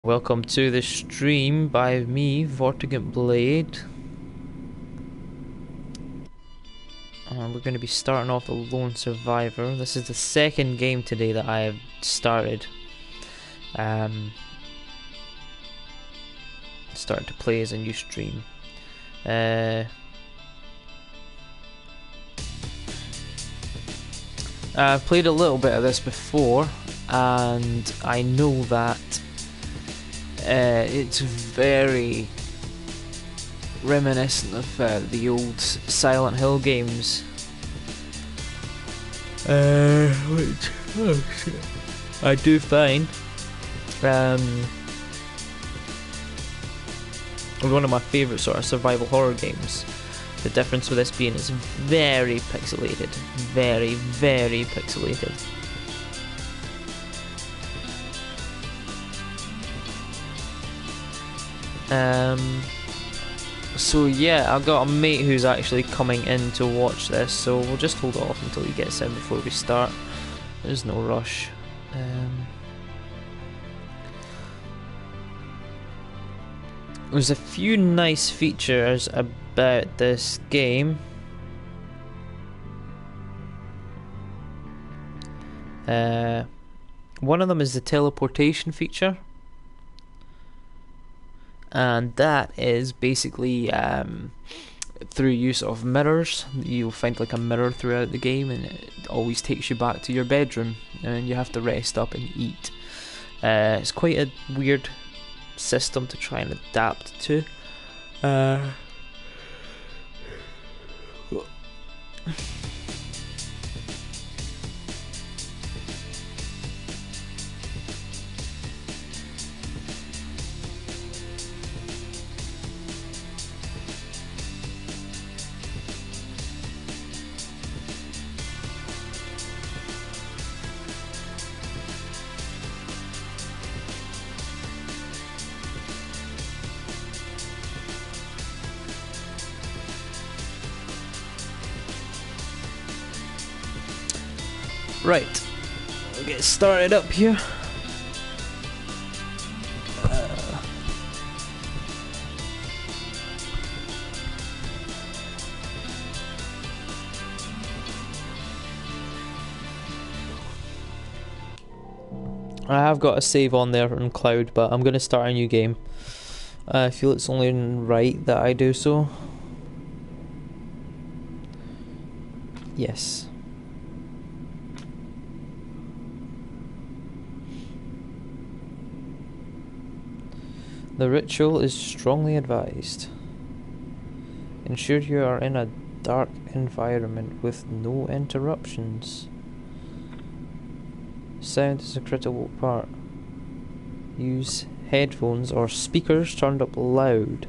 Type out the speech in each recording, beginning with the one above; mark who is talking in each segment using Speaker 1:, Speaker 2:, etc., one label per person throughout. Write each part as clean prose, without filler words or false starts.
Speaker 1: Welcome to the stream by me, Vortigant Blade. We're going to be starting off the Lone Survivor. This is the second game today that I have started. Started to play as a new stream. I've played a little bit of this before, and I know that it's very reminiscent of the old Silent Hill games. Which I do find one of my favourite sort of survival horror games. The difference with this being it's very pixelated, very pixelated. So yeah, I've got a mate who's actually coming in to watch this, so we'll just hold off until he gets in before we start. There's no rush. There's a few nice features about this game. One of them is the teleportation feature. And that is basically through use of mirrors. You'll find like a mirror throughout the game, and it always takes you back to your bedroom, and you have to rest up and eat. It's quite a weird system to try and adapt to. Right, we'll get started up here. I have got a save on there on Cloud, but I'm going to start a new game. I feel it's only right that I do so. Yes. The ritual is strongly advised. Ensure you are in a dark environment with no interruptions. Sound is a critical part. Use headphones or speakers turned up loud.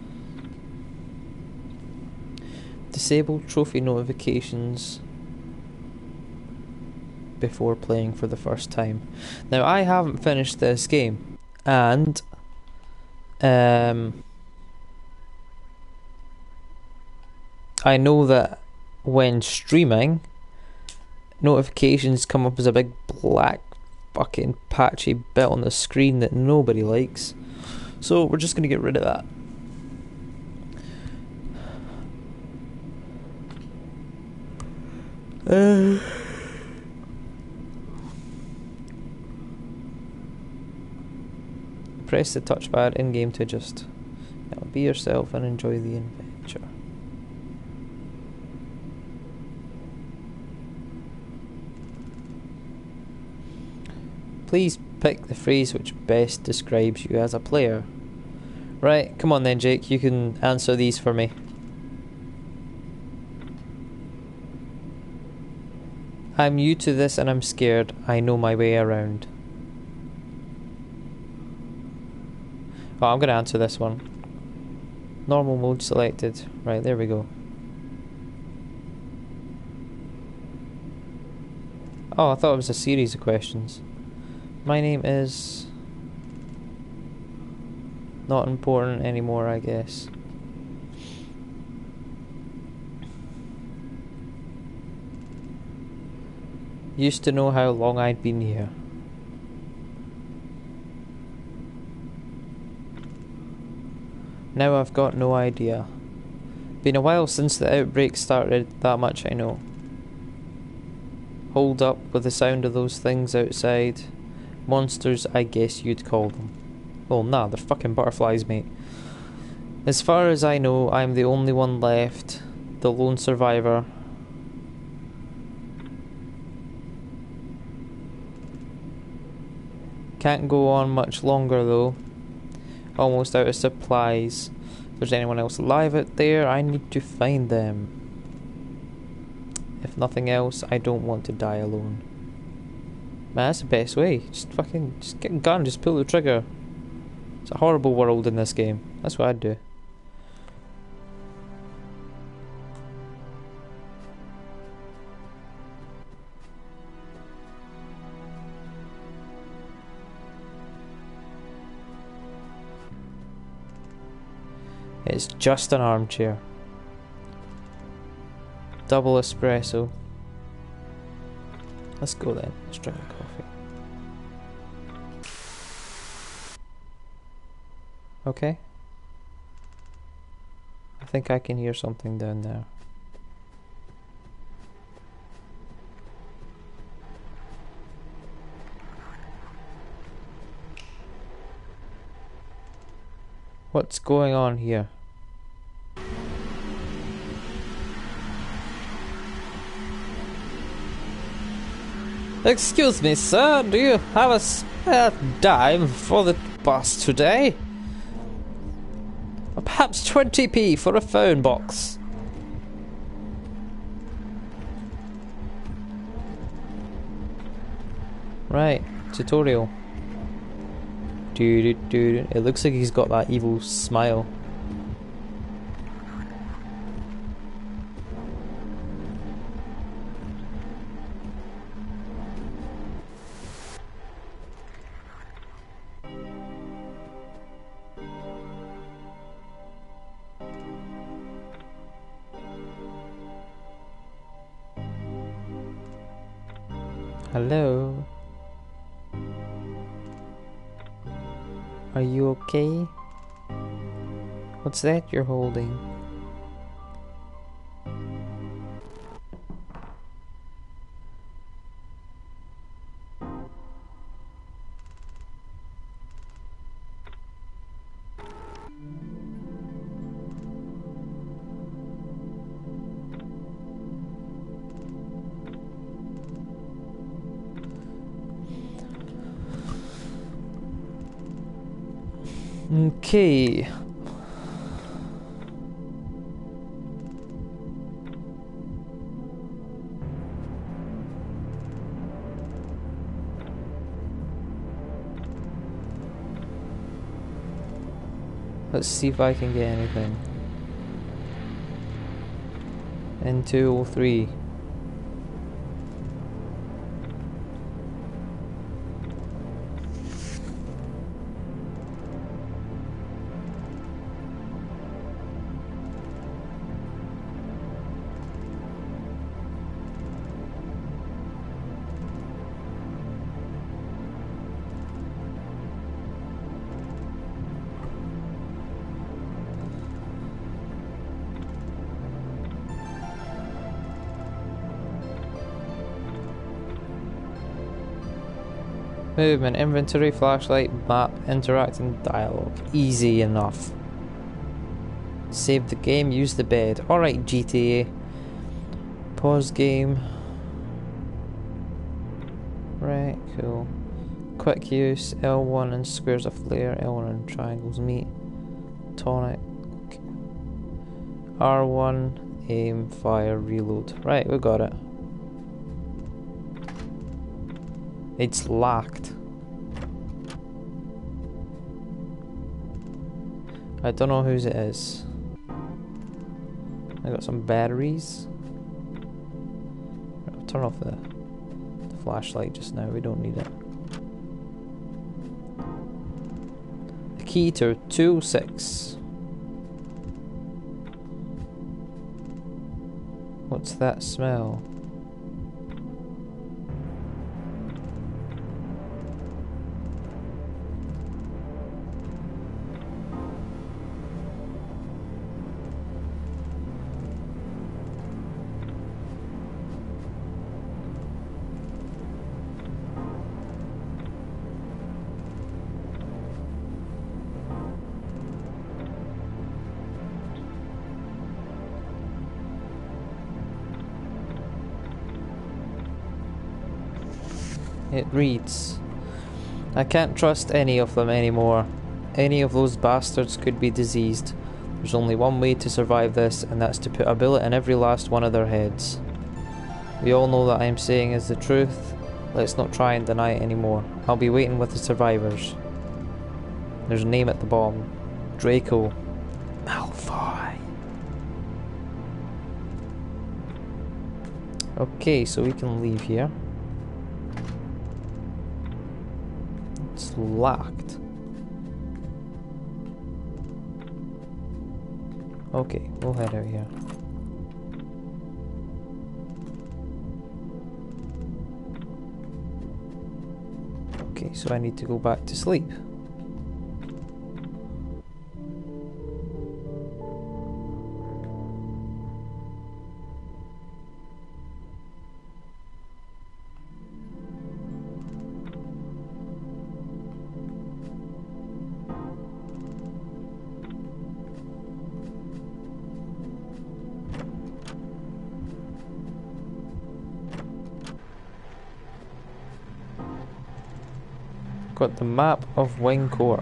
Speaker 1: Disable trophy notifications before playing for the first time. Now, I haven't finished this game, and I know that when streaming, notifications come up as a big black fucking patchy bit on the screen that nobody likes. So we're just going to get rid of that. Press the touchpad in-game to adjust. Now be yourself and enjoy the adventure. Please pick the phrase which best describes you as a player. Right, come on then, Jake, you can answer these for me. I'm new to this and I'm scared. I know my way around. Oh, I'm going to answer this one. Normal mode selected. Right, there we go. Oh, I thought it was a series of questions. My name is... not important anymore, I guess. Used to know how long I'd been here. Now I've got no idea. Been a while since the outbreak started, that much I know. Hold up with the sound of those things outside. Monsters, I guess you'd call them. Well, nah, they're fucking butterflies, mate. As far as I know, I'm the only one left. The lone survivor. Can't go on much longer though. Almost out of supplies. If there's anyone else alive out there, I need to find them. If nothing else, I don't want to die alone. Man, that's the best way. Just get a gun, just pull the trigger. It's a horrible world in this game. That's what I'd do. It's just an armchair. Double espresso. Let's go then. Let's drink a coffee. Okay. I think I can hear something down there. What's going on here? Excuse me, sir, do you have a spare dime for the bus today? Or perhaps 20p for a phone box? Right, tutorial. It looks like he's got that evil smile. Hello? Are you okay? What's that you're holding? Okay. Let's see if I can get anything. N203. Movement, inventory, flashlight, map, interacting dialogue. Easy enough. Save the game, use the bed. Alright, GTA. Pause game. Right, cool. Quick use, L1 and squares of flare, L1 and triangles meet. Tonic. R1, aim, fire, reload. Right, we got it. It's locked. I don't know whose it is. I got some batteries. I'll turn off the flashlight just now, we don't need it. The key to 206. What's that smell? It reads, I can't trust any of them anymore. Any of those bastards could be diseased. There's only one way to survive this, and that's to put a bullet in every last one of their heads. We all know that I'm saying is the truth. Let's not try and deny it anymore. I'll be waiting with the survivors. There's a name at the bottom. Draco Malfoy. Okay, so we can leave here. It's locked. Okay, we'll head out here. Okay, so I need to go back to sleep. Got the map of Wing Court.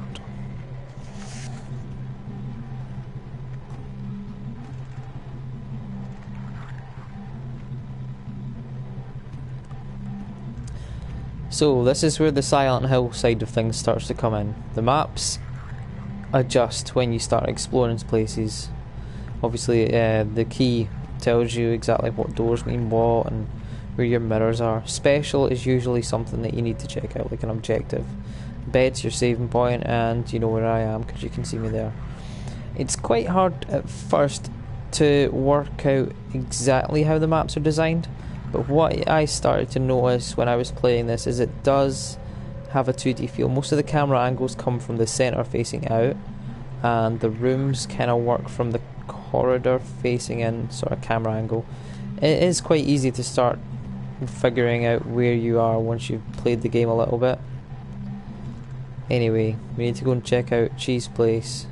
Speaker 1: So this is where the Silent Hill side of things starts to come in. The maps adjust when you start exploring places. Obviously the key tells you exactly what doors mean what and where your mirrors are. Special is usually something that you need to check out, like an objective. Bed's your saving point, and you know where I am because you can see me there. It's quite hard at first to work out exactly how the maps are designed, but what I started to notice when I was playing this is it does have a 2D feel. Most of the camera angles come from the centre facing out, and the rooms kind of work from the corridor facing in, sort of camera angle. It is quite easy to start figuring out where you are once you've played the game a little bit. Anyway, we need to go and check out Cheese Place.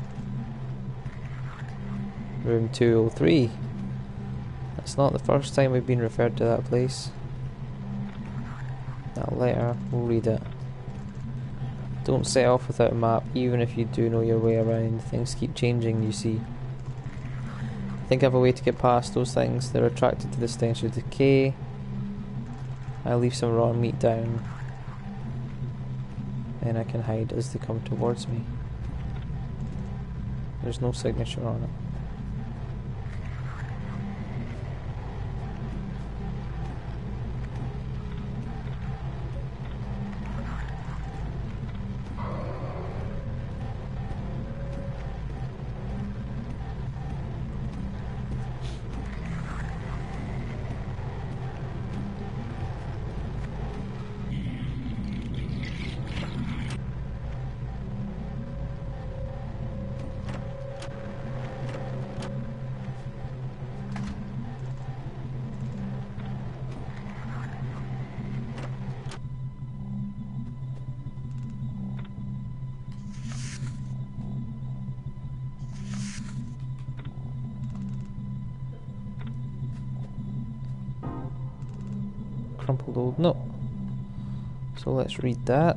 Speaker 1: Room 203. That's not the first time we've been referred to that place. That letter, we'll read it. Don't set off without a map, even if you do know your way around. Things keep changing, you see. I think I have a way to get past those things. They're attracted to the stench of decay. I leave some raw meat down, and I can hide as they come towards me. There's no signature on it. Crumpled old note. So let's read that.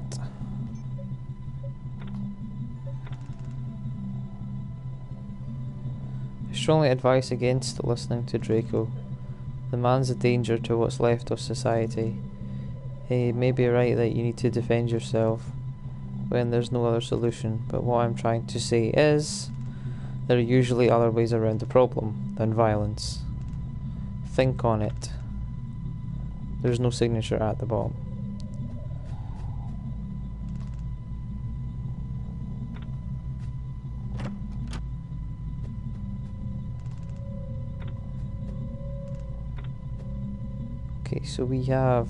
Speaker 1: I strongly advise against listening to Draco. The man's a danger to what's left of society. He may be right that you need to defend yourself when there's no other solution, but what I'm trying to say is there are usually other ways around the problem than violence. Think on it. There's no signature at the bottom. Okay, so we have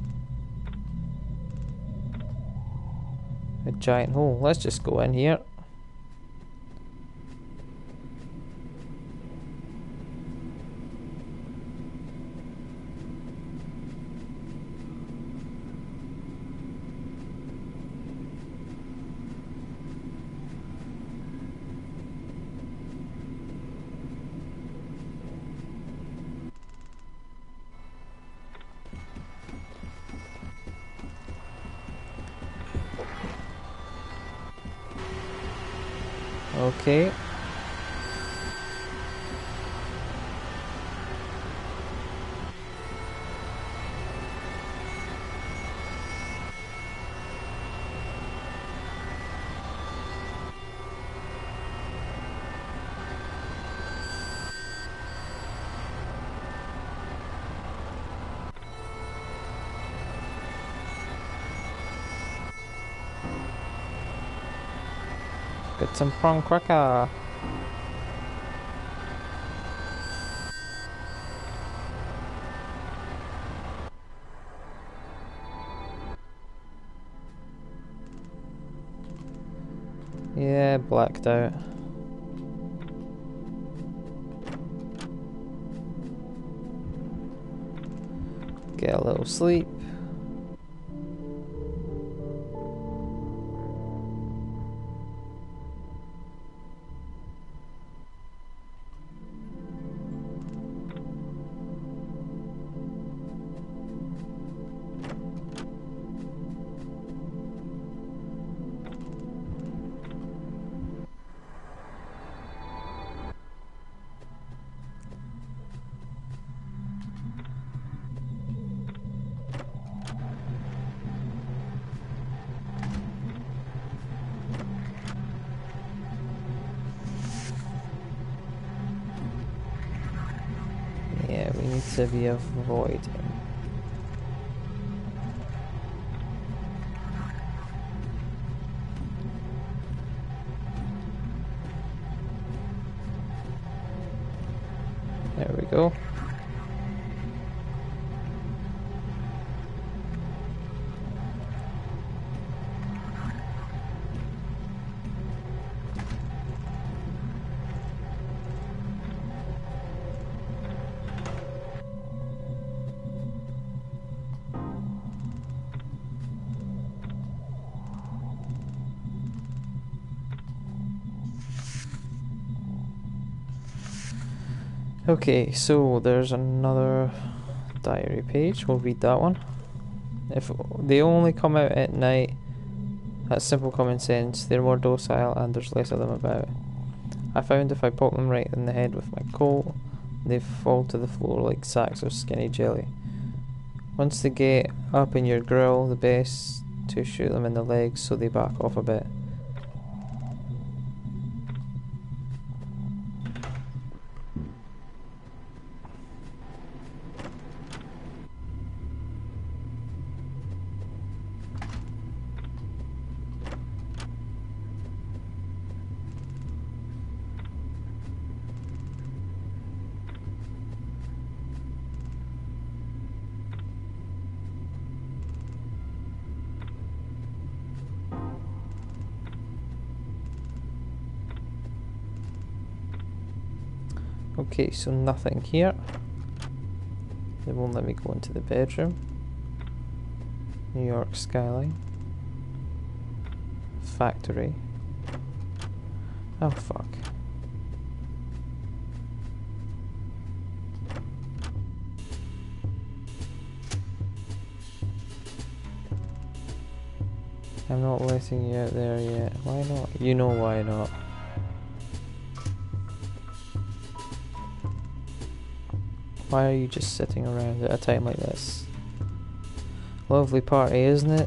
Speaker 1: a giant hole. Let's just go in here. Okay. Get some prawn cracker. Yeah, blacked out. Get a little sleep. Yeah, we need to be avoiding. There we go. Okay, so there's another diary page. We'll read that one. If they only come out at night, that's simple common sense. They're more docile and there's less of them about. I found if I pop them right in the head with my coat, they fall to the floor like sacks of skinny jelly. Once they get up in your grill, the best to shoot them in the legs so they back off a bit. Okay, so nothing here. They won't let me go into the bedroom. New York skyline. Factory. Oh fuck. I'm not letting you out there yet. Why not? You know why not. Why are you just sitting around at a time like this? Lovely party, isn't it?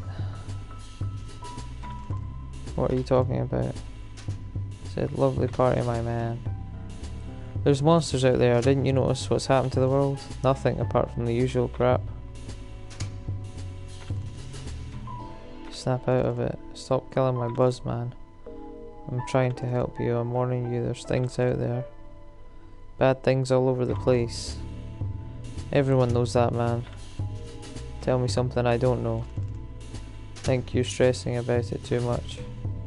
Speaker 1: What are you talking about? I said lovely party, my man. There's monsters out there. Didn't you notice what's happened to the world? Nothing apart from the usual crap. Snap out of it. Stop killing my buzz, man. I'm trying to help you. I'm warning you, there's things out there. Bad things all over the place. Everyone knows that, man. Tell me something I don't know. Think you're stressing about it too much.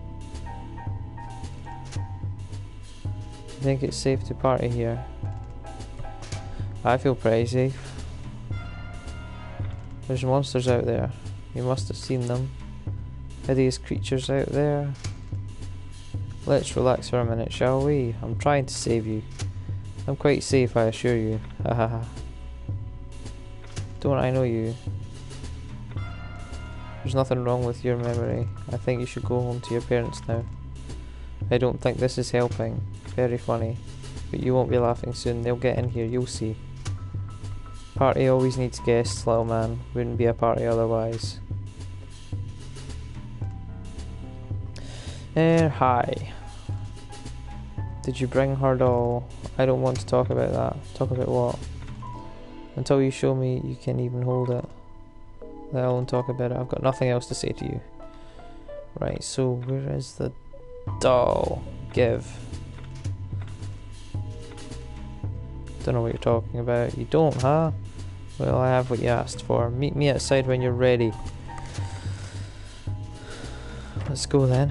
Speaker 1: You think it's safe to party here? I feel pretty safe. There's monsters out there. You must have seen them. Hideous creatures out there. Let's relax for a minute, shall we? I'm trying to save you. I'm quite safe, I assure you. Hahaha. Don't I know you? There's nothing wrong with your memory. I think you should go home to your parents now. I don't think this is helping. Very funny. But you won't be laughing soon. They'll get in here, you'll see. Party always needs guests, little man. Wouldn't be a party otherwise. Hi. Did you bring her doll? I don't want to talk about that. Talk about what? Until you show me you can even hold it. Let alone talk about it. I've got nothing else to say to you. Right, so where is the doll? Give. Don't know what you're talking about. You don't, huh? Well, I have what you asked for. Meet me outside when you're ready. Let's go then.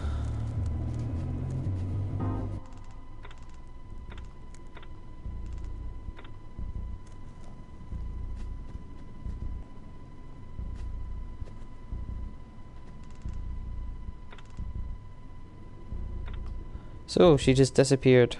Speaker 1: So, she just disappeared.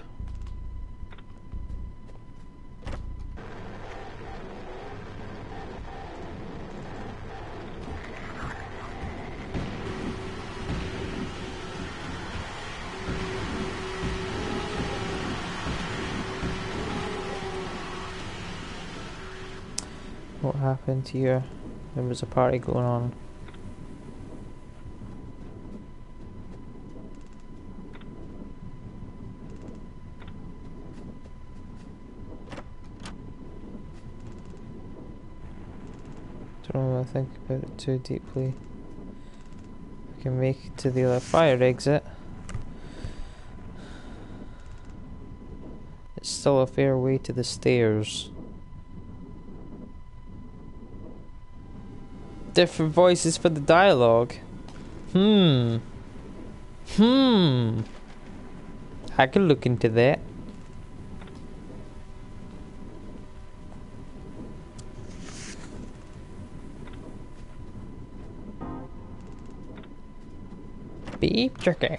Speaker 1: What happened here? There was a party going on. Don't want to think about it too deeply. I can make it to the other fire exit. It's still a fair way to the stairs. Different voices for the dialogue. I could look into that. Beef jerky.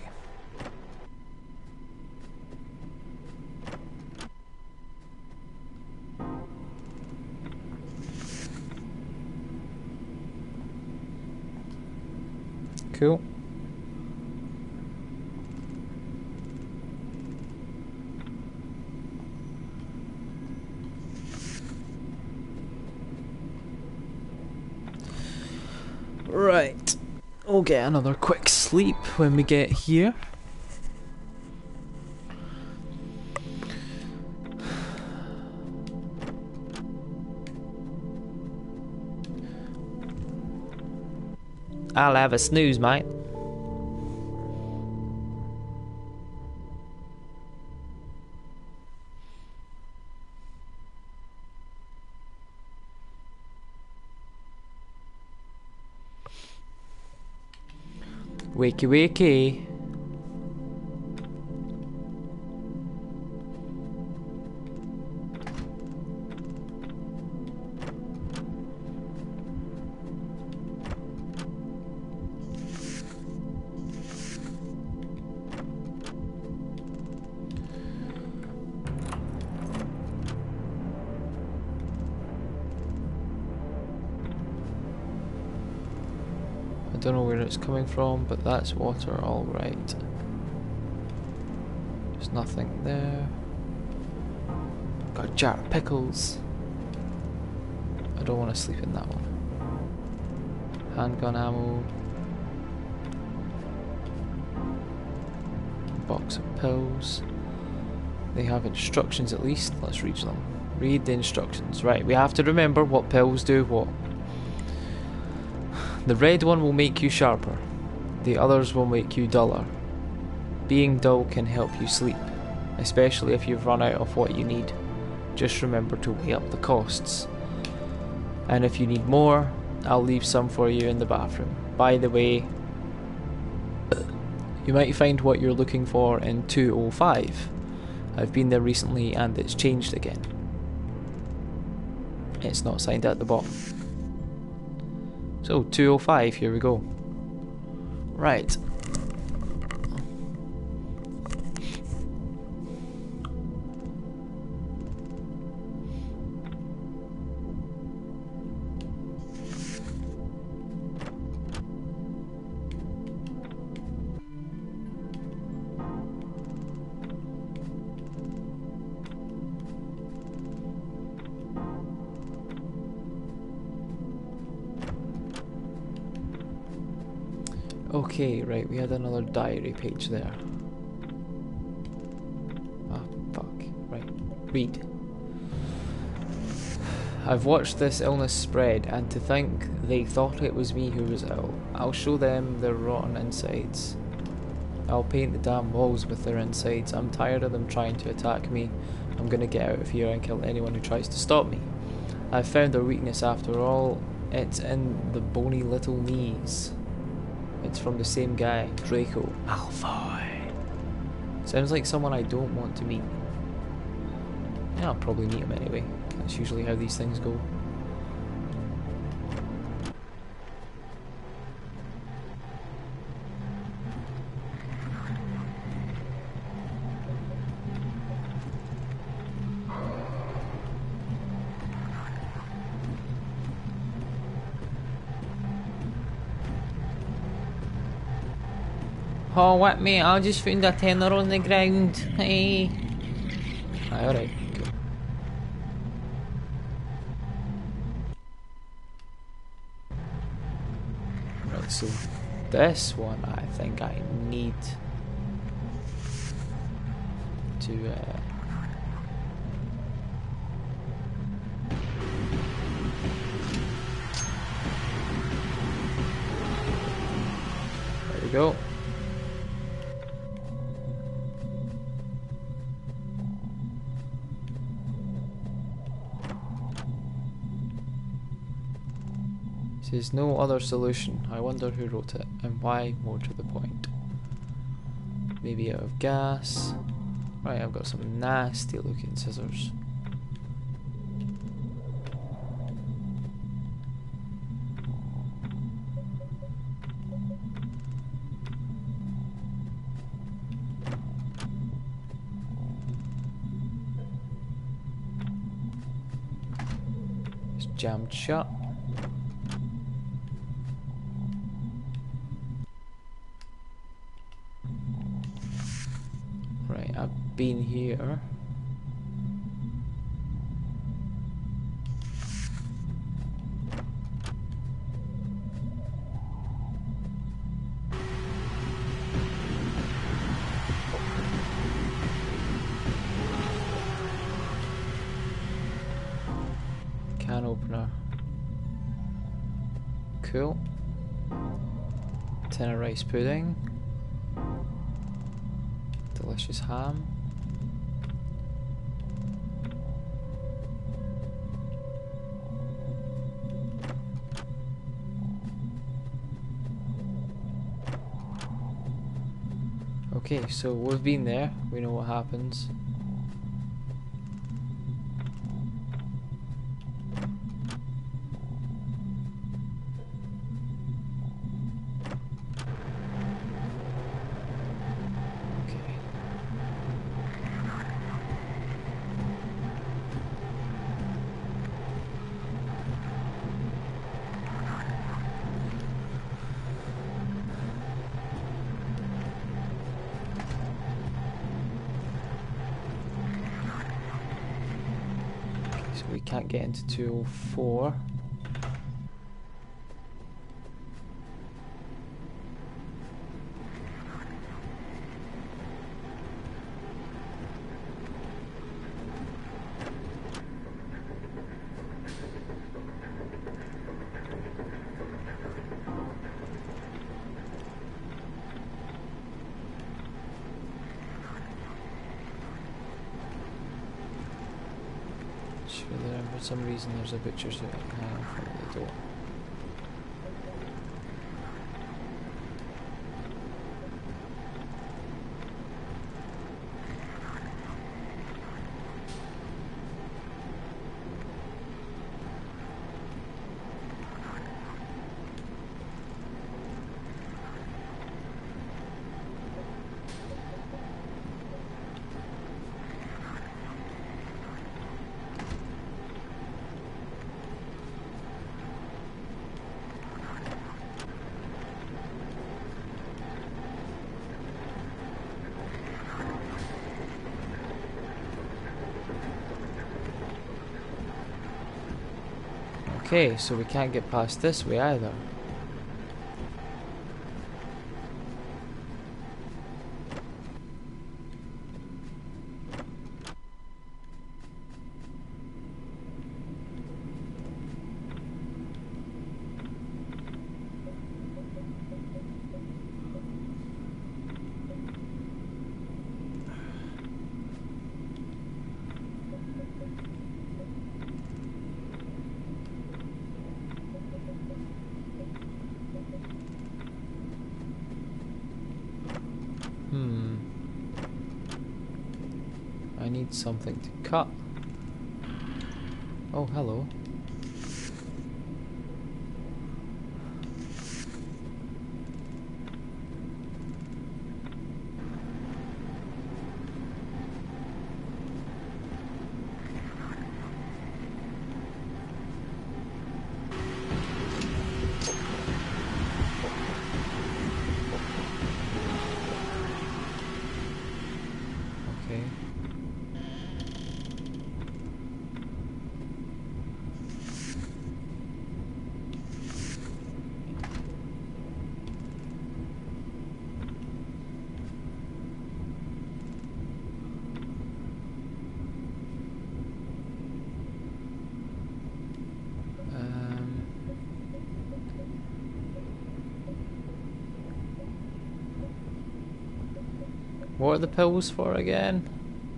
Speaker 1: Cool. Right. We'll get another quick sleep when we get here. I'll have a snooze, mate. Wakey wakey. I don't know where it's coming from, but that's water, alright. There's nothing there. Got a jar of pickles. I don't want to sleep in that one. Handgun ammo. Box of pills. They have instructions at least. Let's read them. Read the instructions. Right, we have to remember what pills do what. The red one will make you sharper. The others will make you duller. Being dull can help you sleep, especially if you've run out of what you need. Just remember to weigh up the costs. And if you need more, I'll leave some for you in the bathroom. By the way, you might find what you're looking for in 205. I've been there recently and it's changed again. It's not signed at the bottom. So, 205, here we go. Right. Okay, right, we had another diary page there. Ah, fuck. Right, read. I've watched this illness spread, and to think they thought it was me who was ill. I'll show them their rotten insides. I'll paint the damn walls with their insides. I'm tired of them trying to attack me. I'm gonna get out of here and kill anyone who tries to stop me. I've found their weakness after all. It's in the bony little knees. It's from the same guy, Draco Malfoy. Sounds like someone I don't want to meet. Yeah, I'll probably meet him anyway. That's usually how these things go. Oh, what mate, I just found a tenner on the ground. Hey. Alright, cool. Right, so this one I think I need to there we go. Says no other solution. I wonder who wrote it and why, more to the point. Maybe out of gas. Right, I've got some nasty looking scissors. It's jammed shut. Been here. Can opener. Cool. Tin of rice pudding. Delicious ham. Okay, so we've been there, we know what happens. We can't get into 204. For some reason there's a butcher's in front of the door. Okay, so we can't get past this way either. I need something to cut. Oh, hello. Okay. What are the pills for again?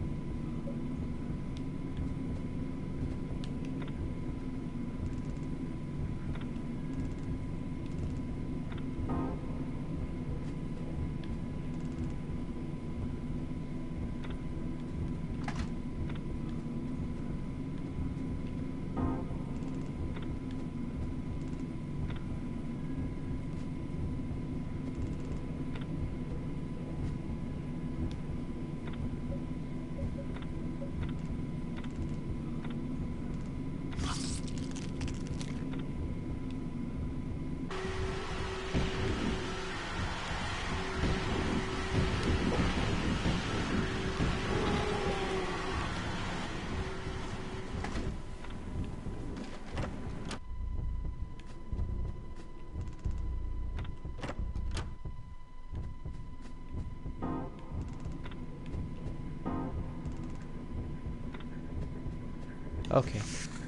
Speaker 1: Okay.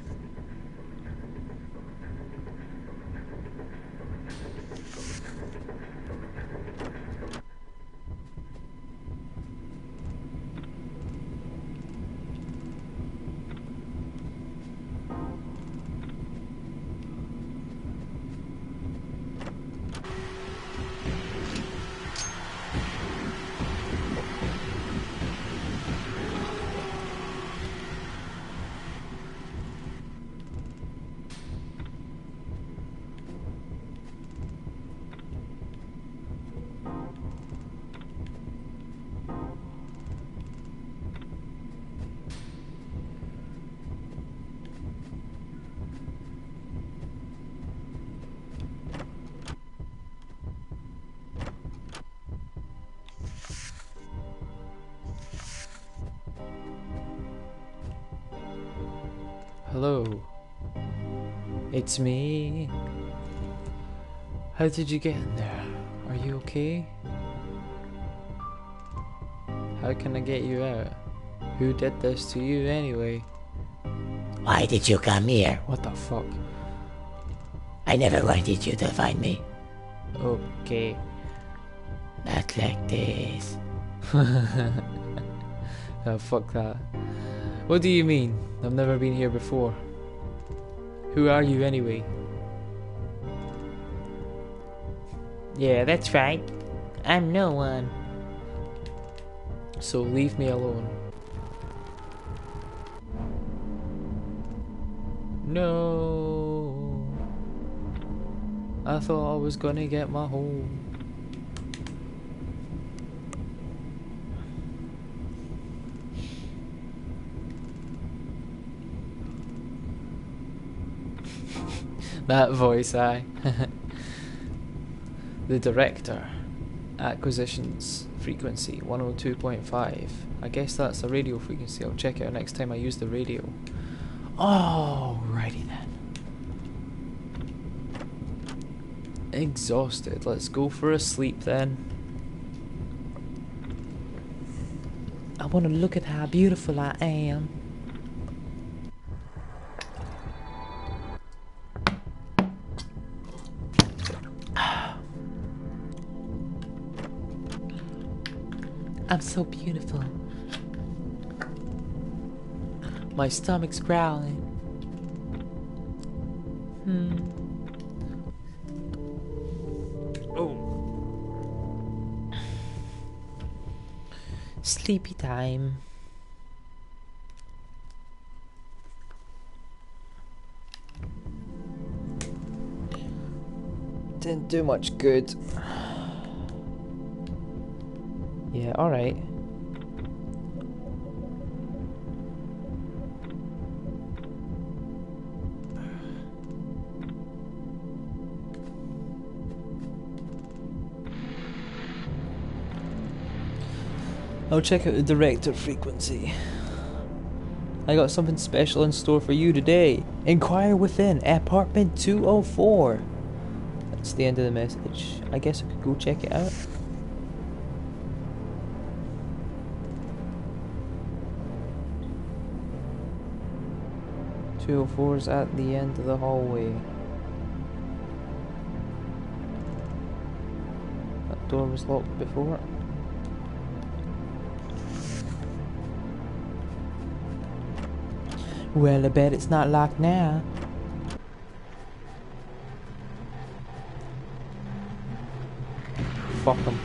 Speaker 1: Hello. It's me. How did you get in there? Are you okay? How can I get you out? Who did this to you anyway?
Speaker 2: Why did you come here?
Speaker 1: What the fuck?
Speaker 2: I never wanted you to find me.
Speaker 1: Okay.
Speaker 2: Not like this.
Speaker 1: Oh, fuck that. What do you mean? I've never been here before. Who are you anyway?
Speaker 2: Yeah, that's right. I'm no one.
Speaker 1: So leave me alone. No. I thought I was gonna get my home. That voice, aye. The director. Acquisitions frequency 102.5. I guess that's a radio frequency. I'll check it out next time I use the radio. Alrighty then. Exhausted. Let's go for a sleep then. I want to look at how beautiful I am. I'm so beautiful. My stomach's growling. Oh.
Speaker 2: Sleepy time.
Speaker 1: Didn't do much good. Yeah, alright. I'll check out the director frequency. I got something special in store for you today. Inquire within apartment 204. That's the end of the message. I guess I could go check it out. "204 is at the end of the hallway." That door was locked before. Well, I bet it's not locked now. Fuck 'em.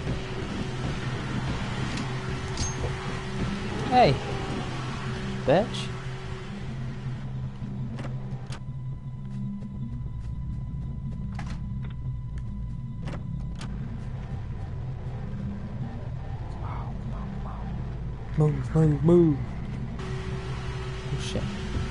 Speaker 1: Hey, bitch. Move, move, move. Oh shit.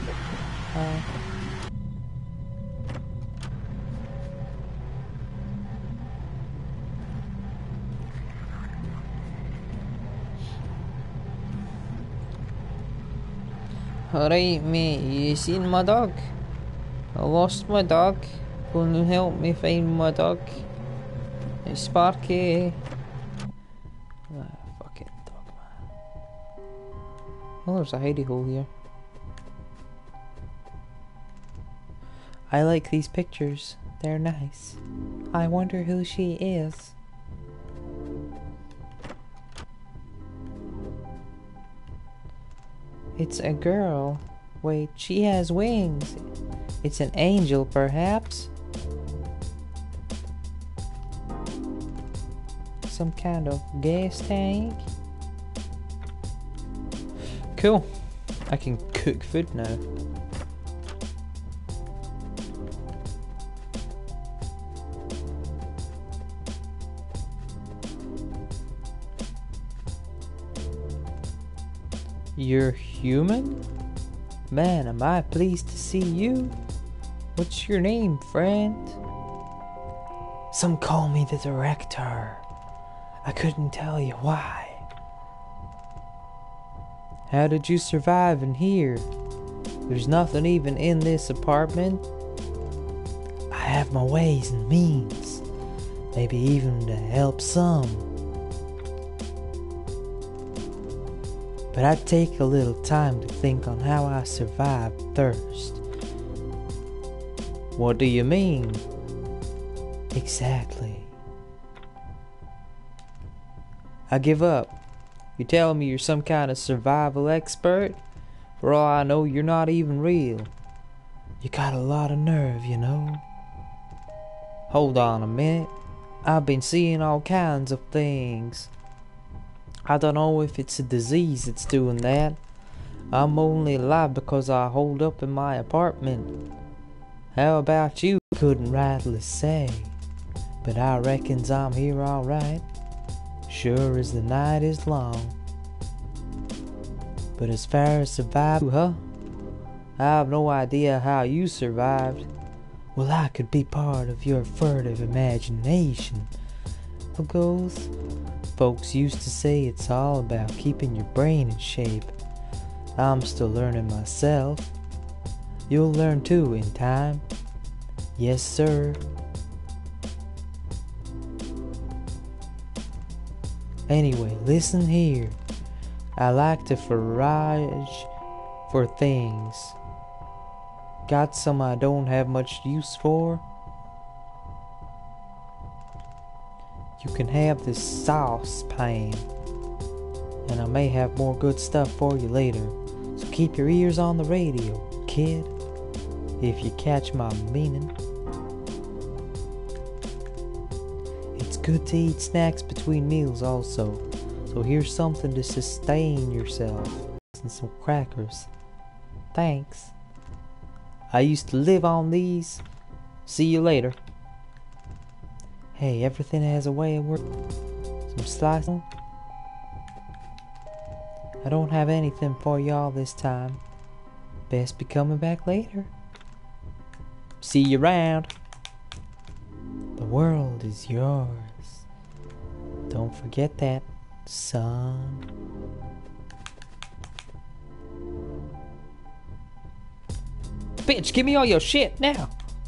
Speaker 1: Alright, mate, you seen my dog? I lost my dog. Can you help me find my dog? It's Sparky. Fucking dog, man. Oh, there's a hidey hole here. I like these pictures. They're nice. I wonder who she is. It's a girl. Wait, she has wings. It's an angel, perhaps? Some kind of gas tank? Cool. I can cook food now. You're human? Man, am I pleased to see you. What's your name, friend? Some call me the director. I couldn't tell you why. How did you survive in here? There's nothing even in this apartment. I have my ways and means. Maybe even to help some. But I'd take a little time to think on how I survived thirst. What do you mean? Exactly. I give up. You tell me you're some kind of survival expert? For all I know, you're not even real. You got a lot of nerve, you know. Hold on a minute. I've been seeing all kinds of things. I don't know if it's a disease that's doing that. I'm only alive because I hold up in my apartment. How about you? Couldn't rightly say, but I reckons I'm here alright. Sure as the night is long. But as far as survival, huh? I have no idea how you survived. Well, I could be part of your furtive imagination. Of course, folks used to say it's all about keeping your brain in shape. I'm still learning myself. You'll learn too in time. Yes, sir. Anyway, listen here. I like to forage for things. Got some I don't have much use for? You can have this saucepan, and I may have more good stuff for you later. So keep your ears on the radio, kid, if you catch my meaning. It's good to eat snacks between meals also.
Speaker 3: So here's something to sustain yourself. And some crackers. Thanks. I used to live on these. See you later. Hey, everything has a way of working. Some slicing. I don't have anything for y'all this time. Best be coming back later. See you around. The world is yours. Don't forget that, son. Bitch, give me all your shit now.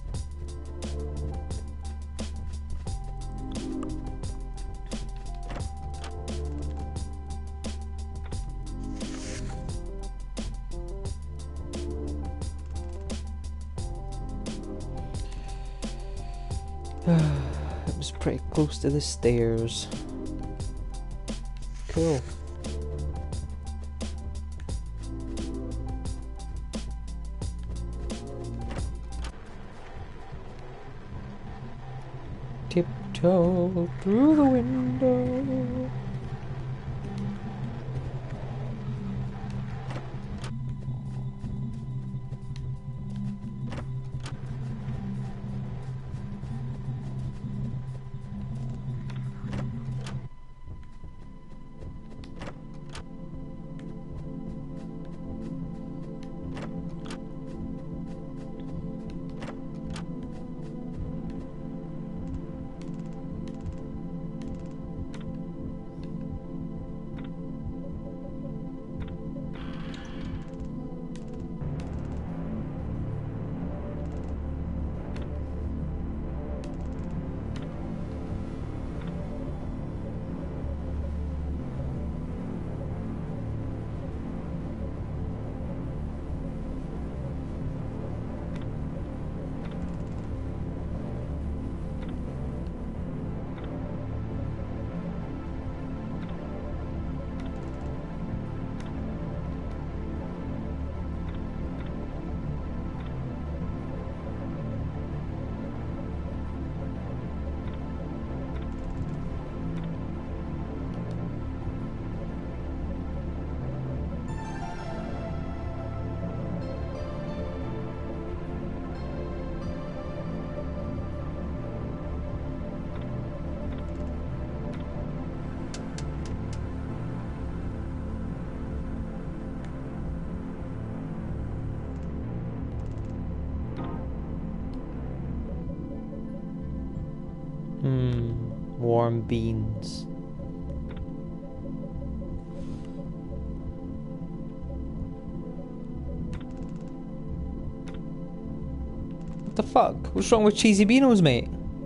Speaker 3: It was pretty close to the stairs. Cool. Tiptoe through the window. Warm beans. What the fuck? What's wrong with cheesy beanos, mate?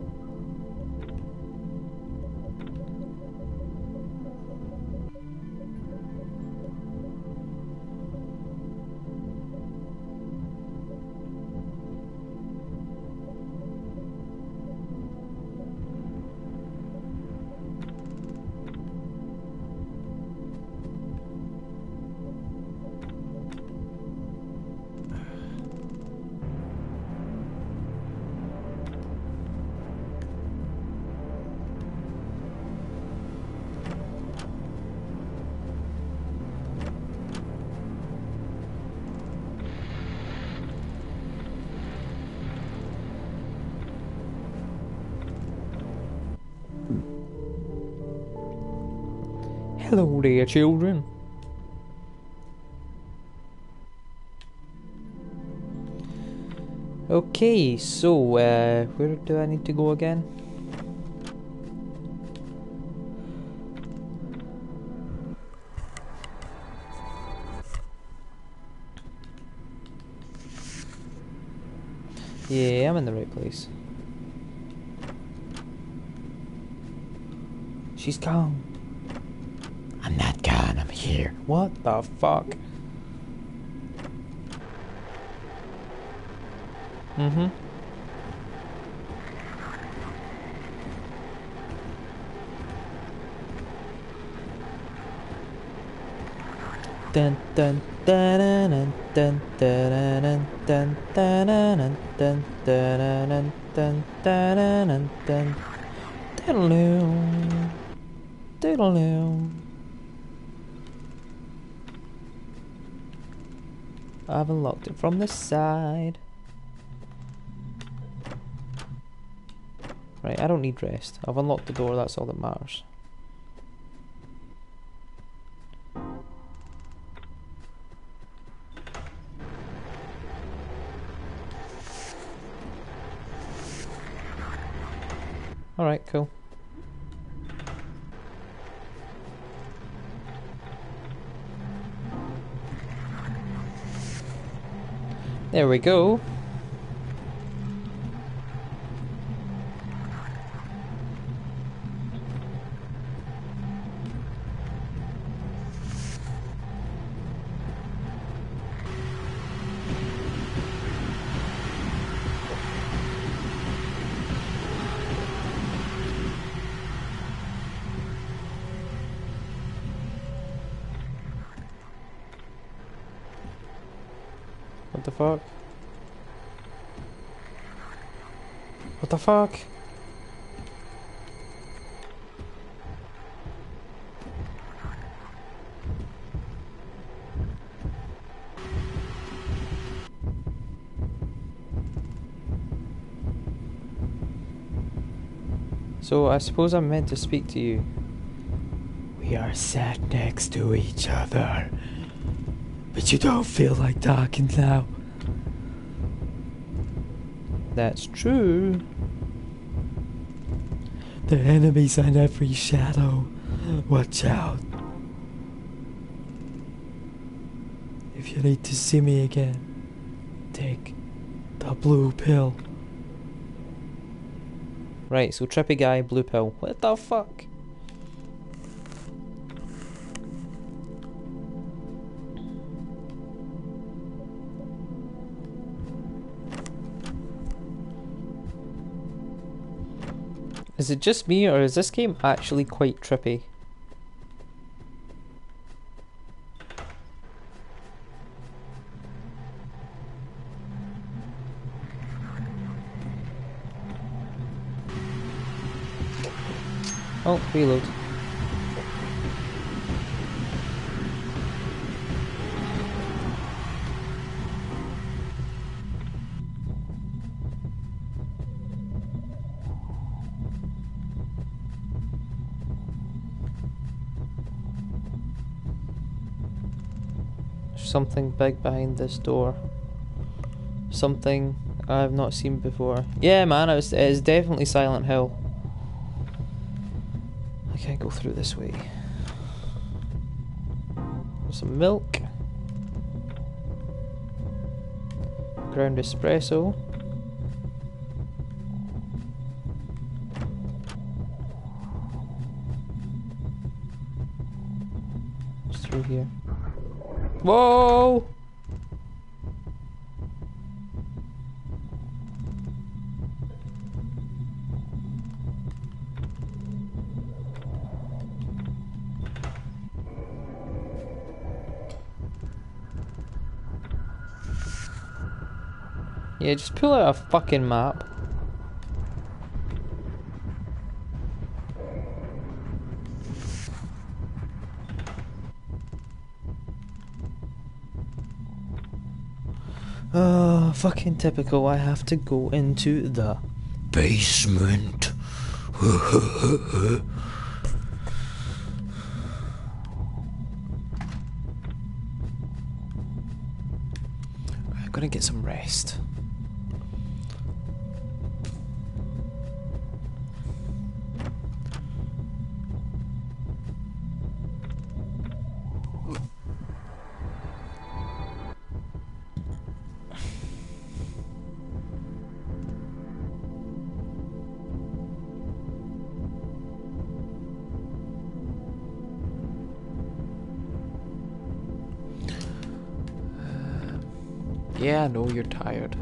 Speaker 3: Hello there, children. Okay, so where do I need to go again? Yeah, I'm in the right place. She's gone. I'm not gone, I'm here. What the fuck? Mm-hmm. Dun dun dun dun dun dun dun dun dun dun dun dun dun dun. Diddle-doo. Diddle-doo. I've unlocked it from the side. Right, I don't need rest. I've unlocked the door, that's all that matters. Alright, cool. There we go. What the fuck? What the fuck? So I suppose I'm meant to speak to you. We are sat next to each other. But you don't feel like talking now. That's true. There are enemies on every shadow. Watch out. If you need to see me again, take the blue pill. Right, so trippy guy, blue pill. What the fuck? Is it just me, or is this game actually quite trippy? Oh, reload. Something big behind this door. Something I've not seen before. Yeah, man, it's definitely Silent Hill. I can't go through this way. There's some milk. Ground espresso. What's through here? Whoa! Yeah, just pull out a fucking map. Oh, fucking typical. I have to go into the basement. I'm gonna get some rest. Yeah, I know you're tired.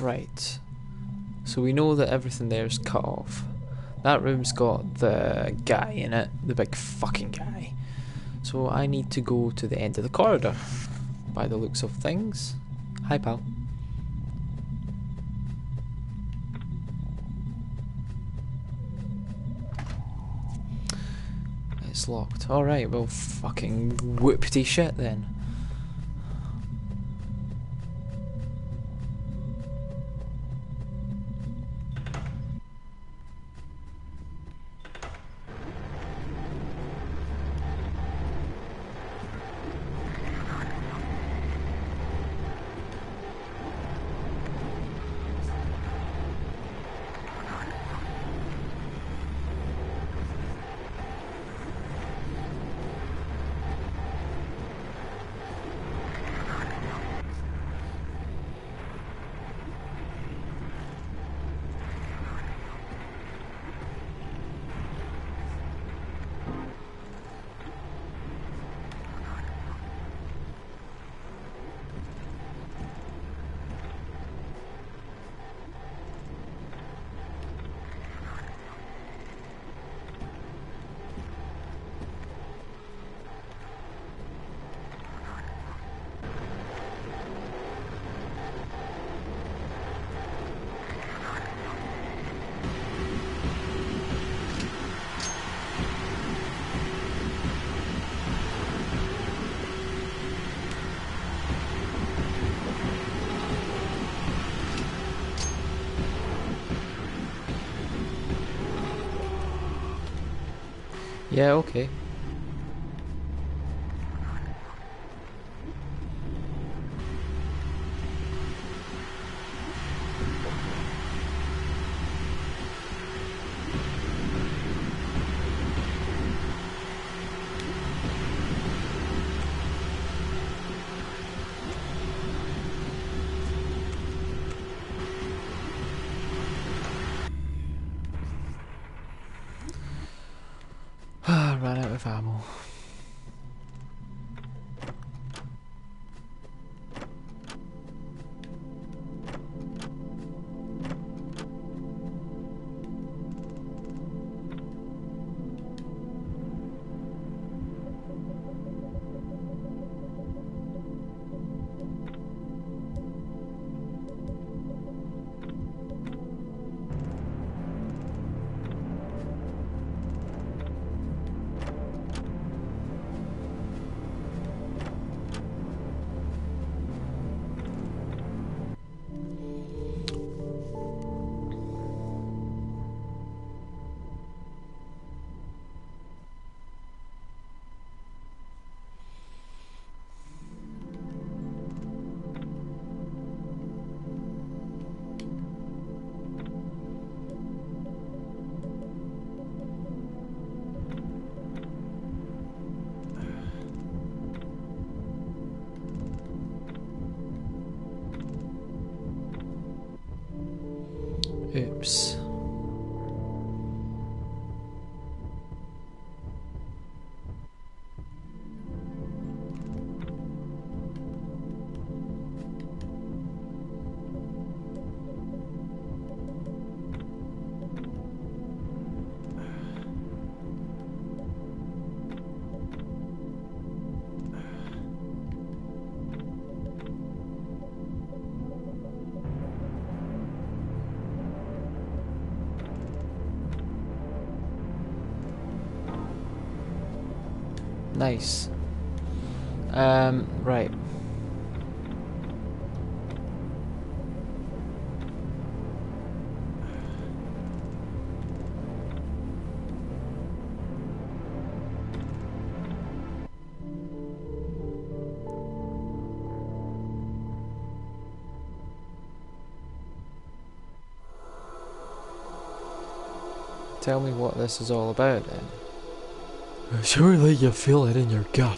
Speaker 1: Right. So we know that everything there's cut off. That room's got the guy in it, the big fucking guy. So I need to go to the end of the corridor, by the looks of things. Hi, pal. It's locked. Alright, well, fucking whoopty shit then. Yeah, okay. Ran out of ammo. Oops. Nice. Right. Tell me what this is all about then.
Speaker 4: Surely you feel it in your gut.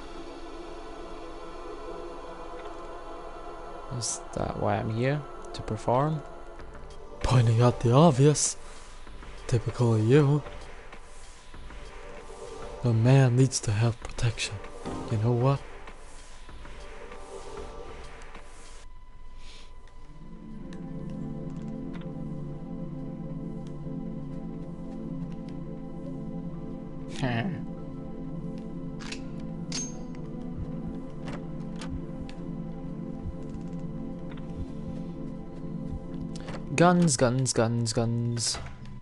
Speaker 1: Is that why I'm here? To perform?
Speaker 4: Pointing out the obvious. Typical of you. A man needs to have protection. You know what?
Speaker 1: Guns, guns, guns, guns.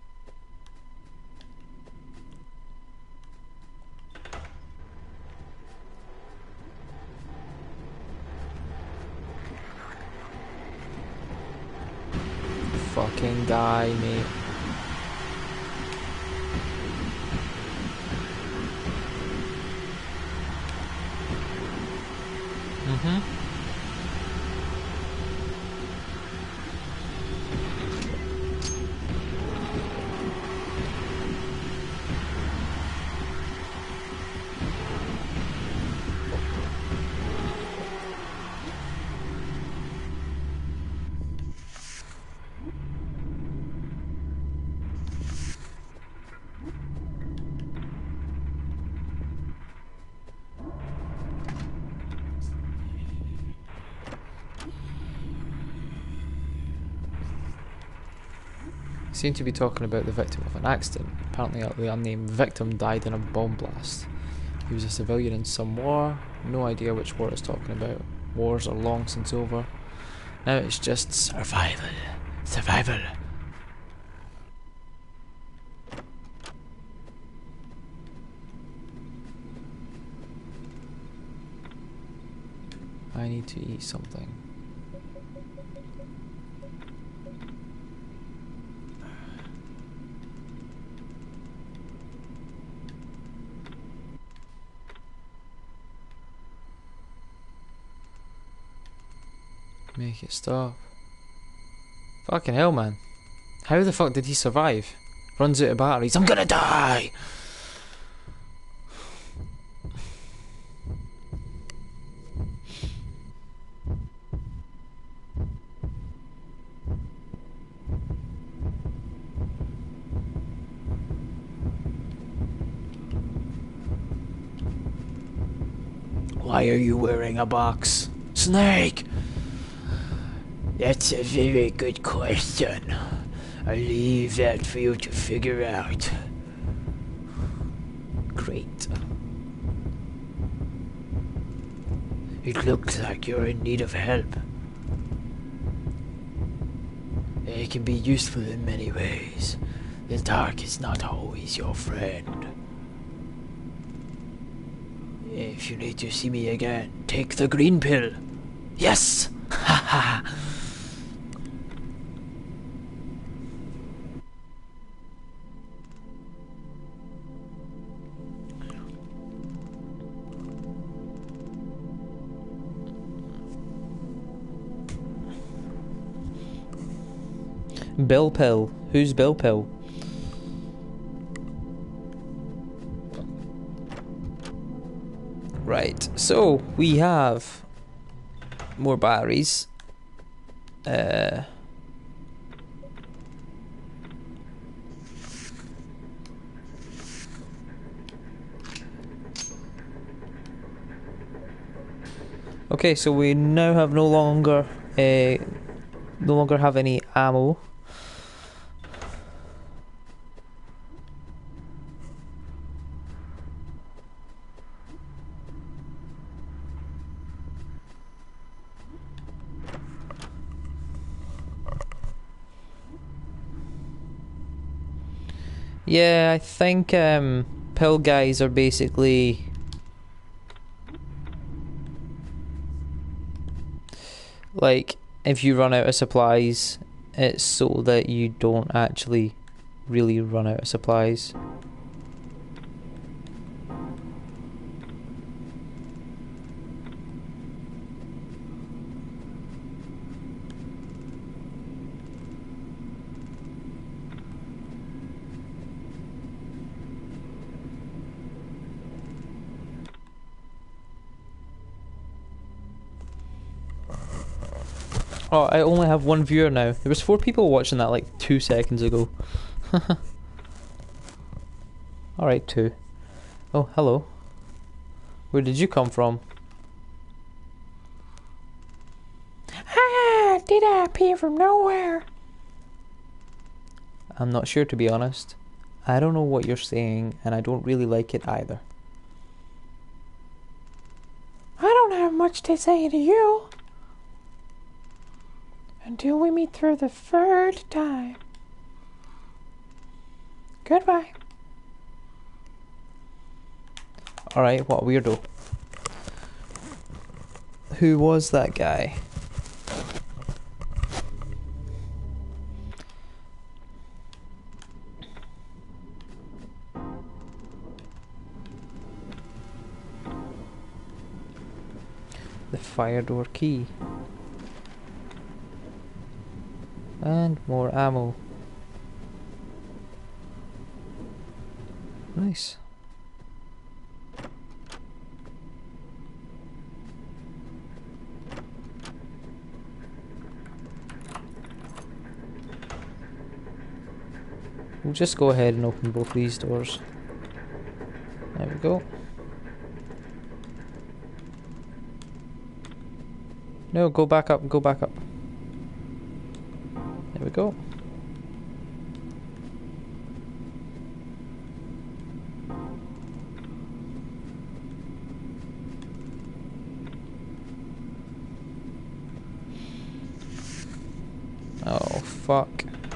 Speaker 1: Fucking guy, mate. Seem to be talking about the victim of an accident. Apparently the unnamed victim died in a bomb blast. He was a civilian in some war. No idea which war it's talking about. Wars are long since over. Now it's just survival. Survival. I need to eat something. Make it stop. Fucking hell, man. How the fuck did he survive? Runs out of batteries. I'm gonna die! Why are you wearing a box? Snake!
Speaker 2: That's a very good question. I'll leave that for you to figure out.
Speaker 1: Great.
Speaker 2: It looks like you're in need of help. It can be useful in many ways. The dark is not always your friend. If you need to see me again, take the green pill.
Speaker 1: Yes! Ha ha!
Speaker 3: Bill Pill. Who's Bill Pill? Right, so we have more batteries. Okay, so we now have no longer have any ammo. Yeah, I think pill guys are basically like, if you run out of supplies, it's so that you don't actually really run out of supplies. Oh, I only have one viewer now. There was 4 people watching that like 2 seconds ago. Alright, 2. Oh, hello. Where did you come from?
Speaker 2: Ah, did I appear from nowhere?
Speaker 3: I'm not sure, to be honest. I don't know what you're saying, and I don't really like it either.
Speaker 2: I don't have much to say to you.
Speaker 3: Until we meet for the third time. Goodbye. Alright, what a weirdo. Who was that guy? The fire door key. And more ammo. Nice. We'll just go ahead and open both these doors. There we go. No, go back up, go back up. There we go. Oh, fuck.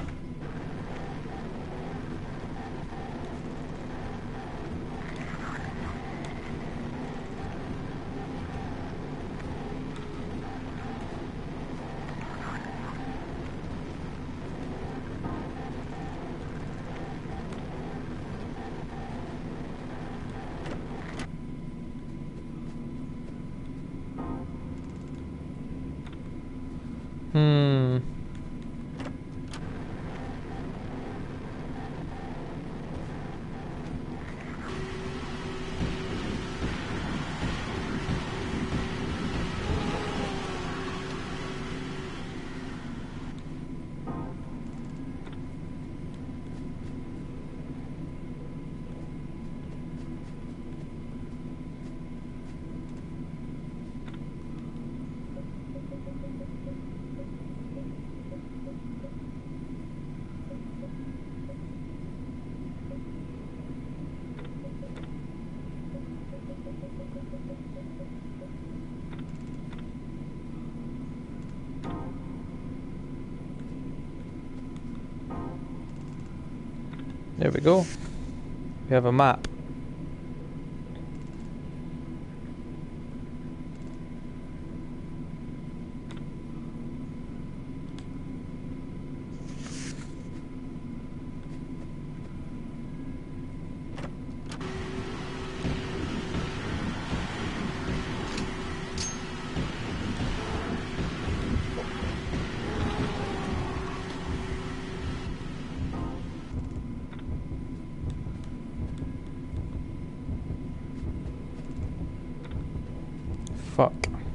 Speaker 3: There we go. We have a map. Fuck.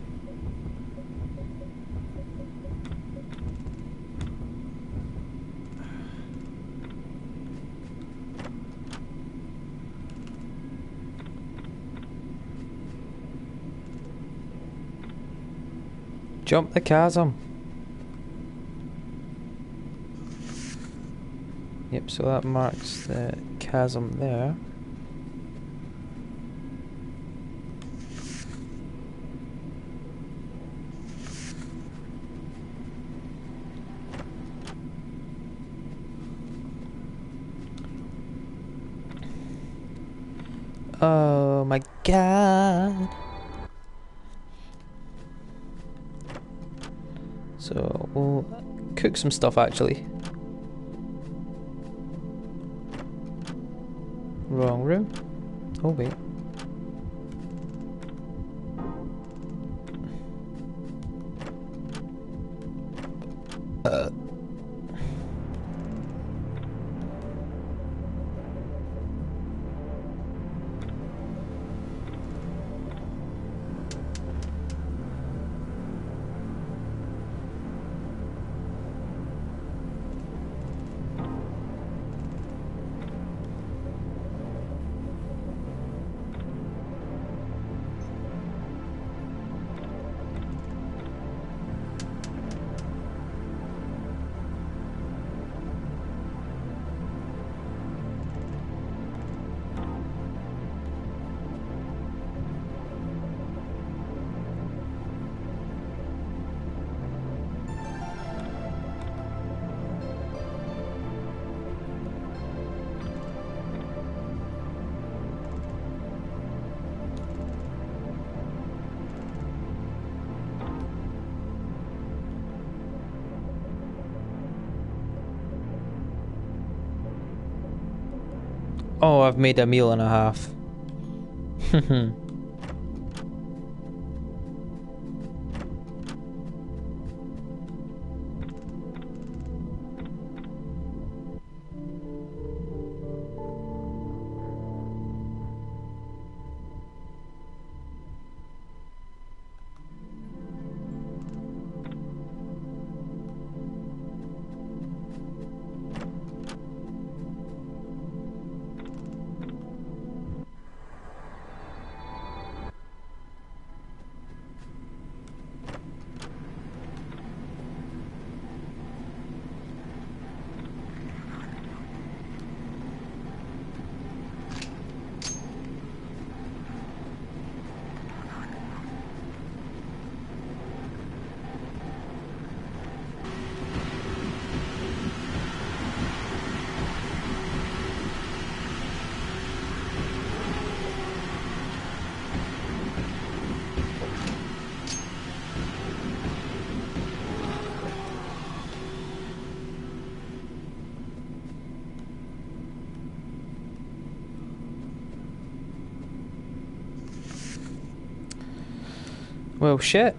Speaker 3: Jump the chasm. Yep, so that marks the chasm there. Oh my god. So we'll cook some stuff actually. Wrong room. Oh wait. Oh, I've made a meal and a half. Well, shit.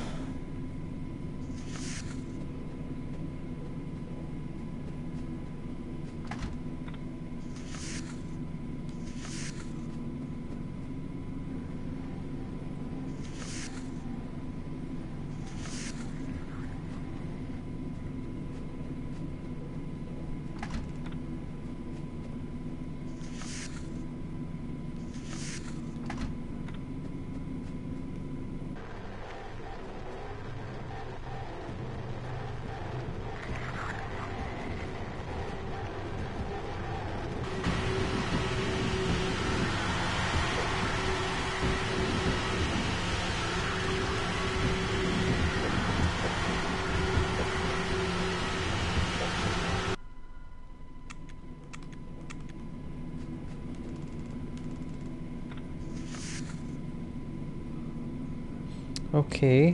Speaker 3: Okay.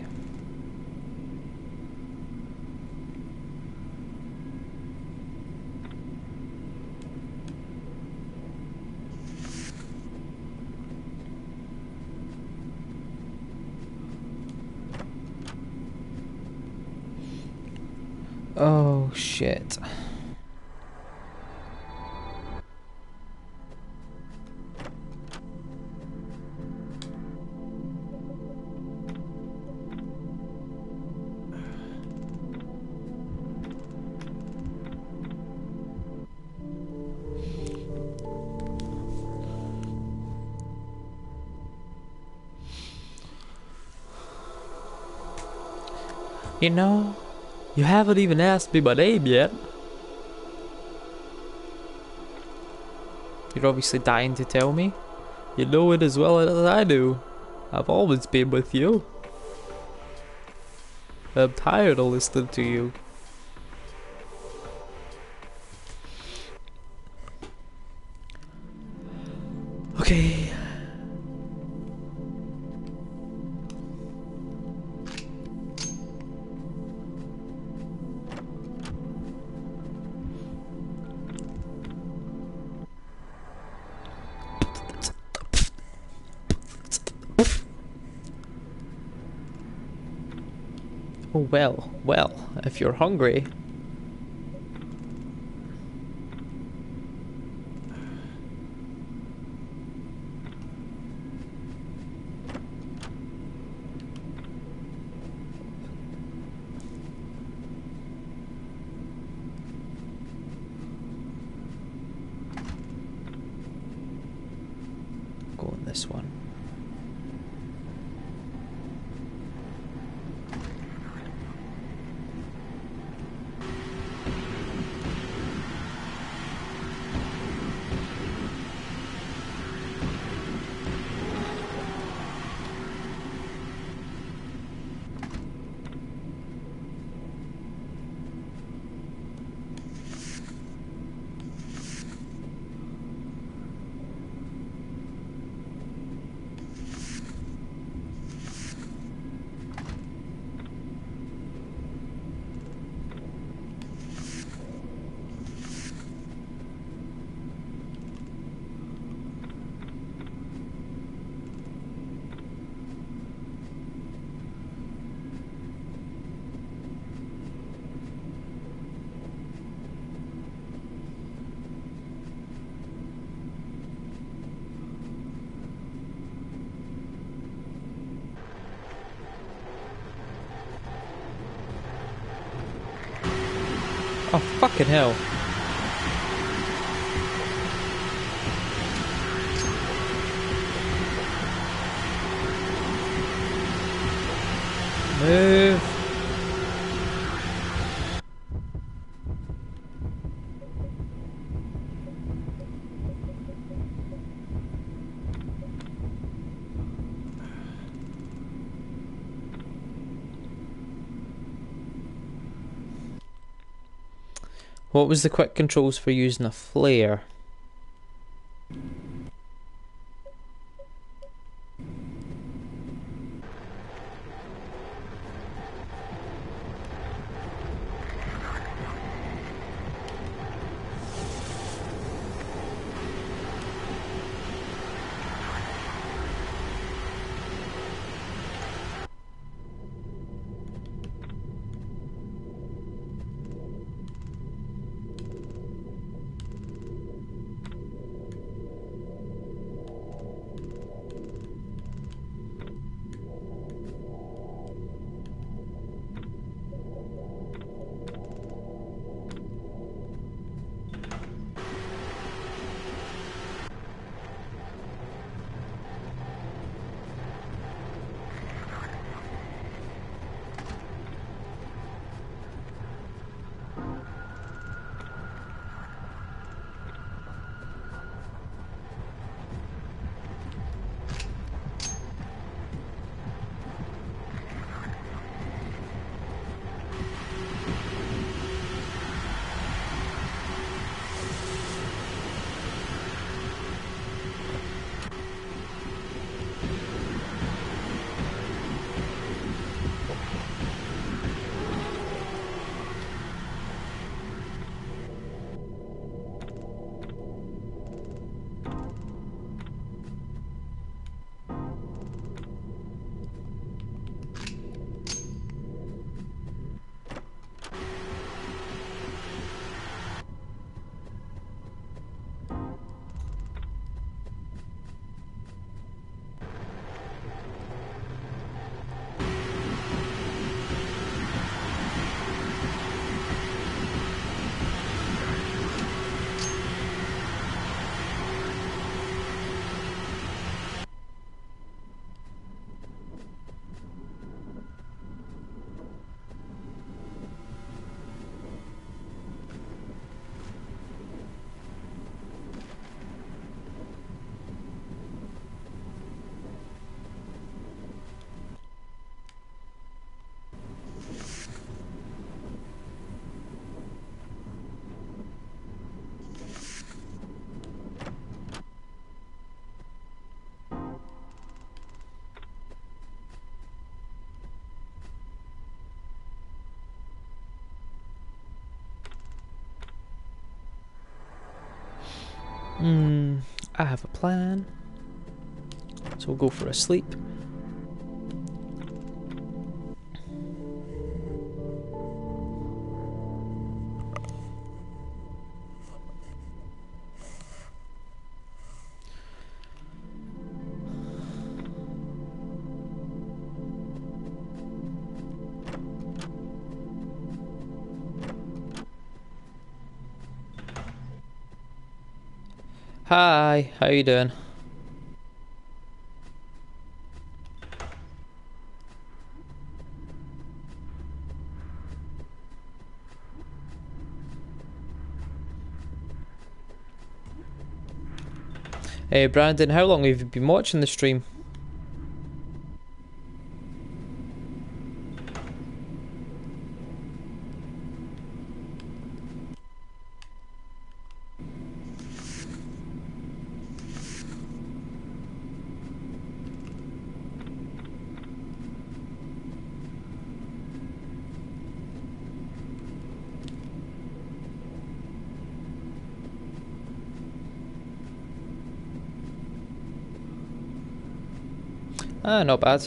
Speaker 3: Oh, shit. You know, you haven't even asked me my name yet. You're obviously dying to tell me. You know it as well as I do. I've always been with you. I'm tired of listening to you. Okay. Oh, well, if you're hungry. Go on this one. Oh, fucking hell. Move. What was the quick controls for using a flare? I have a plan. So we'll go for a sleep. Hi, how you doing? Hey Brandon, how long have you been watching the stream? Ah, not bad.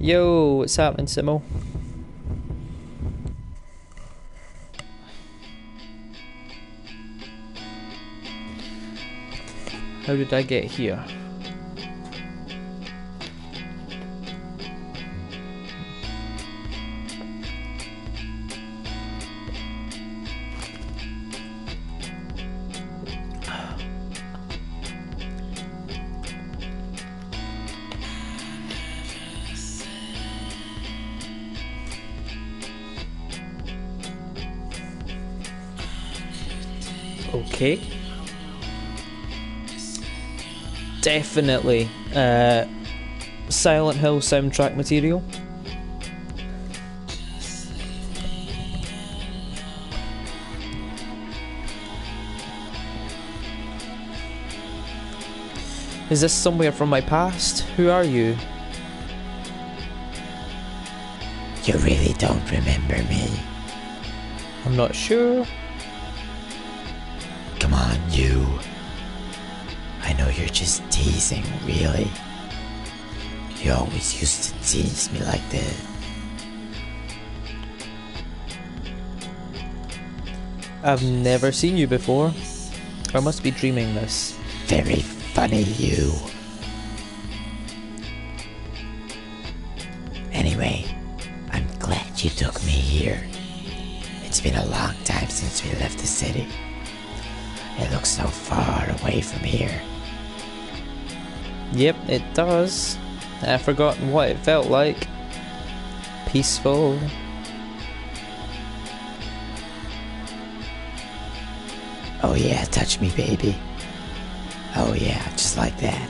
Speaker 1: Yo, what's happening, Simo? How did I get here? Okay. Definitely Silent Hill soundtrack material. Is this somewhere from my past? Who are you?
Speaker 2: You really don't remember me.
Speaker 1: I'm not sure.
Speaker 2: Come on, you. I know you're just teasing, really. You always used to tease me like that.
Speaker 1: I've never seen you before. I must be dreaming this.
Speaker 2: Very funny, you. Anyway, I'm glad you took me here. It's been a long time since we left the city. It looks so far away from here.
Speaker 1: Yep, it does. I've forgotten what it felt like. Peaceful.
Speaker 2: Oh yeah, touch me, baby. Oh yeah, just like that.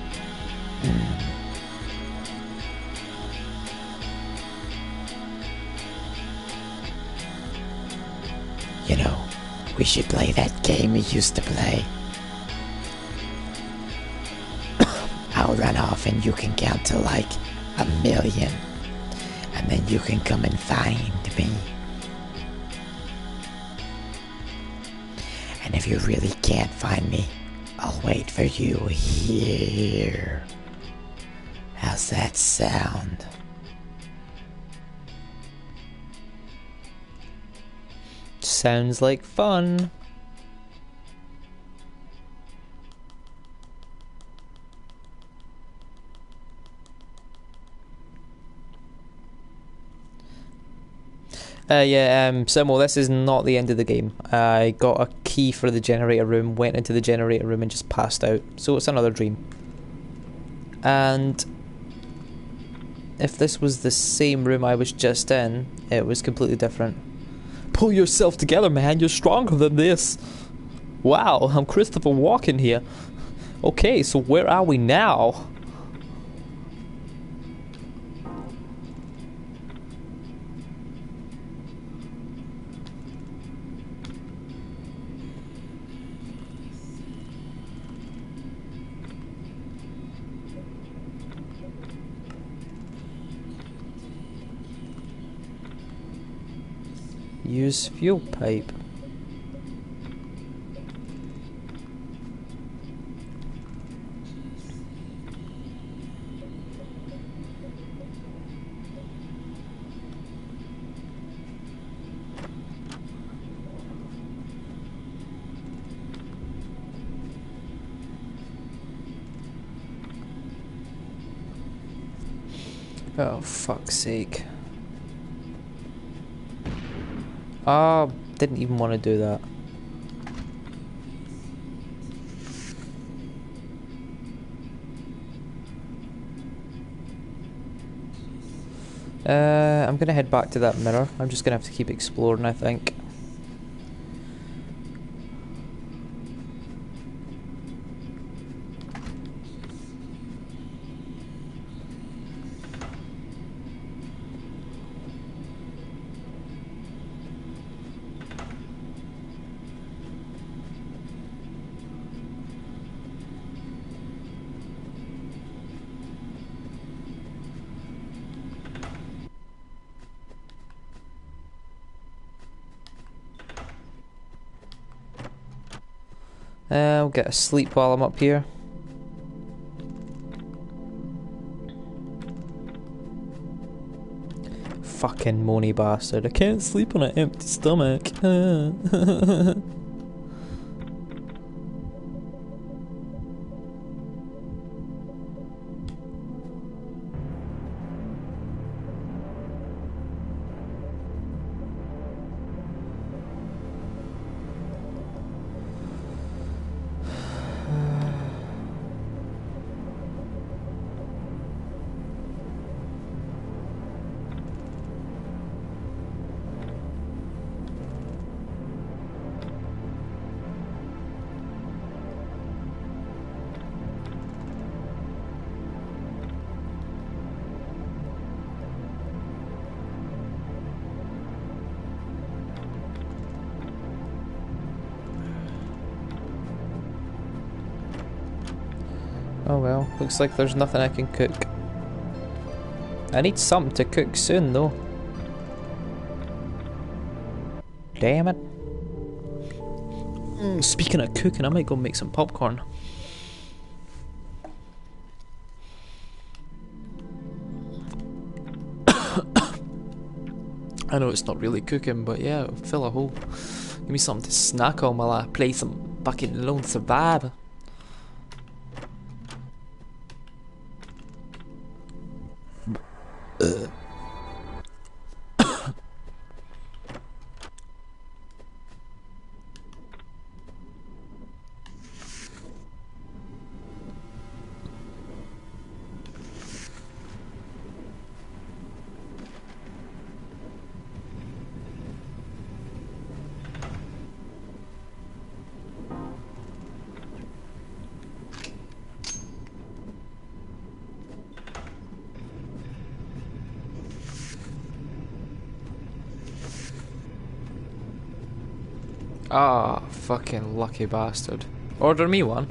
Speaker 2: You know, we should play that game we used to play. I'll run off and you can count to like 1,000,000. And then you can come and find me. And if you really can't find me, I'll wait for you here. How's that sound?
Speaker 1: Sounds like fun. Simo, this is not the end of the game. I got a key for the generator room, went into the generator room and just passed out. So it's another dream. And if this was the same room I was just in, it was completely different. Pull yourself together, man. You're stronger than this. Wow, I'm Christopher Walken here. Okay, so where are we now? Use fuel pipe. Oh, fuck's sake. Oh, didn't even want to do that. I'm gonna head back to that mirror. I'm just gonna have to keep exploring, I think. I'll get a sleep while I'm up here.
Speaker 3: fucking moany bastard. I can't sleep on an empty stomach. Oh well, looks like there's nothing I can cook. I need something to cook soon though. Damn it. Speaking of cooking, I might go make some popcorn. I know it's not really cooking, but yeah, it'll fill a hole. Give me something to snack on while I play some fucking Lone Survivor. Ah, fucking lucky bastard. Order me one.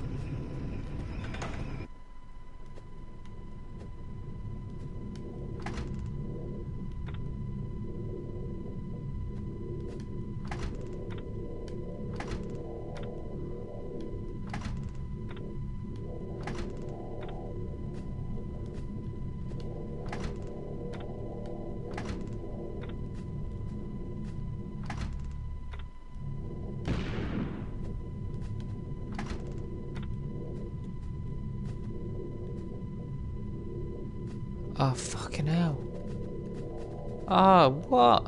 Speaker 3: Oh, fucking hell. Ah, what?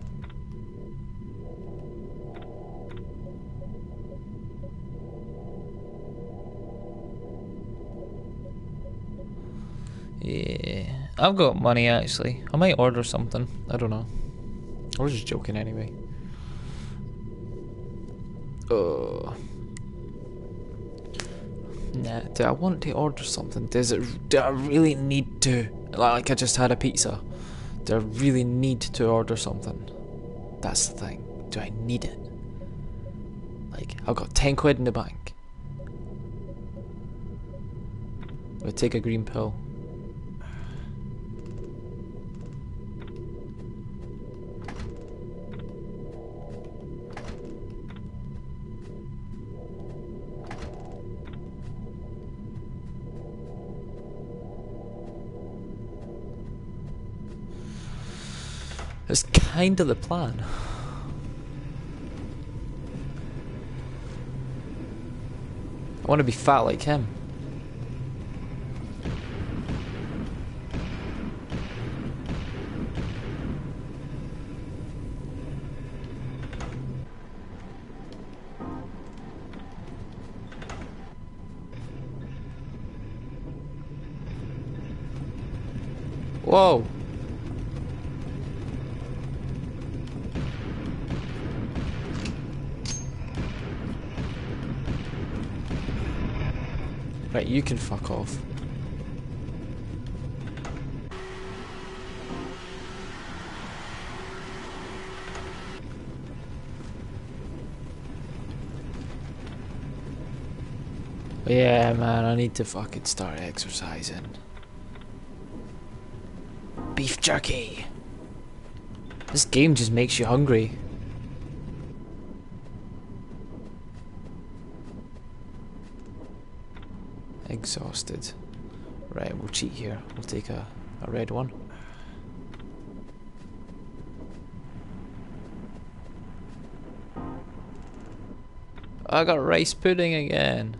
Speaker 3: Yeah, I've got money actually. I might order something. I don't know. I was just joking anyway. Oh. Nah, do I want to order something? Do I really need to? Like I just had a pizza. Do I really need to order something? That's the thing. Do I need it? Like, I've got 10 quid in the bank. I'll take a green pill. It's kind of the plan. I want to be fat like him. Whoa. Right, you can fuck off. Yeah, man, I need to fucking start exercising. Beef jerky! This game just makes you hungry. Exhausted. Right, we'll cheat here. We'll take a red one.
Speaker 1: I got rice pudding again.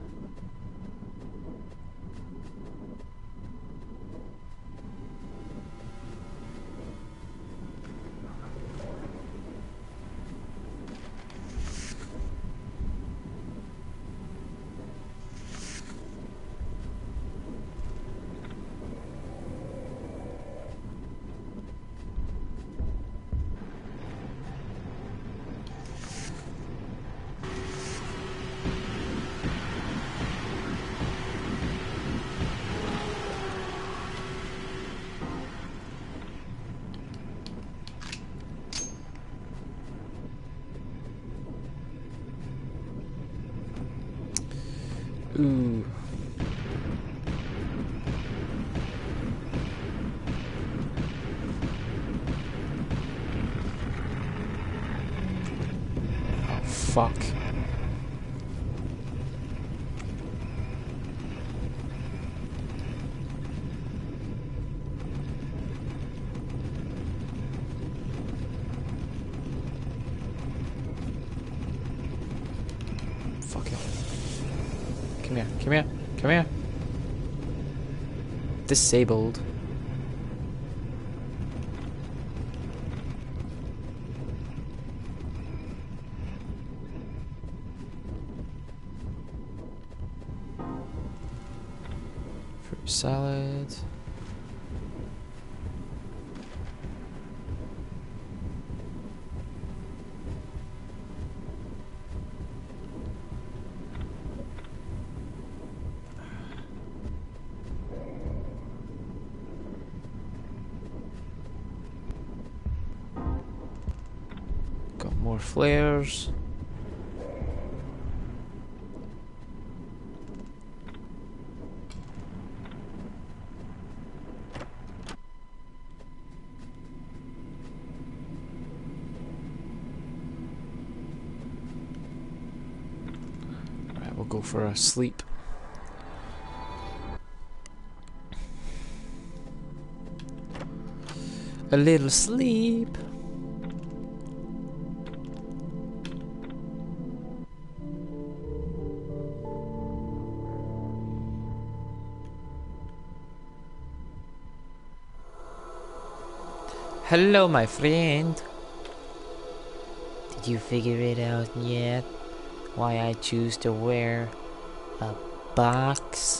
Speaker 1: Ooh. Oh, fuck. Fuck it. Come here, come here, come here. Disabled. Fruit salad. Got more flares. Right, we'll go for a sleep. A little sleep. Hello, my friend.
Speaker 2: Did you figure it out yet? Why I choose to wear a box?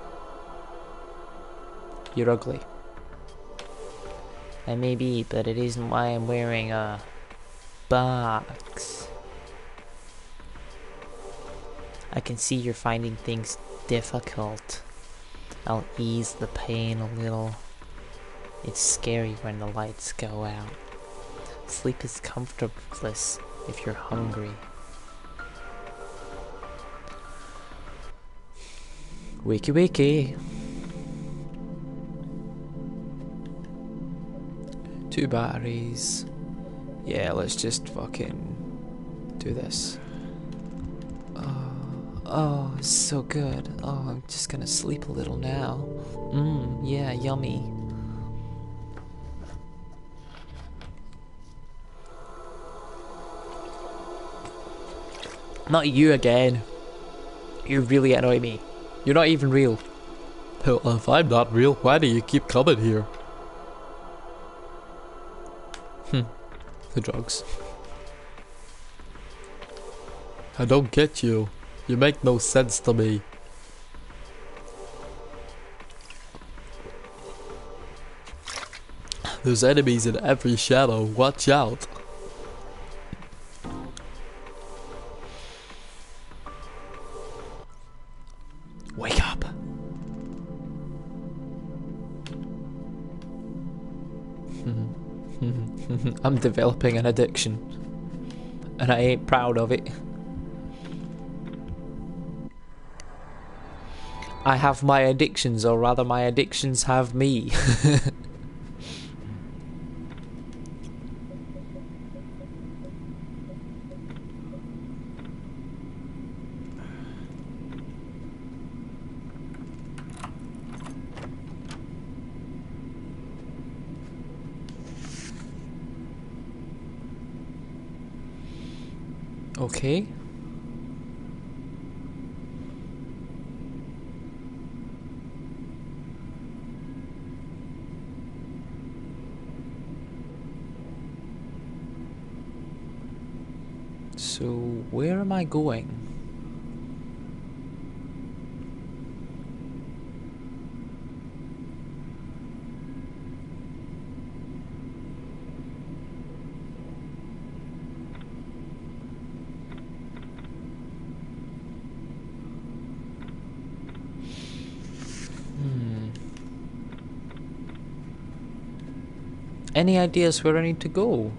Speaker 1: You're ugly.
Speaker 2: I may be, but it isn't why I'm wearing a box. I can see you're finding things difficult. I'll ease the pain a little. It's scary when the lights go out. Sleep is comfortless if you're hungry.
Speaker 1: Wakey wakey. 2 batteries. Yeah, let's just fucking do this. Oh, it's so good. Oh, I'm just gonna sleep a little now. Yeah, yummy. Not you again. You really annoy me. You're not even real.
Speaker 4: Hell, if I'm not real, why do you keep coming here?
Speaker 1: The drugs.
Speaker 4: I don't get you. You make no sense to me. There's enemies in every shadow, watch out.
Speaker 1: Wake up. I'm developing an addiction. And I ain't proud of it. I have my addictions, or rather my addictions have me. Okay. So, where am I going? Any ideas where I need to go?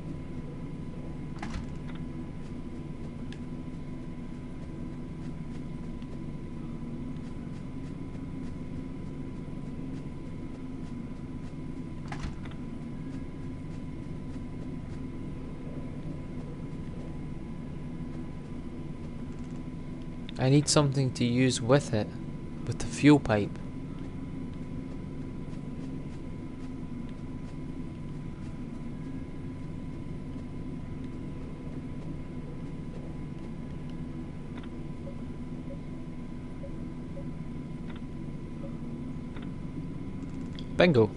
Speaker 1: I need something to use with it, with the fuel pipe. Bingo.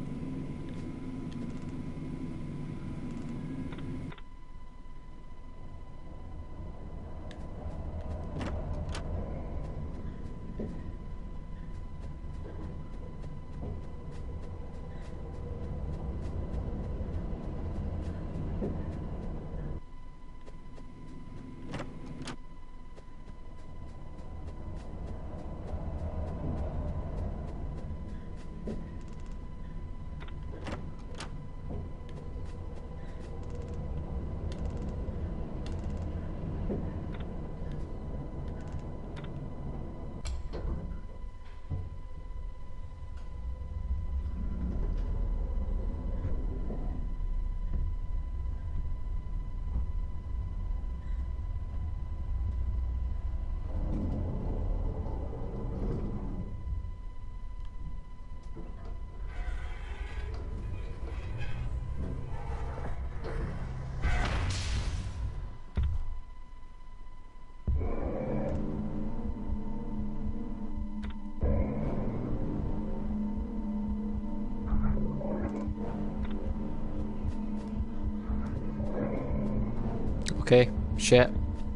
Speaker 1: Okay, shit.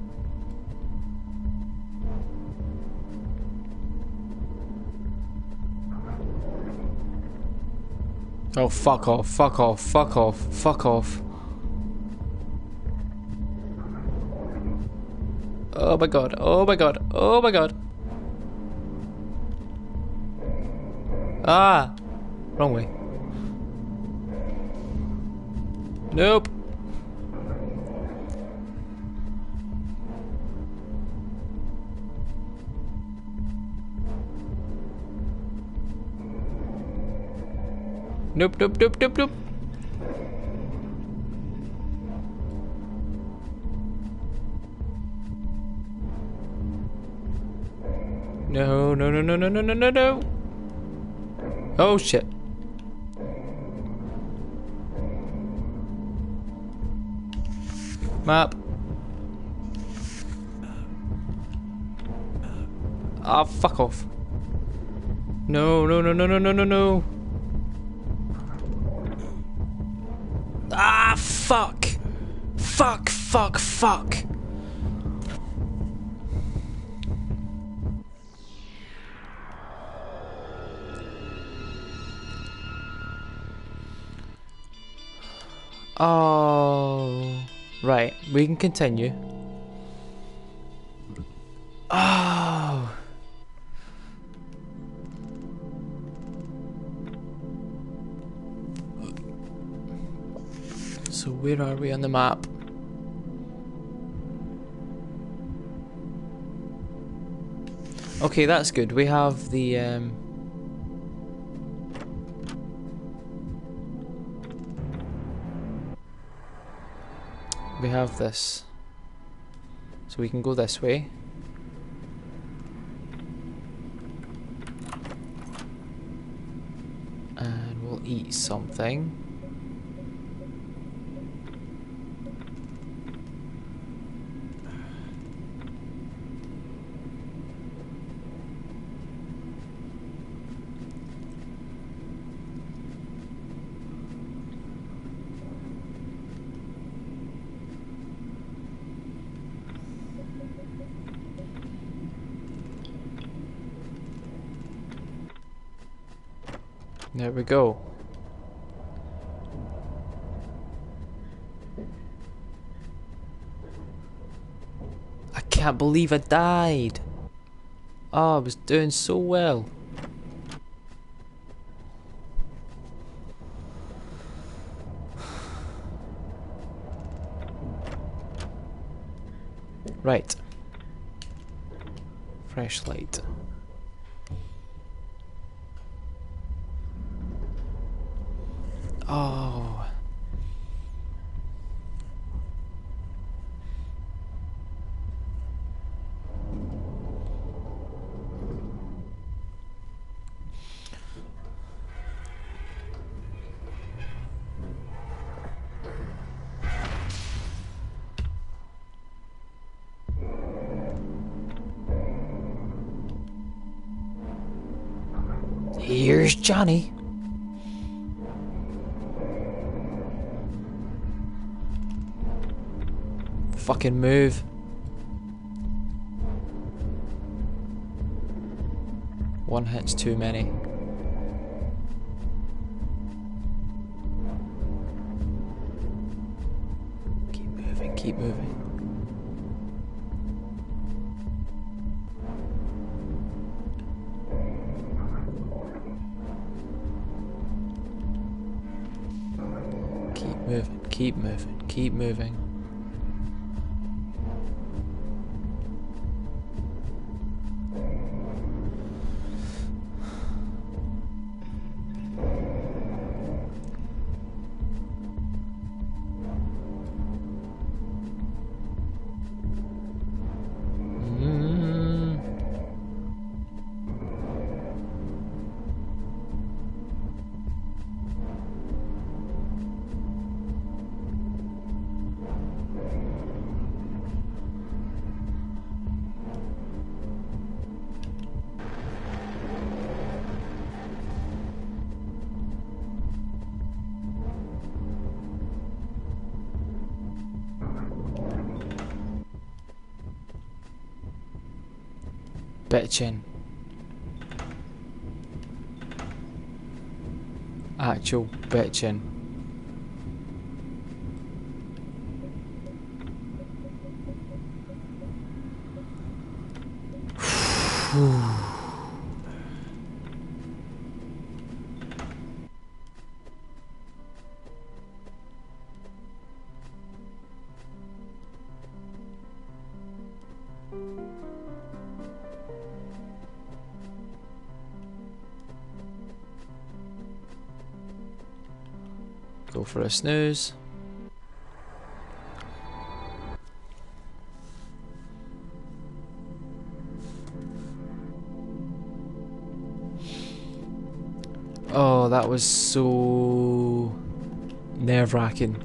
Speaker 1: Oh, fuck off, fuck off, fuck off, fuck off. Oh my god, oh my god, oh my god. Ah! Wrong way. Nope. Nope, nope, nope, nope, nope. No, no, no, no, no, no, no, no, no. Oh shit. Map. Ah, fuck off. No, no, no, no, no, no, no, no. Ah, fuck. Fuck, fuck, fuck. Oh, right. We can continue. Oh. So where are we on the map? Okay, that's good. We have the we have this. So we can go this way. And we'll eat something. There we go. I can't believe I died. Oh, I was doing so well. Right. Fresh light. Oh. Here's Johnny. Fucking move. One hit's too many. Keep moving, keep moving. Keep moving, keep moving, keep moving. Bitchin'. Actual bitchin'. Go for a snooze. Oh, that was so nerve-wracking.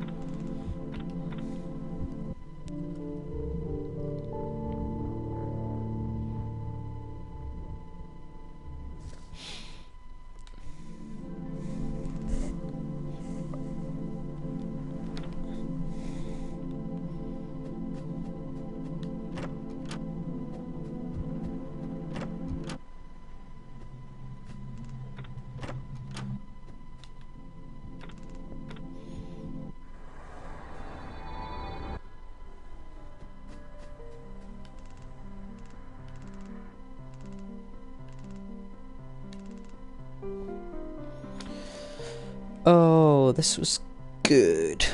Speaker 1: Oh, this was good.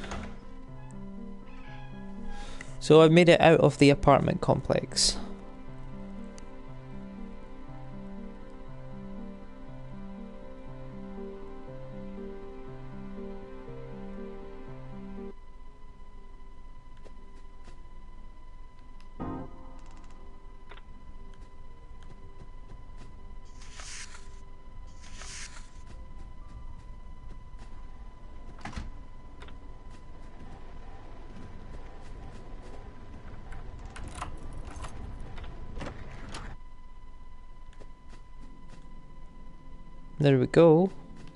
Speaker 1: So I made it out of the apartment complex. There we go.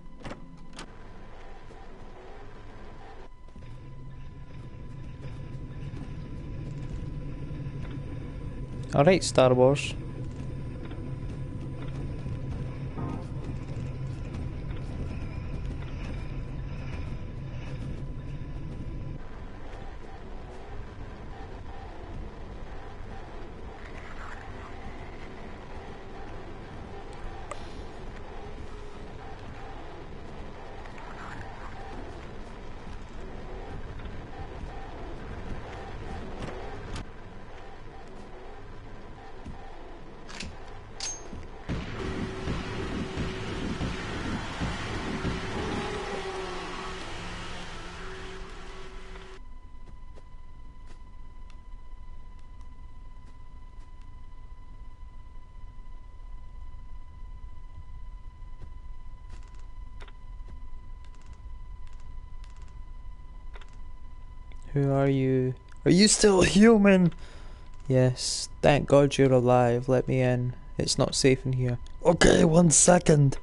Speaker 1: Alright, Star Wars.
Speaker 3: Who are you?
Speaker 4: Are you still human?
Speaker 3: Yes, thank God you're alive. Let me in. It's not safe in here.
Speaker 4: Okay, 1 second.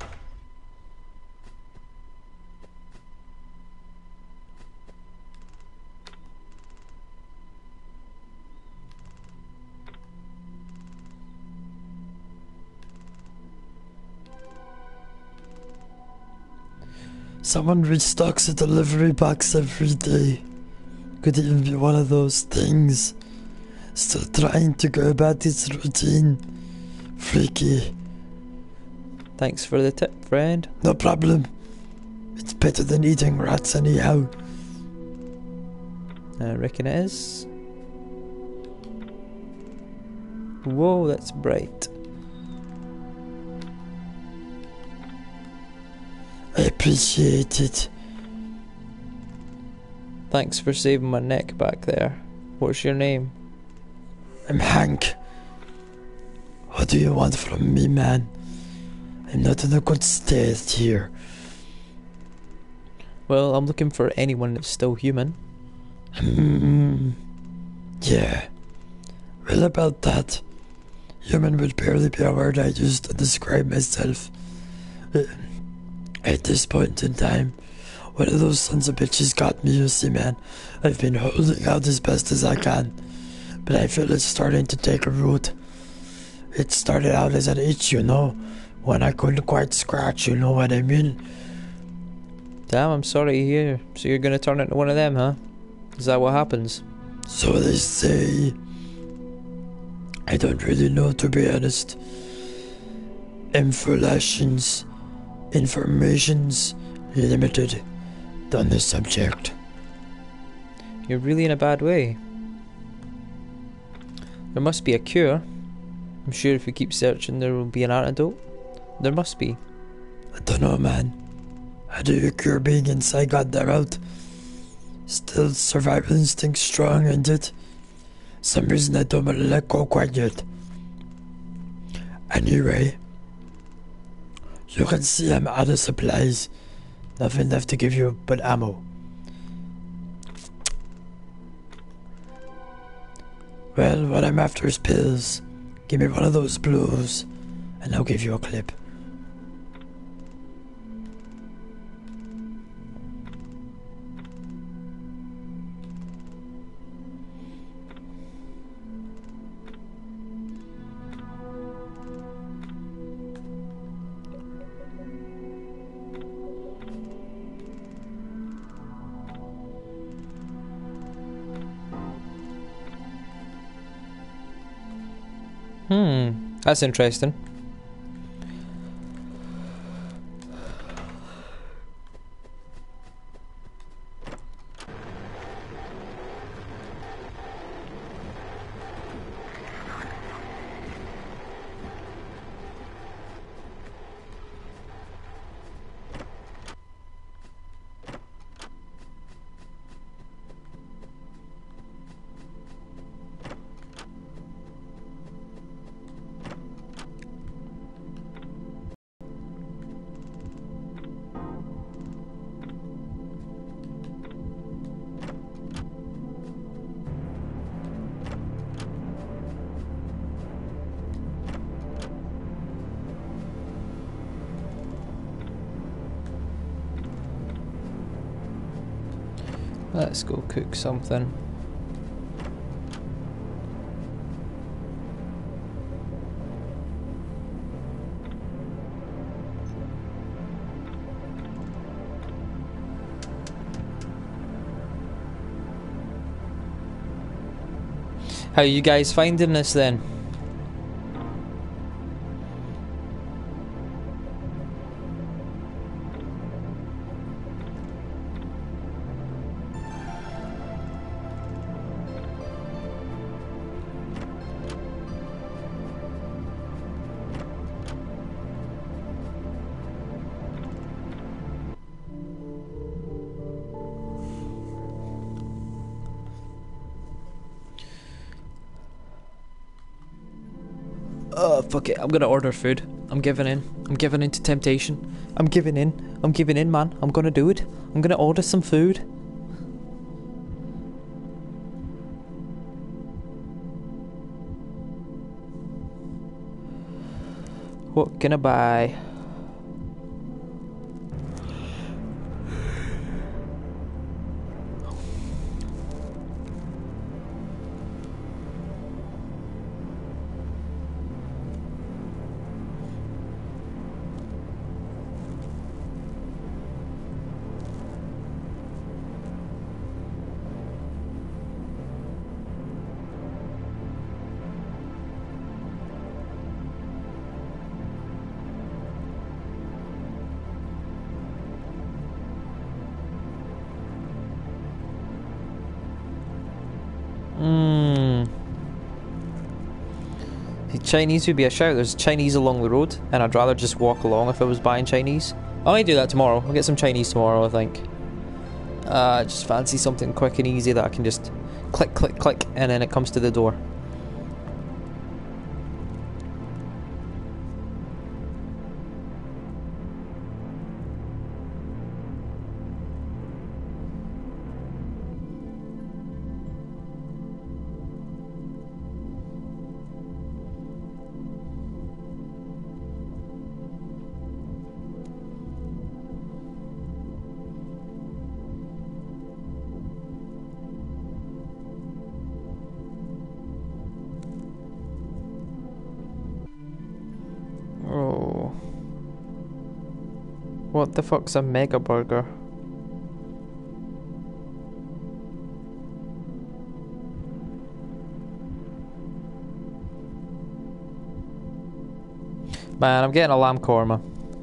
Speaker 4: Someone restocks a delivery box every day. Could even be one of those things. Still trying to go about its routine. Freaky.
Speaker 3: Thanks for the tip, friend.
Speaker 4: No problem. It's better than eating rats anyhow.
Speaker 3: I reckon it is. Whoa, that's bright.
Speaker 4: I appreciate it.
Speaker 3: Thanks for saving my neck back there. What's your name?
Speaker 4: I'm Hank. What do you want from me, man? I'm not in a good state here.
Speaker 3: Well, I'm looking for anyone that's still human.
Speaker 4: Yeah. Well, about that. Human would barely be a word I use to describe myself. At this point in time, one of those sons of bitches got me, you see, man. I've been holding out as best as I can, but I feel it's starting to take a root. It started out as an itch, you know, when I couldn't quite scratch, you know what I mean?
Speaker 3: Damn, I'm sorry to hear. So you're gonna turn into one of them, huh? Is that what happens?
Speaker 4: So they say. I don't really know, to be honest. Information's limited on this subject.
Speaker 3: You're really in a bad way. There must be a cure. I'm sure if we keep searching there will be an antidote. There must be.
Speaker 4: I don't know, man. How do you cure being inside goddamn out? Still survival instinct strong, ain't it? Some reason I don't want to let go quite yet. Anyway, you can see I'm out of supplies. Nothing left to give you but ammo. Well, what I'm after is pills. Give me one of those blues, and I'll give you a clip.
Speaker 3: That's interesting. Let's go cook something. How are you guys finding this then? Oh, fuck it. I'm gonna order food. I'm giving in. I'm giving in to temptation. I'm giving in. I'm giving in, man. I'm gonna do it. I'm gonna order some food.
Speaker 1: What can I buy? Chinese would be a shout. There's Chinese along the road, and I'd rather just walk along if I was buying Chinese. I might do that tomorrow. I'll get some Chinese tomorrow, I think. Just fancy something quick and easy that I can just click, click, click, and then it comes to the door. Oh. What the fuck's a mega burger? Man, I'm getting a lamb korma.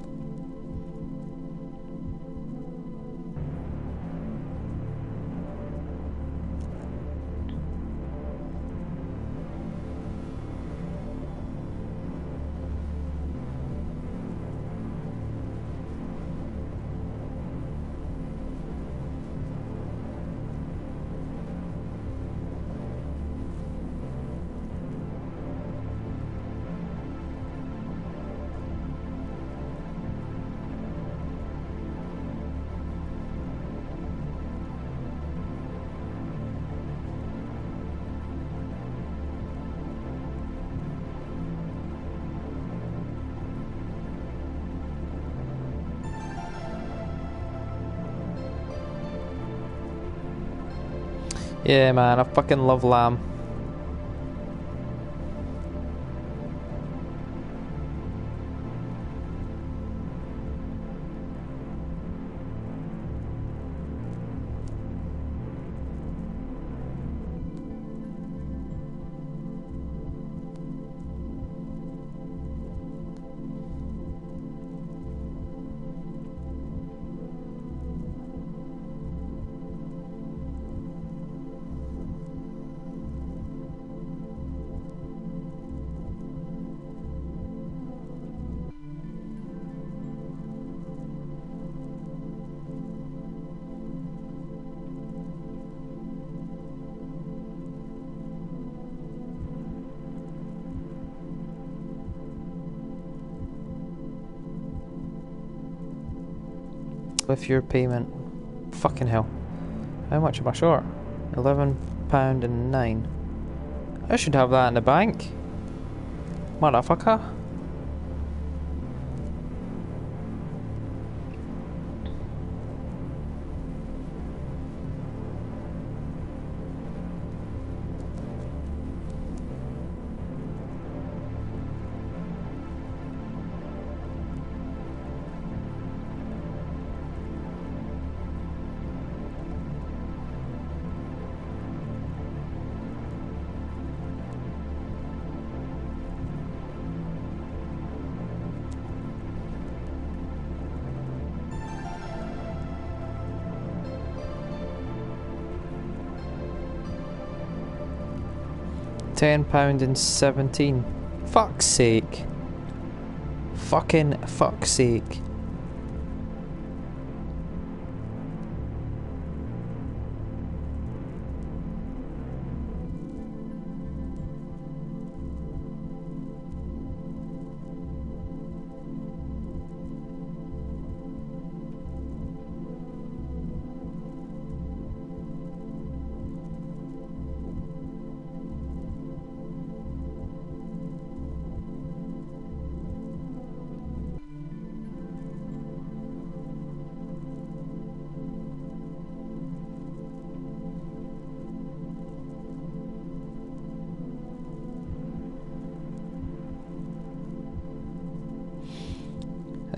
Speaker 1: Yeah, man, I fucking love lamb. With your payment. Fucking hell. How much am I short? £11 and 9. I should have that in the bank. Motherfucker. £10 and 17. Fuck's sake. Fucking fuck's sake.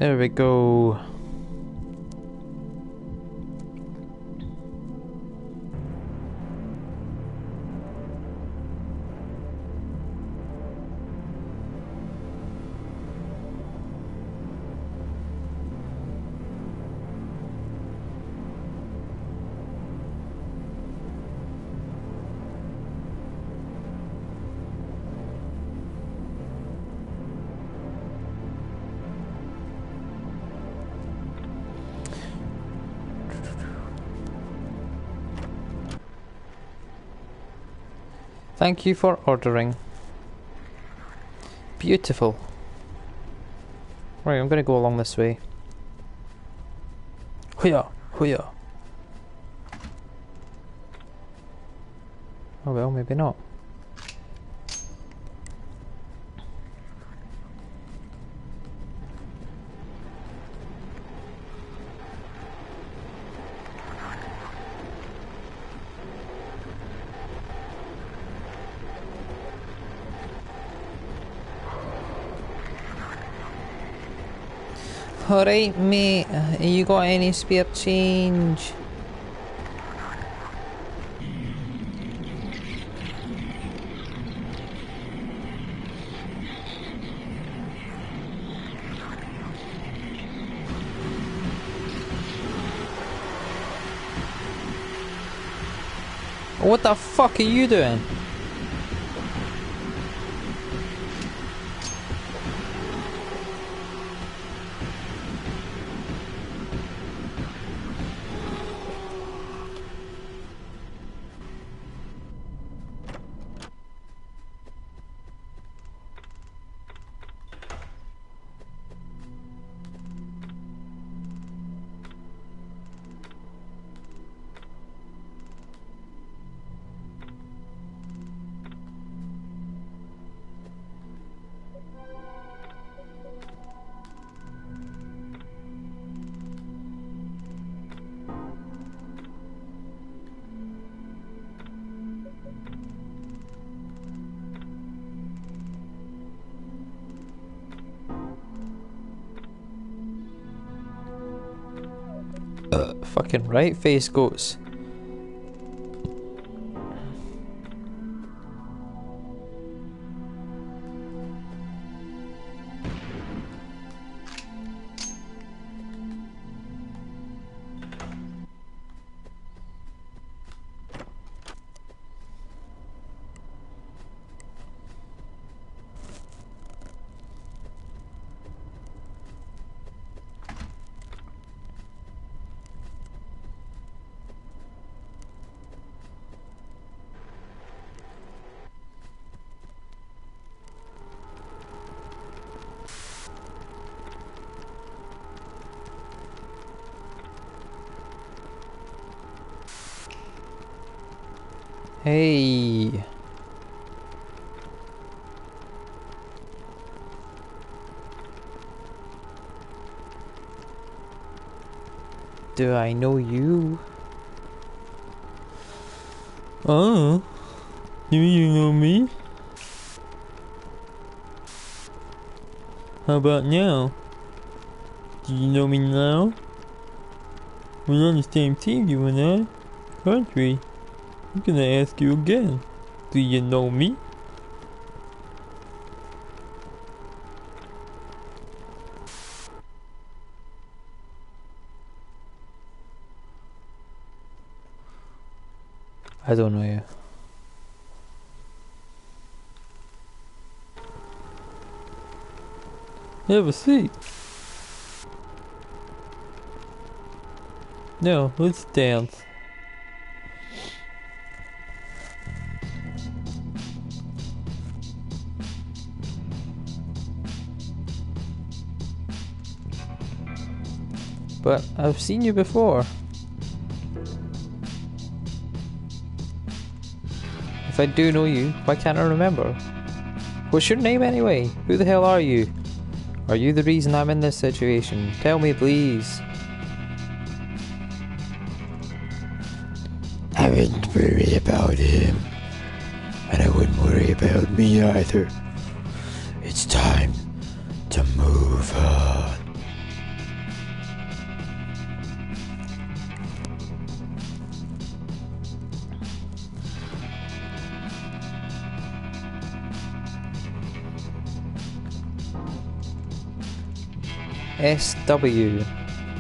Speaker 1: There we go. Thank you for ordering. Beautiful. Right, I'm gonna go along this way. Huya, huya. Oh well, maybe not. Alright mate, you got any spare change? What the fuck are you doing? Fucking right face goats. Hey. Do I know you? Oh, do you know me? How about now? Do you know me now? We're on the same team, you and I, aren't we? I'm gonna ask you again. Do you know me? I don't know you. Have a seat. No, let's dance. But I've seen you before. If I do know you, why can't I remember? What's your name anyway? Who the hell are you? Are you the reason I'm in this situation? Tell me, please.
Speaker 4: I wouldn't worry about him. And I wouldn't worry about me either. It's time to move on.
Speaker 3: SW.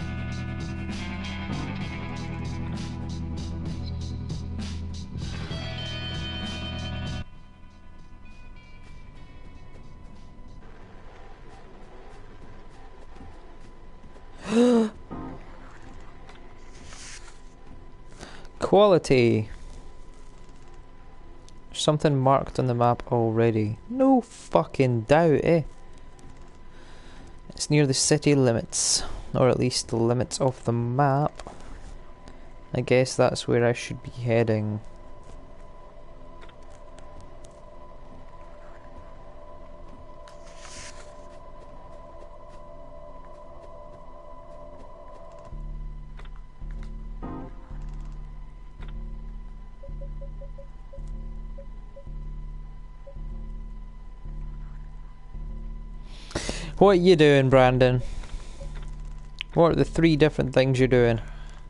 Speaker 3: Quality. Something marked on the map already. No fucking doubt, eh? It's near the city limits, or at least the limits of the map. I guess that's where I should be heading. What are you doing, Brandon? What are the 3 different things you're doing?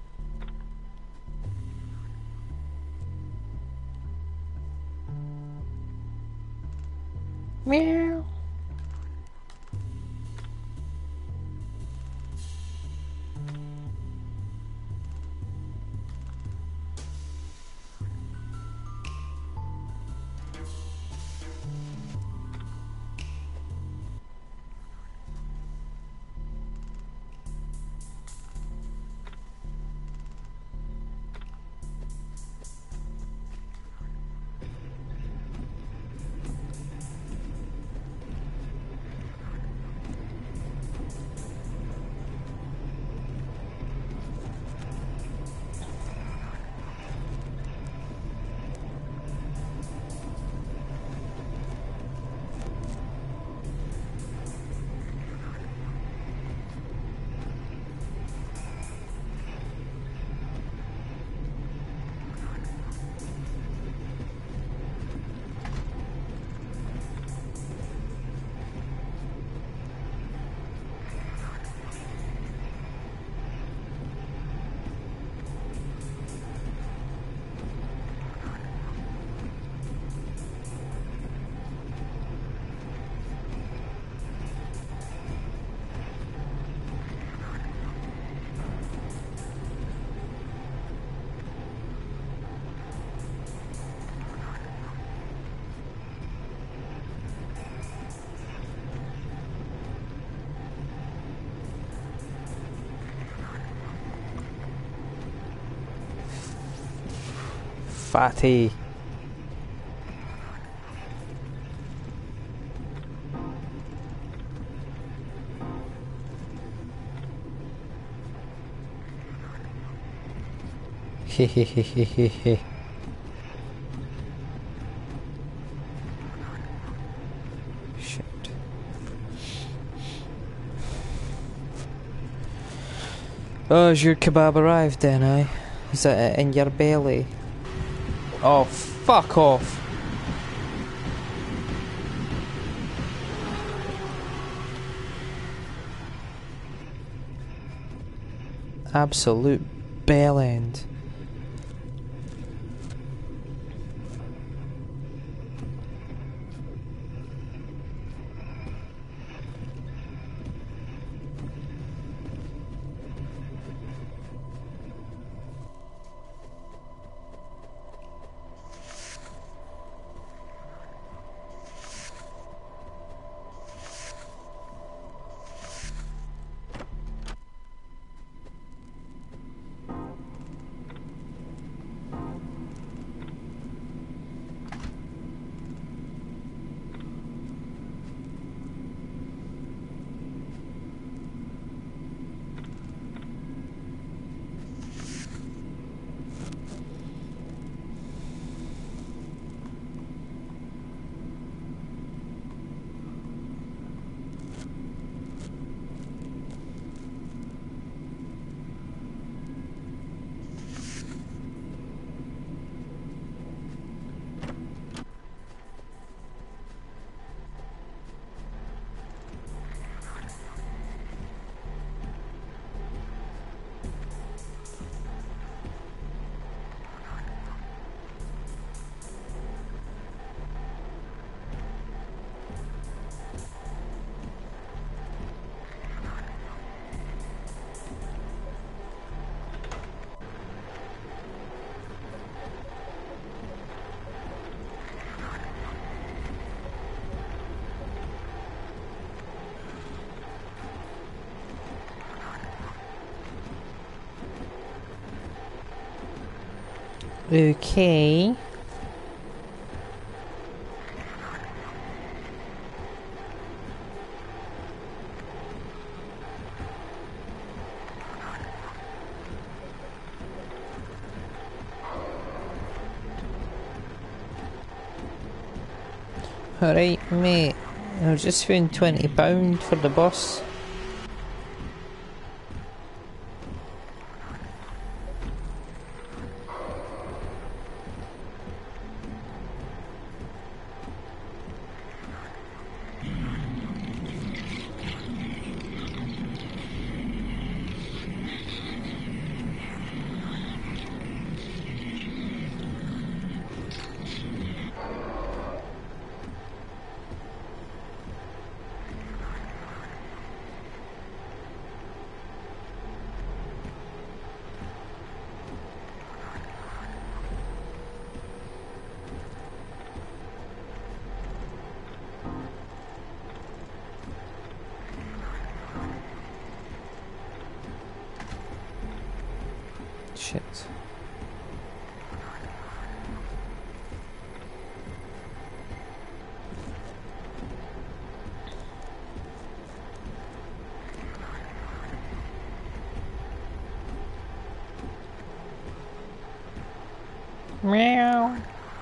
Speaker 3: Meow. Fatty. Hehehehehe. Shit. Oh, has your kebab arrived then, eh? Is it in your belly? Oh, fuck off. Absolute bell end.
Speaker 2: Okay.
Speaker 3: Alright, mate. I've just found £20 for the bus. Shit. Meow.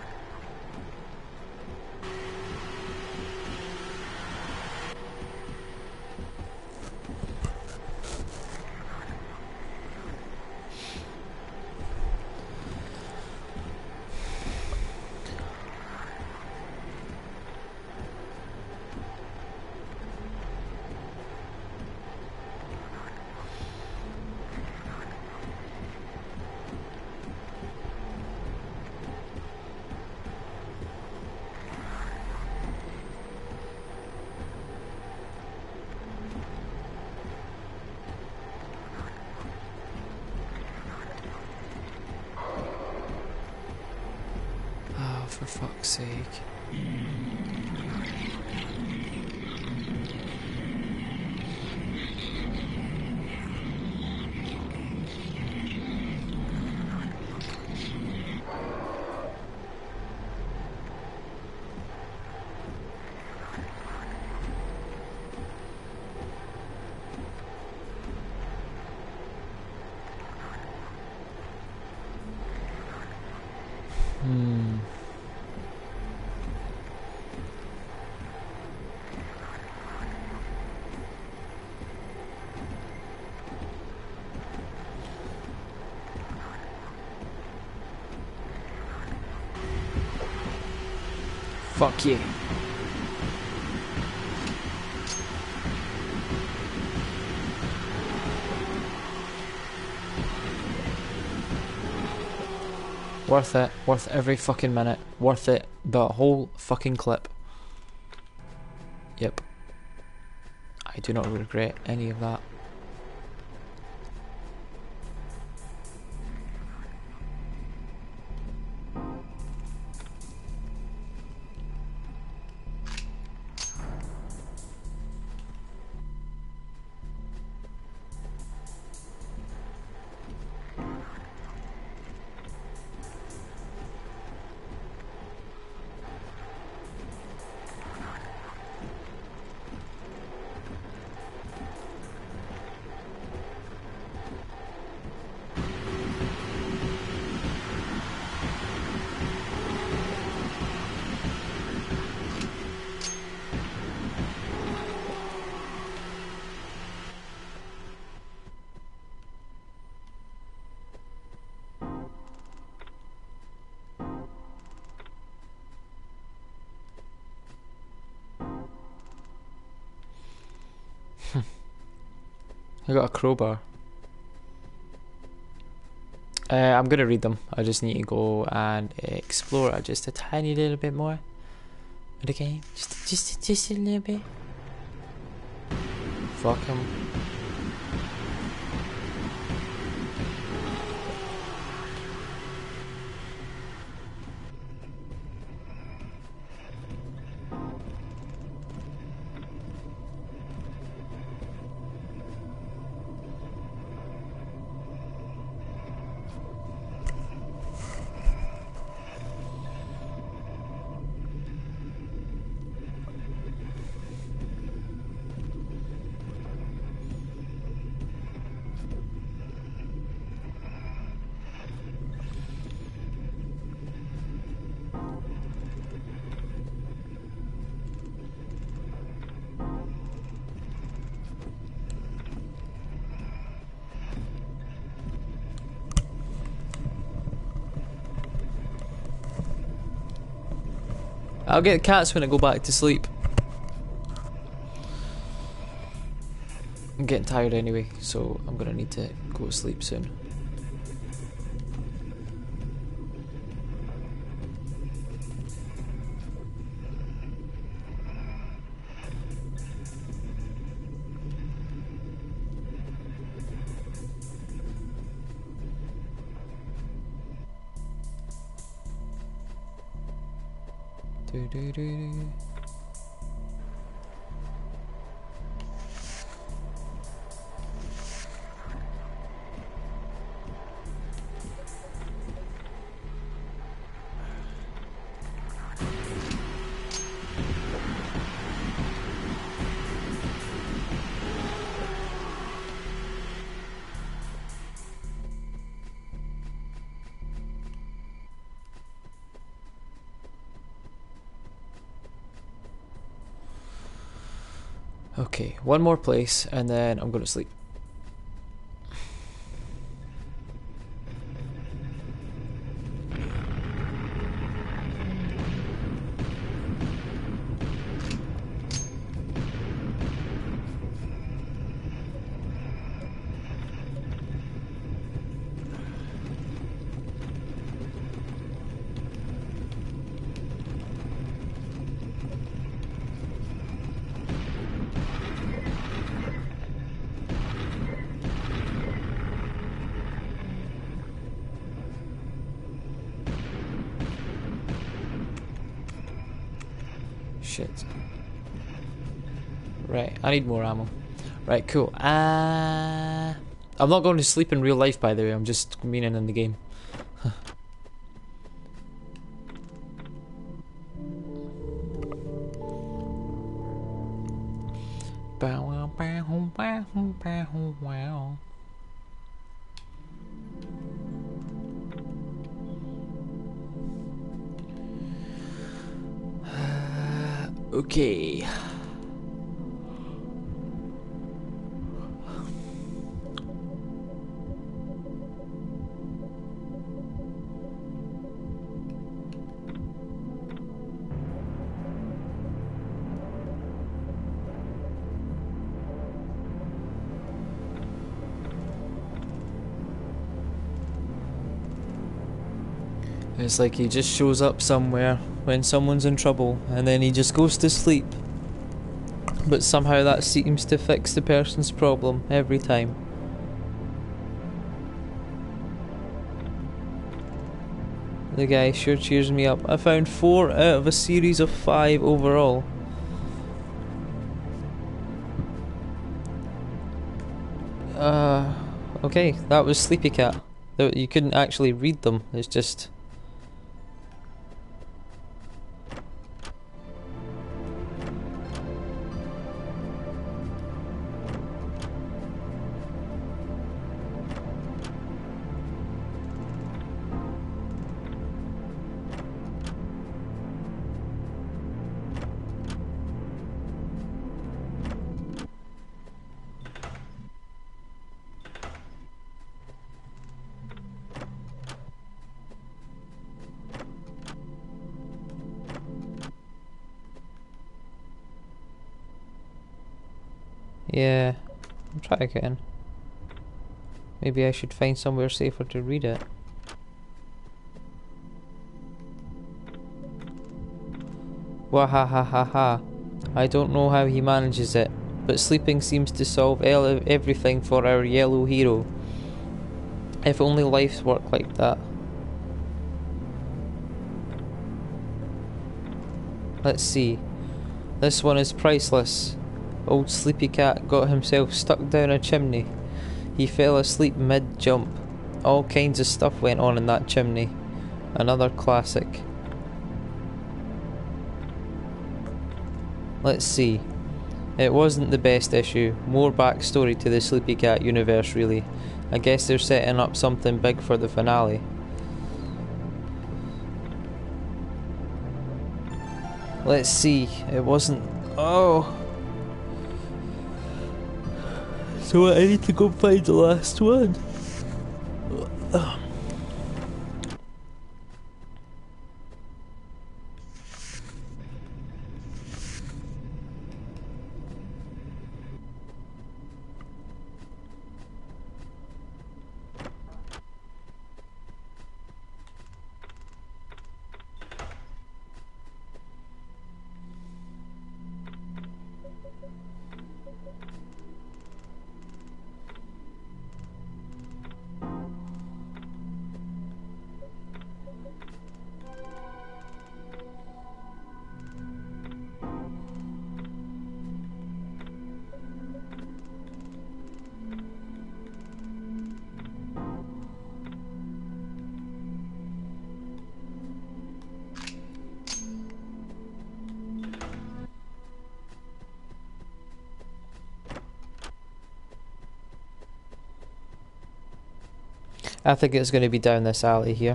Speaker 1: Oh, for fuck's sake. Fuck you. Worth it. Worth every fucking minute. Worth it. The whole fucking clip. Yep. I do not regret any of that. I got a crowbar. I'm gonna read them. I just need to go and explore just a tiny little bit more of the game. Just a little bit. Fuck him. I'll get cats when I go back to sleep. I'm getting tired anyway, so I'm gonna need to go to sleep soon. Do, do, do, do. Okay, one more place and then I'm going to sleep. Shit. Right, I need more ammo. Right, cool. I'm not going to sleep in real life, by the way. I'm just meaning in the game. Okay. It's like he just shows up somewhere when someone's in trouble and then he just goes to sleep. But somehow that seems to fix the person's problem every time. The guy sure cheers me up. I found 4 out of a series of 5 overall. Okay, that was Sleepy Cat. You couldn't actually read them, it's just... Yeah, I'll try again. Maybe I should find somewhere safer to read it. Wahahaha. I don't know how he manages it, but sleeping seems to solve everything for our yellow hero. If only lives worked like that. Let's see. This one is priceless. Old Sleepy Cat got himself stuck down a chimney. He fell asleep mid-jump. All kinds of stuff went on in that chimney. Another classic. Let's see. It wasn't the best issue. More backstory to the Sleepy Cat universe, really. I guess they're setting up something big for the finale. Let's see. It wasn't... Oh... So I need to go find the last one.
Speaker 3: I think it's going to be down this alley here.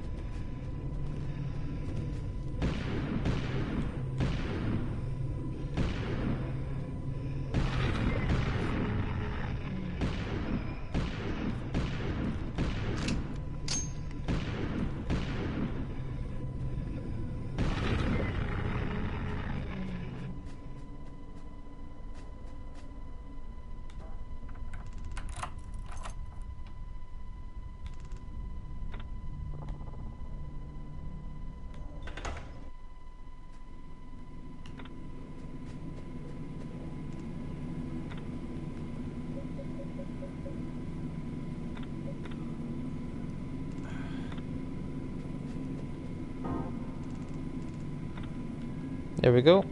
Speaker 3: There we go.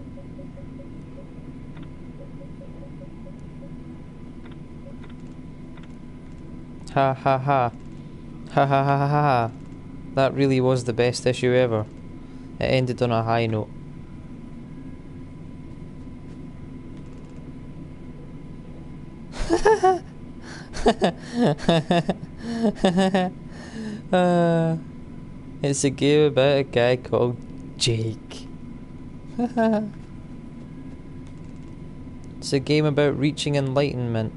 Speaker 3: Ha ha ha. Ha ha ha ha ha. That really was the best issue ever. It ended on a high note. It's a game about a guy called Jake. It's a game about reaching enlightenment.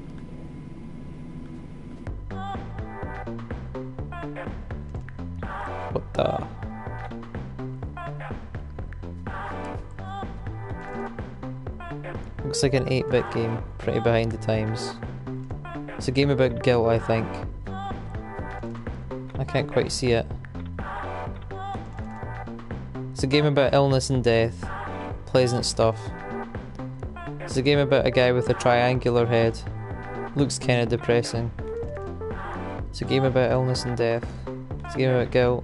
Speaker 3: What the? Looks like an 8-bit game, pretty behind the times. It's a game about guilt, I think. I can't quite see it. It's a game about illness and death. Pleasant stuff. It's a game about a guy with a triangular head. Looks kinda depressing. It's a game about illness and death. It's a game about guilt.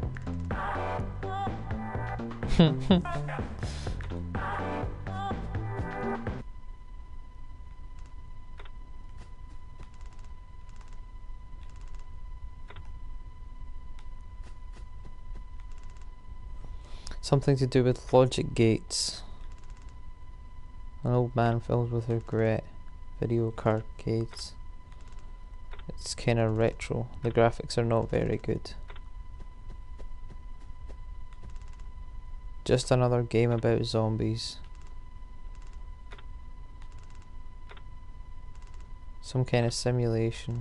Speaker 3: Something to do with logic gates. An old man filled with regret. Video arcades. It's kinda retro. The graphics are not very good. Just another game about zombies. Some kind of simulation.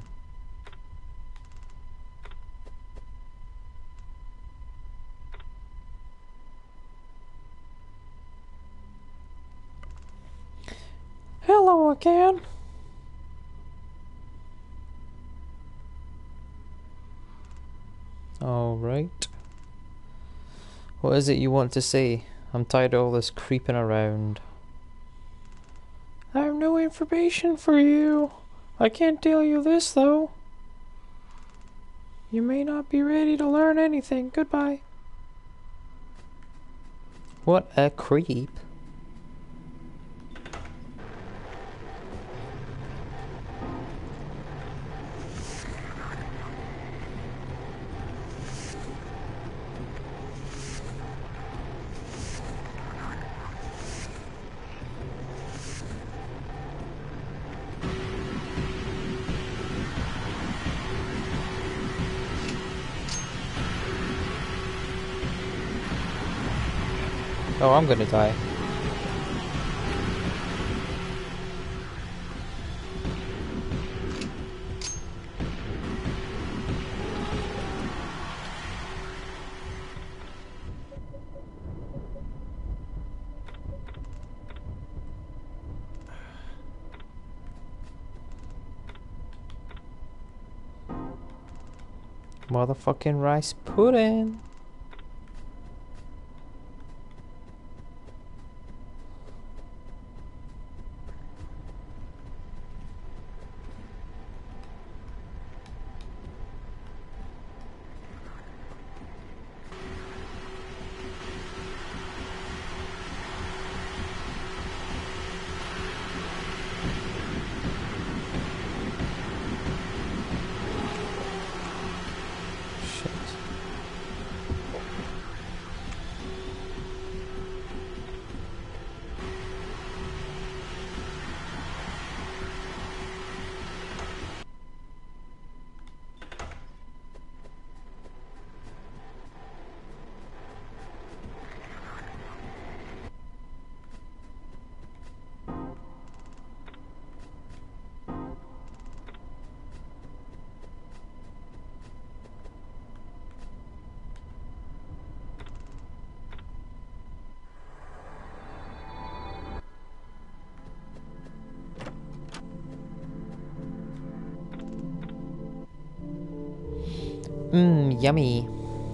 Speaker 3: Hello again. Alright. What is it you want to say? I'm tired of all this creeping around. I have no information for you. I can't tell you this though. You may not be ready to learn anything. Goodbye. What a creep. Oh, I'm gonna die. Motherfucking rice pudding.
Speaker 2: Mmm, yummy.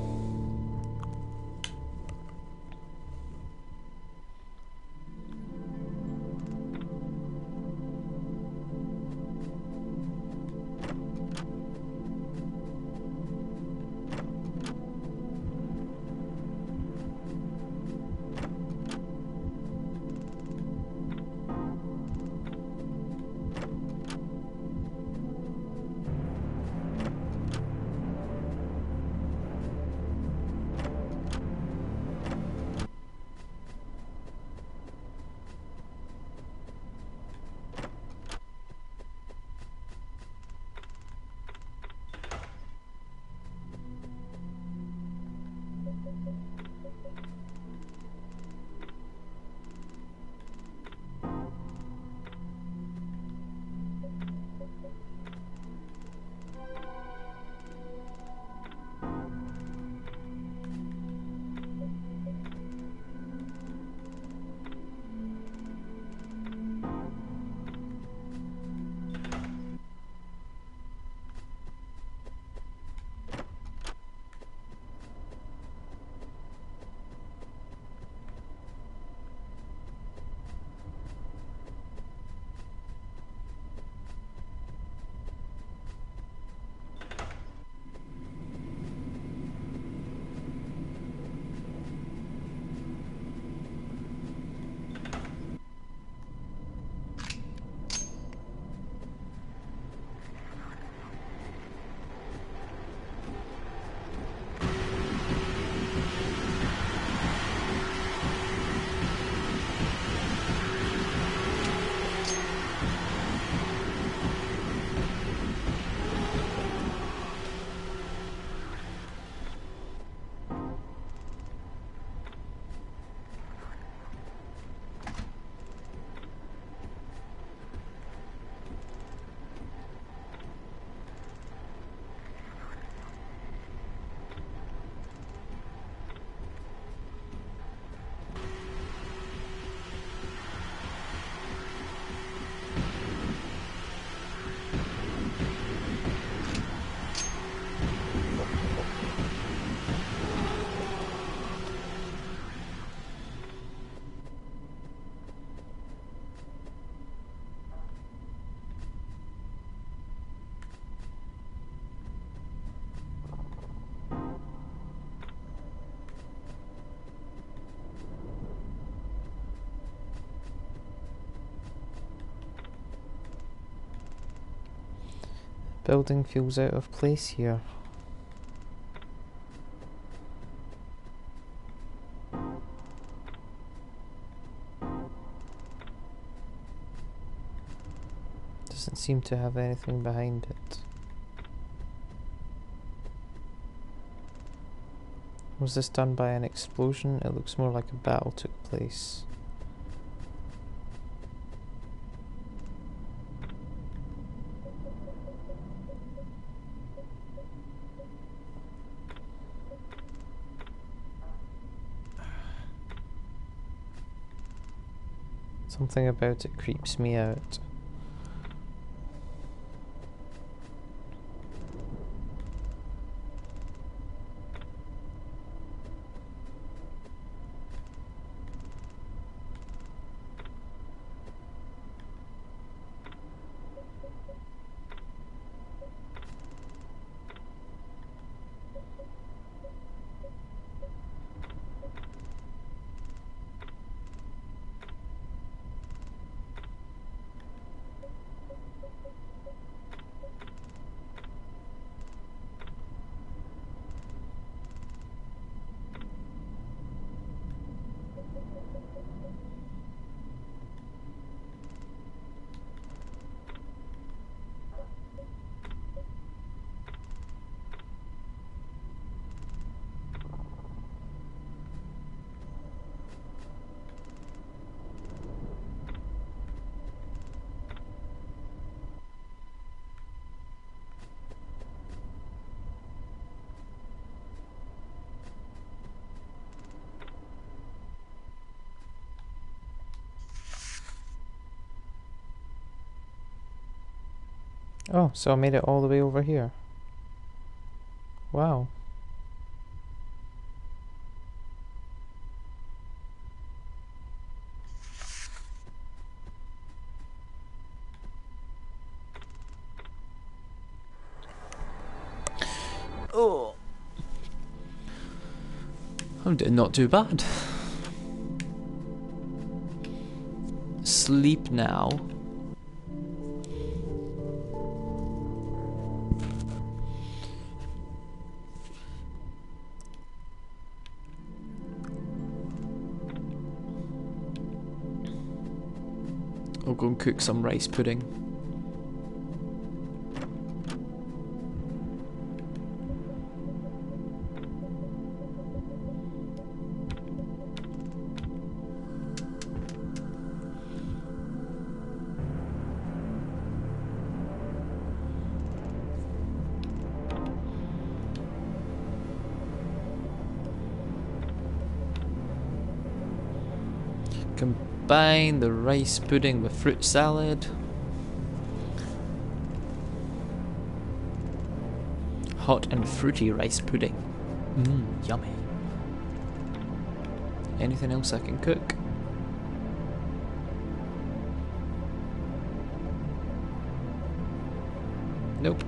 Speaker 2: Building feels out of place here. Doesn't seem to have anything behind it. Was this done by an explosion? It looks more like a battle took place. Something about it creeps me out. Oh, so I made it all the way over here.
Speaker 1: Wow. Oh. I'm doing not too bad. Sleep now. I'll go and cook some rice pudding. Combine the rice pudding with fruit salad. Hot and fruity rice pudding. Mmm, yummy. Anything else I can cook? Nope.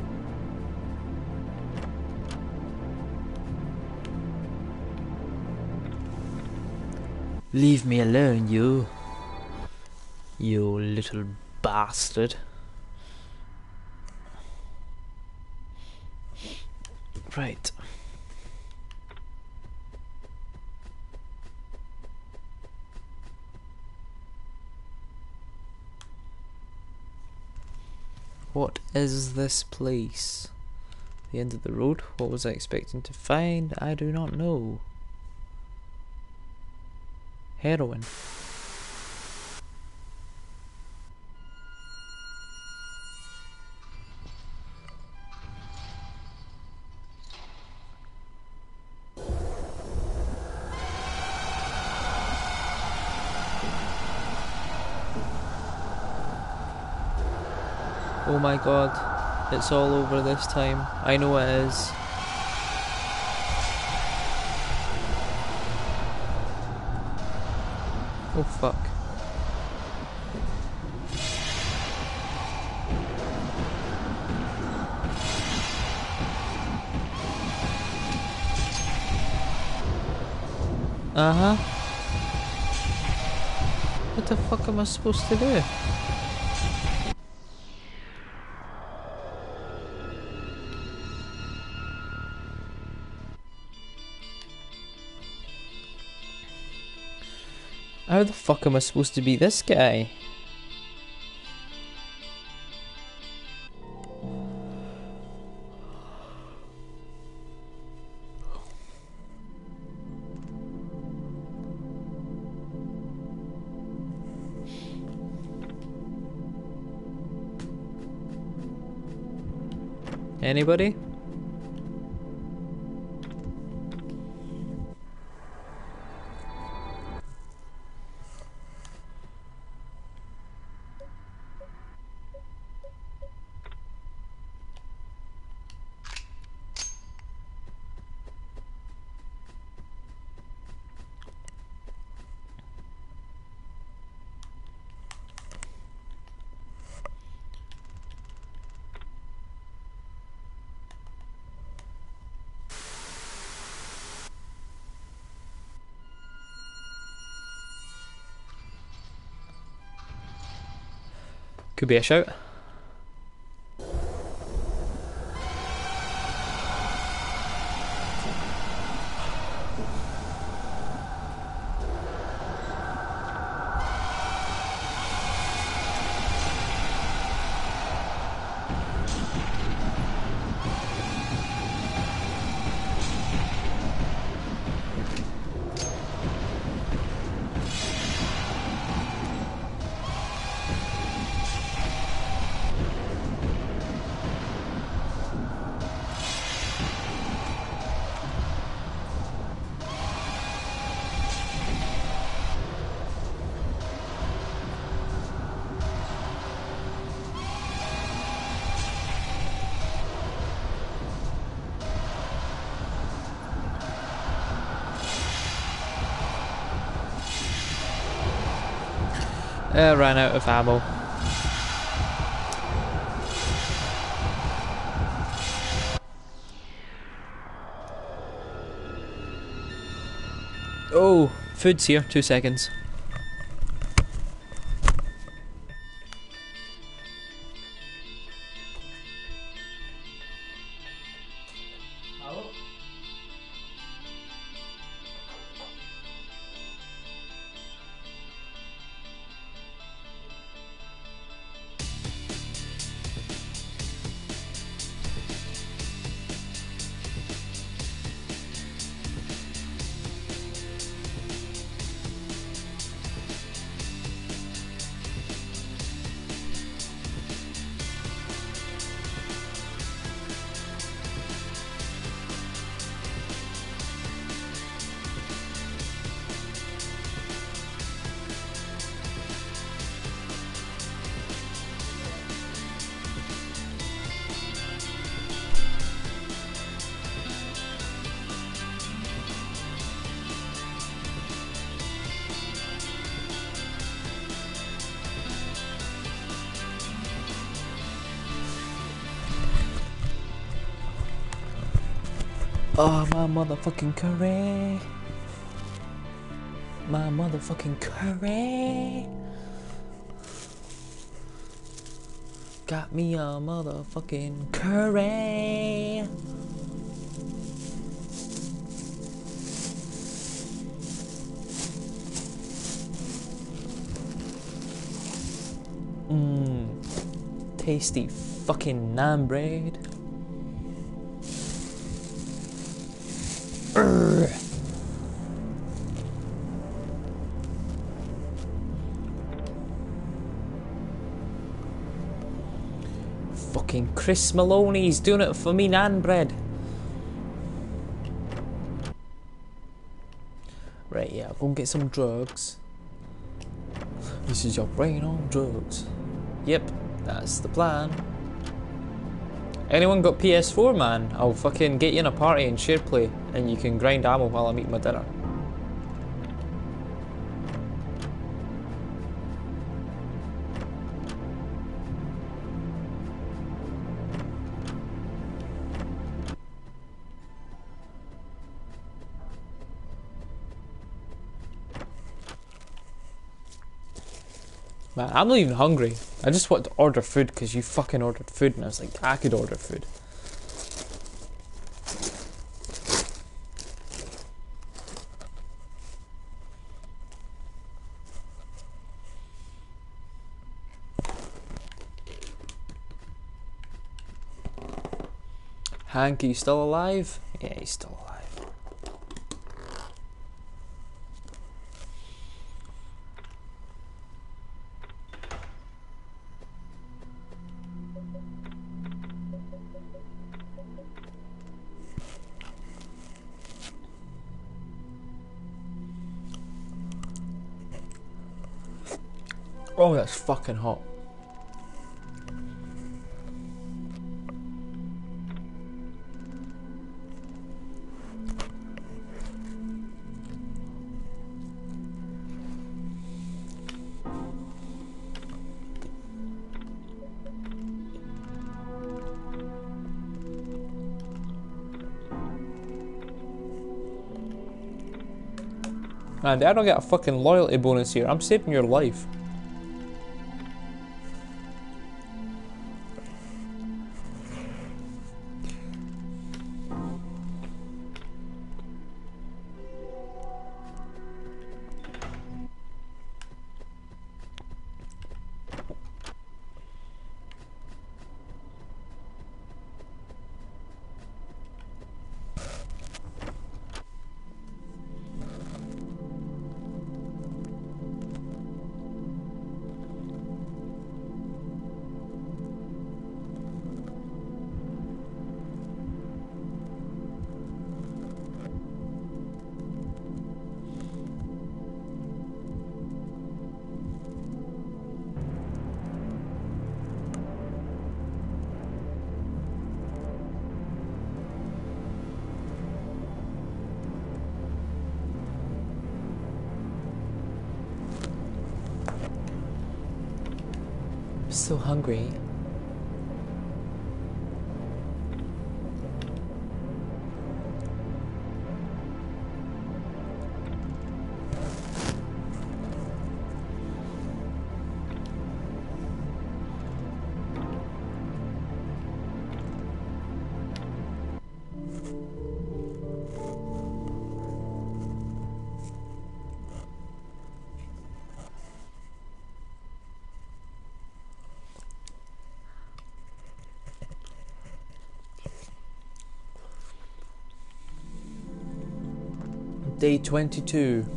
Speaker 1: Leave me alone, you. You little bastard. Right. What is this place? The end of the road? What was I expecting to find? I do not know. Heroin. Oh my god, it's all over this time. I know it is. Oh fuck. Uh-huh. What the fuck am I supposed to do? How the fuck am I supposed to be this guy? Anybody? Could be a shout. Ran out of ammo. Oh, food's here. 2 seconds. Oh, my motherfucking curry. My motherfucking curry. Got me a motherfucking curry. Tasty fucking naan bread. Fucking Chris Maloney's doing it for me naan bread. Right, yeah, go and get some drugs. This is your brain on drugs. Yep, that's the plan. Anyone got PS4, man? I'll fucking get you in a party and share play, and you can grind ammo while I'm eating my dinner. Man, I'm not even hungry. I just want to order food because you fucking ordered food, and I was like, I could order food. Hank, are you still alive? Yeah, he's still alive. Oh, that's fucking hot. Man, I don't get a fucking loyalty bonus here. I'm saving your life.
Speaker 2: so hungry. Day 22.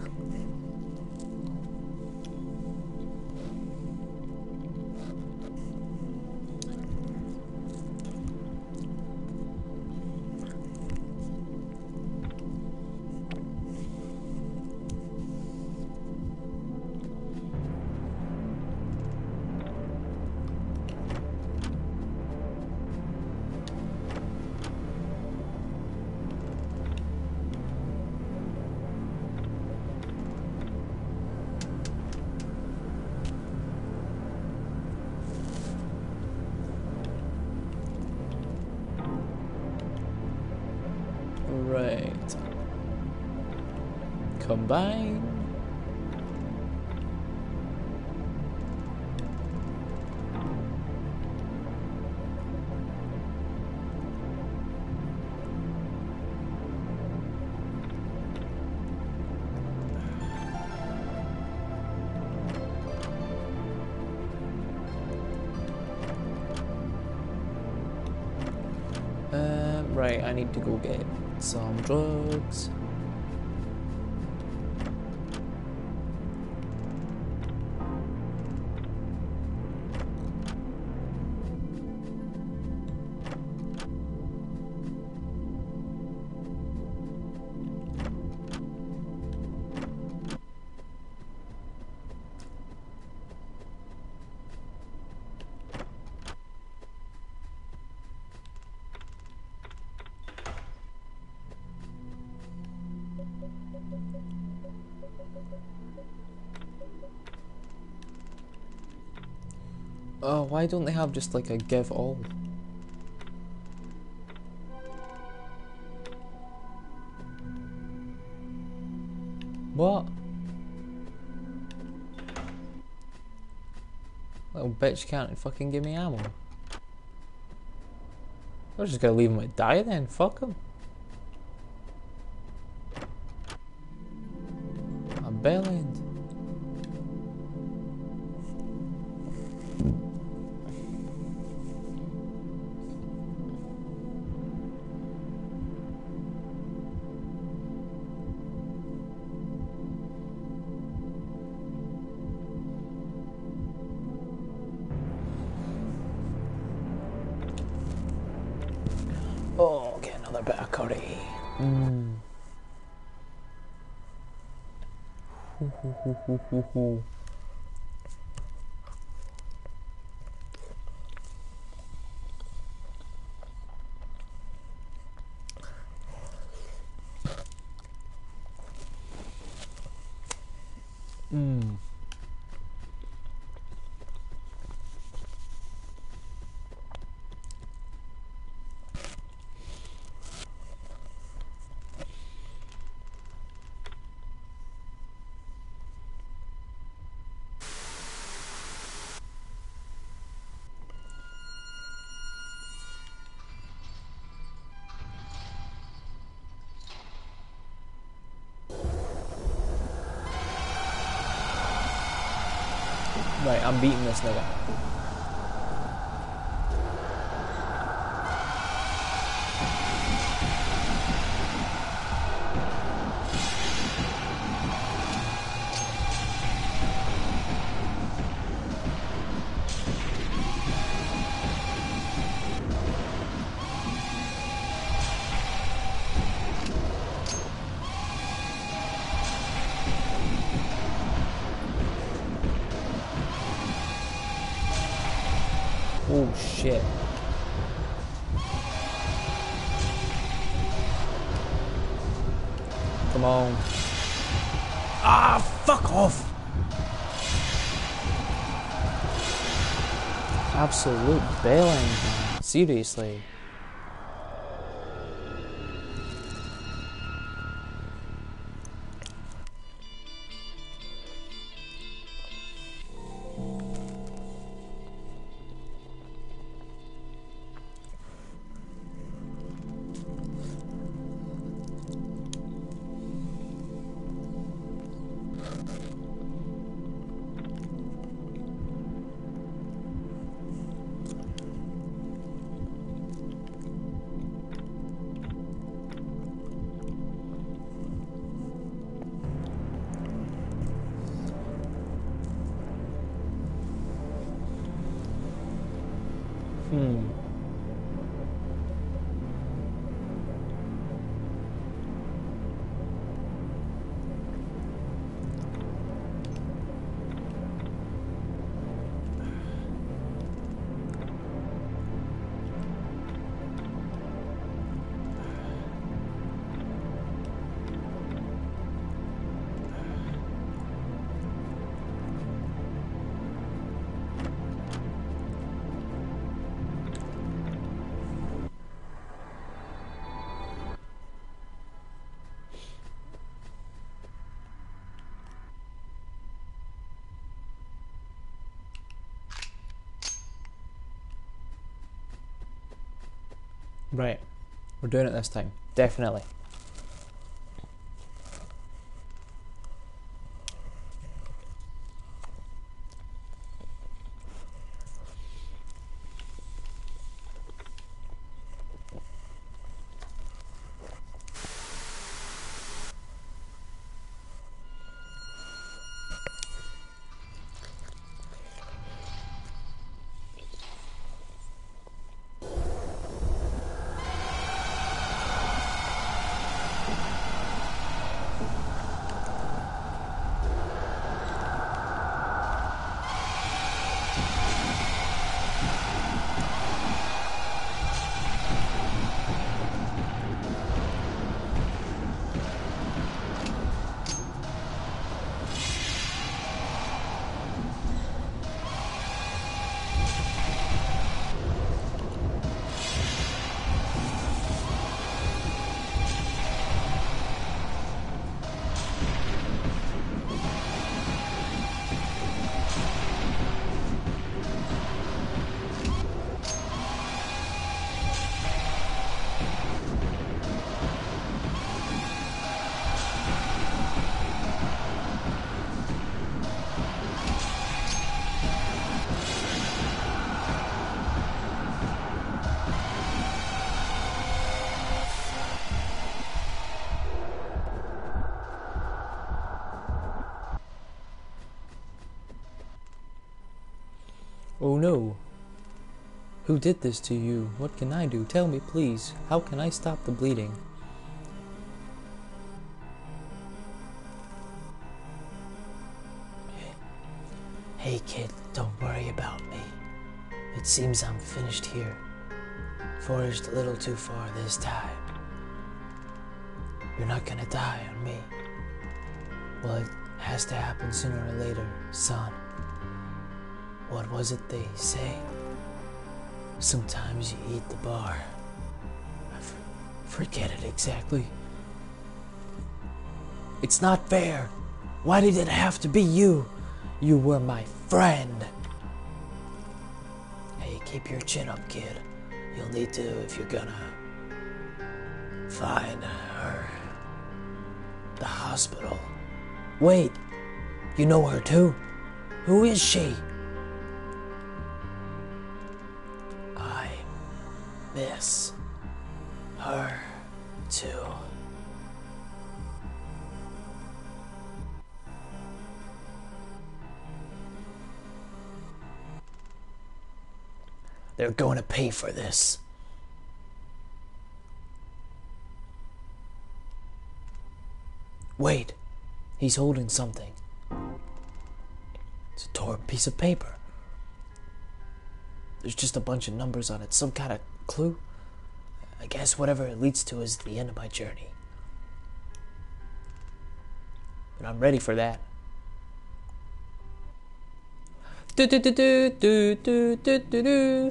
Speaker 2: Right. Combine. Right, I need to go get some drugs. Oh, why don't they have just like a give all? What? Little bitch can't fucking give me ammo. I'm just gonna leave him to die then, fuck him. I'm bailing. Oh, get another bit of curry. Mmm. Hoo, hoo, hoo, hoo, hoo, hoo. Mmm. Right, I'm beating this nigga. Oh shit. Come on. Ah, fuck off.
Speaker 1: Absolute bailing, man. Seriously. Right. We're doing it this time. Definitely. Oh no. Who did this to you? What can I do? Tell me, please. How can I stop the bleeding?
Speaker 2: Hey kid, don't worry about me. It seems I'm finished here. Forged a little too far this time. You're not gonna die on me. Well, it has to happen sooner or later, son. What was it they say? Sometimes you eat the bar. Forget it exactly. It's not fair. Why did it have to be you? You were my friend. Hey, keep your chin up, kid. You'll need to if you're gonna find her. The hospital. Wait, you know her too? Who is she? I miss her too. They're going to pay for this. Wait, he's holding something. It's a torn piece of paper. There's just a bunch of numbers on it, some kind of clue. I guess whatever it leads to is the end of my journey. But I'm ready for that.
Speaker 1: Do do do do do do do do do.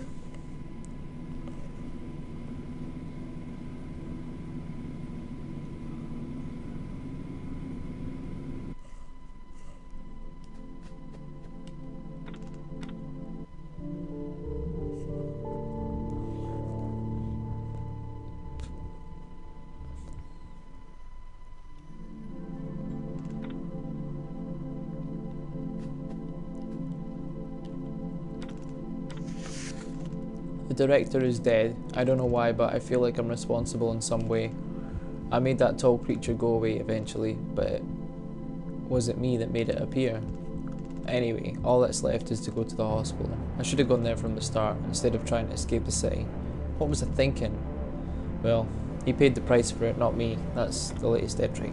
Speaker 1: The director is dead. I don't know why, but I feel like I'm responsible in some way. I made that tall creature go away eventually, but was it me that made it appear? Anyway, all that's left is to go to the hospital. I should have gone there from the start, instead of trying to escape the city. What was I thinking? Well, he paid the price for it, not me. That's the latest entry.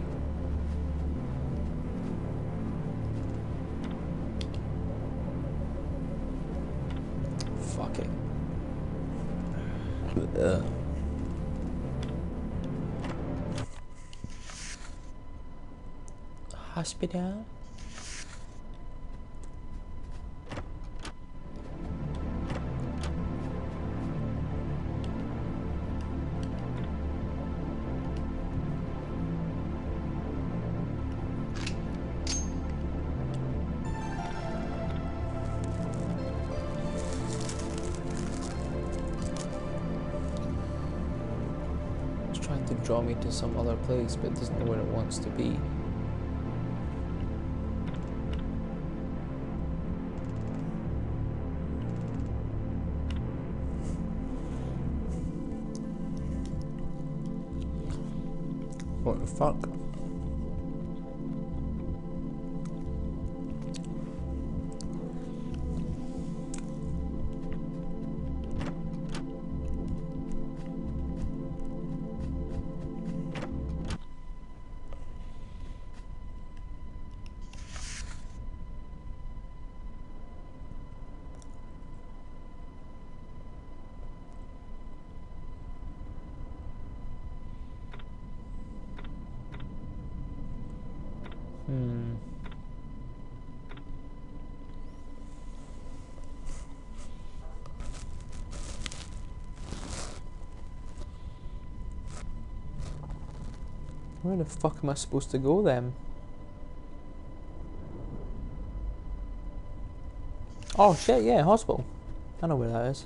Speaker 1: Fuck it. Hospital? It's trying to draw me to some other place, but it doesn't know where it wants to be. What the fuck? Where the fuck am I supposed to go then? Oh shit, yeah, hospital. I know where that is.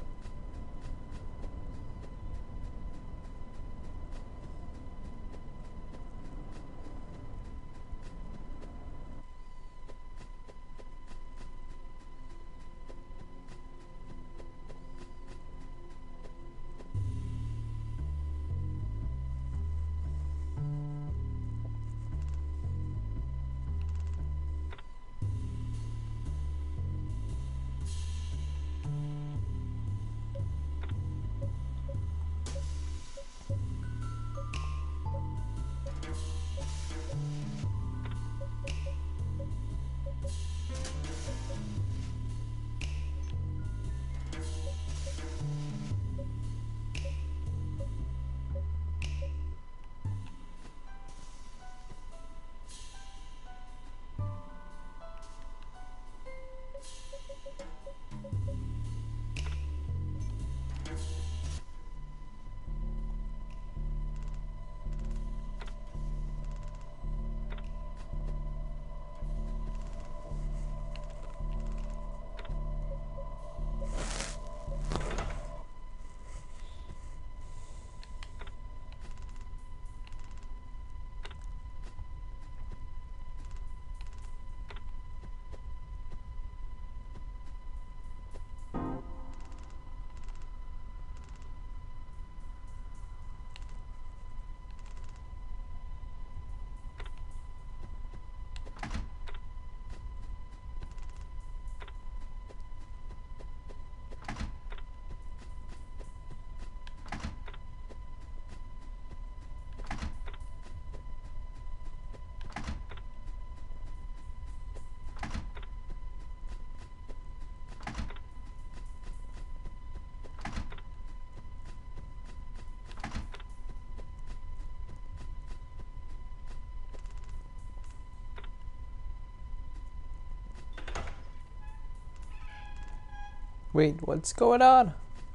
Speaker 1: Wait, what's going on?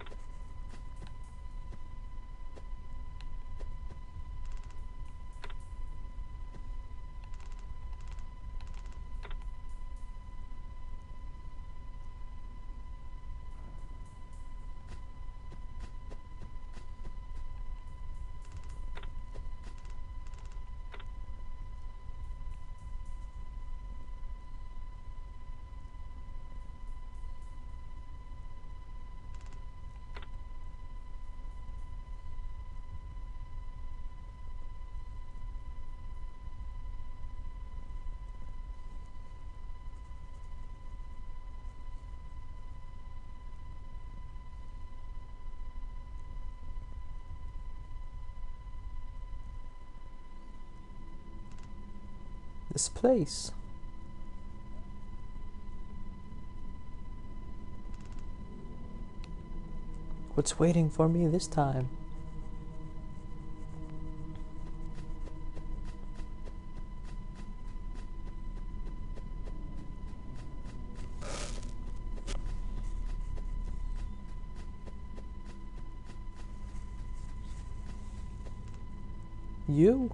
Speaker 1: This place. What's waiting for me this time? You?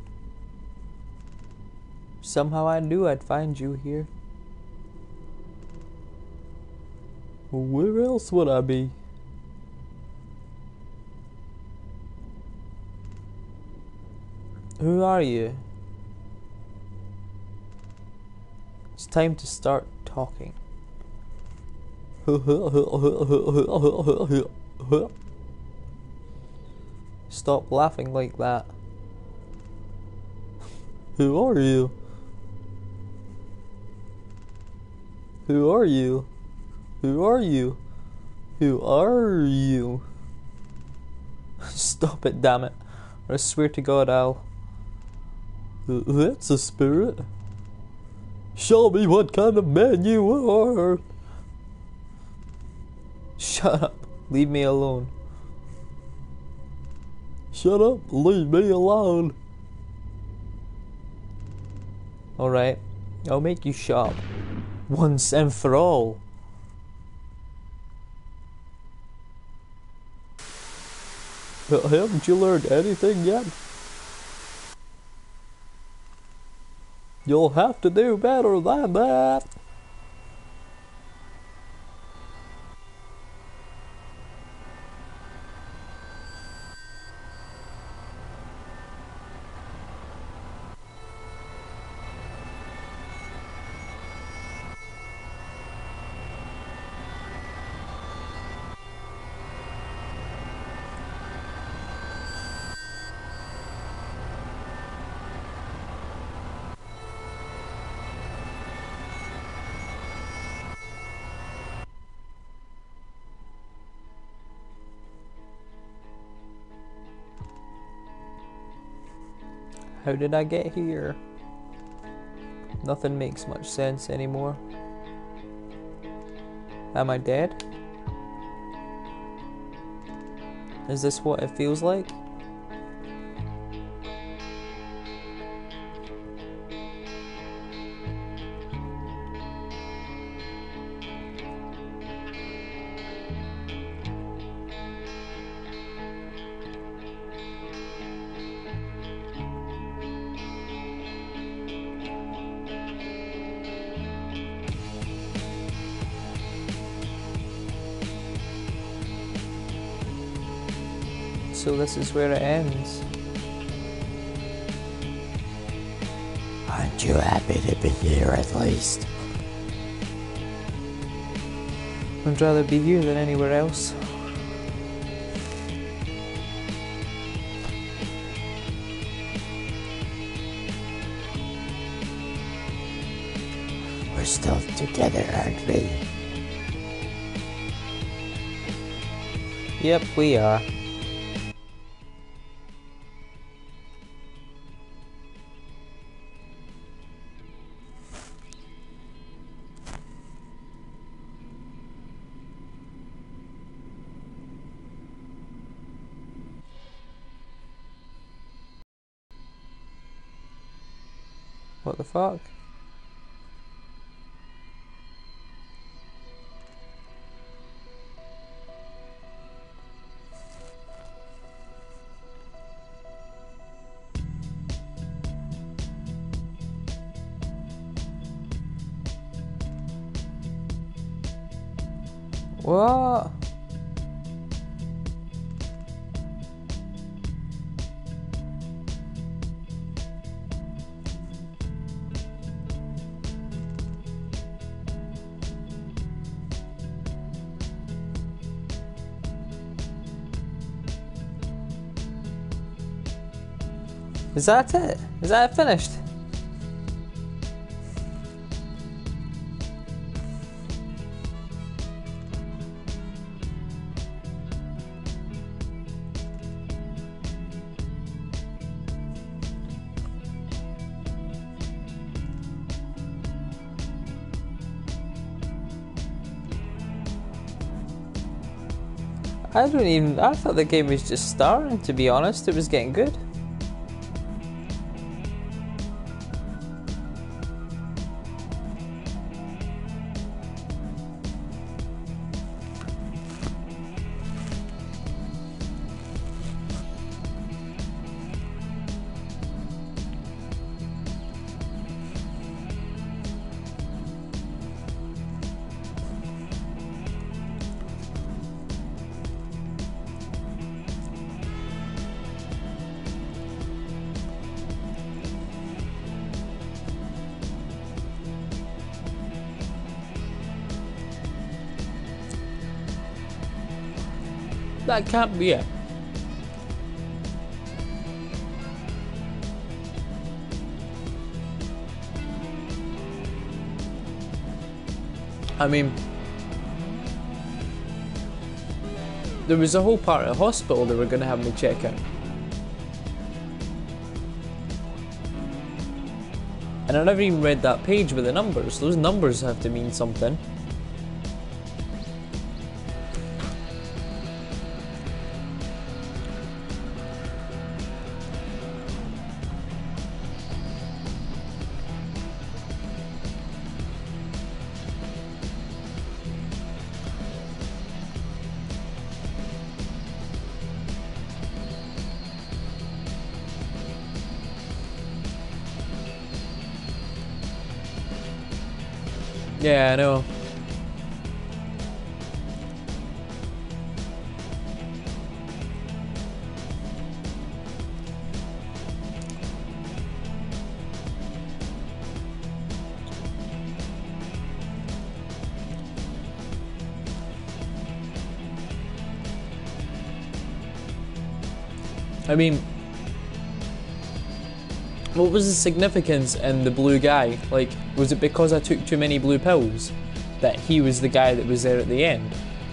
Speaker 1: Somehow I knew I'd find you here. Where else would I be? Who are you? It's time to start talking. Stop laughing like that. Who are you? Who are you? Who are you? Who are you? Stop it, damn it. I swear to God I'll... That's a spirit. Show me what kind of man you are. Shut up. Leave me alone. Shut up. Leave me alone. Alright. I'll make you shut up. Once and for all. Haven't you learned anything yet? You'll have to do better than that. How did I get here? Nothing makes much sense anymore. Am I dead? Is this what it feels like? So this is where it ends.
Speaker 4: Aren't you happy to be here at least?
Speaker 1: I'd rather be here than anywhere else.
Speaker 4: We're still together, aren't we?
Speaker 1: Yep, we are. What the fuck?
Speaker 3: What? Is that it? Is that it finished? I thought the game was just starting, to be honest. It was getting good.
Speaker 1: That can't be it. I mean, there was a whole part of the hospital they were going to have me check out. And I never even read that page with the numbers. Those numbers have to mean something. Yeah, I know. I mean, what was the significance in the blue guy? Like, was it because I took too many blue pills that he was the guy that was there at the end?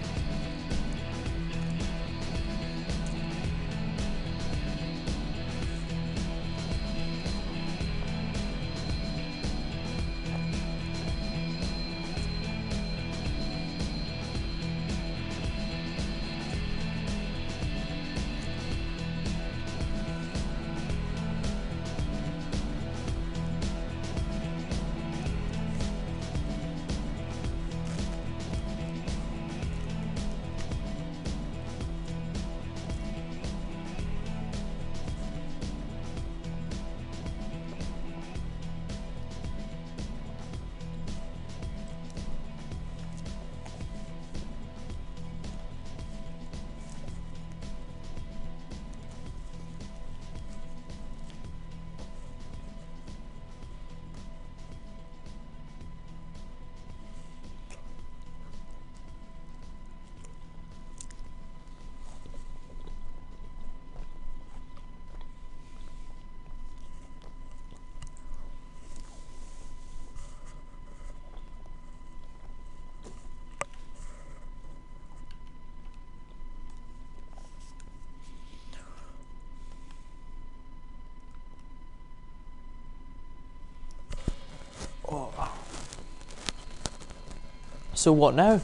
Speaker 1: So what now?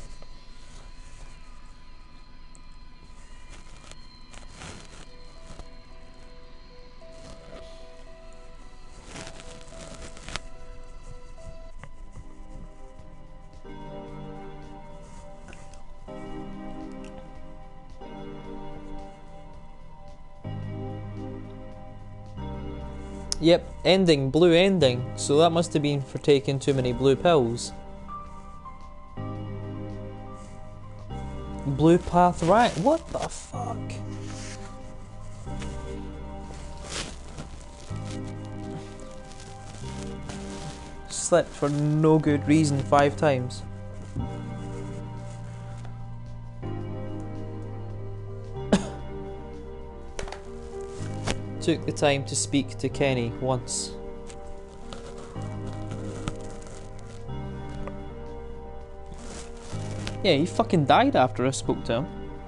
Speaker 1: Yep, ending, blue ending. So that must have been for taking too many blue pills. Blue path right. What the fuck? Slept for no good reason 5 times. Took the time to speak to Kenny once. Yeah, he fucking died after I spoke to him.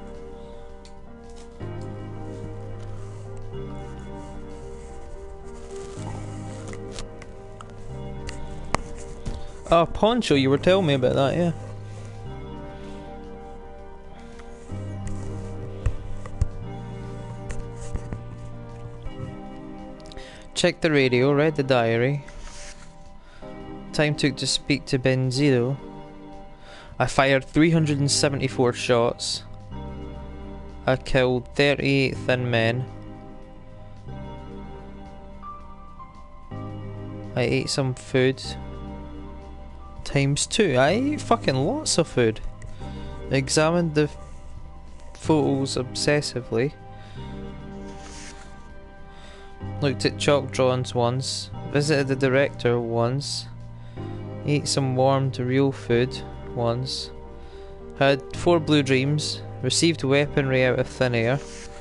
Speaker 1: Oh, Poncho, you were telling me about that, yeah. Checked the radio, read the diary. Time took to speak to Benzito. I fired 374 shots. I killed 38 thin men. I ate some food. ×2. I ate fucking lots of food. Examined the photos obsessively. Looked at chalk drawings once. Visited the director once. Ate some warmed real food once. Had 4 blue dreams. Received weaponry out of thin air.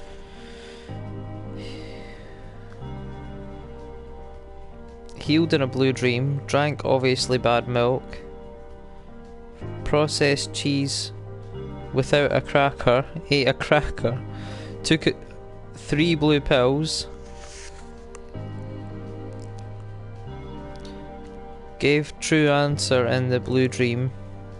Speaker 1: Healed in a blue dream. Drank obviously bad milk. Processed cheese without a cracker. Ate a cracker. Took 3 blue pills. Gave true answer in the blue dream.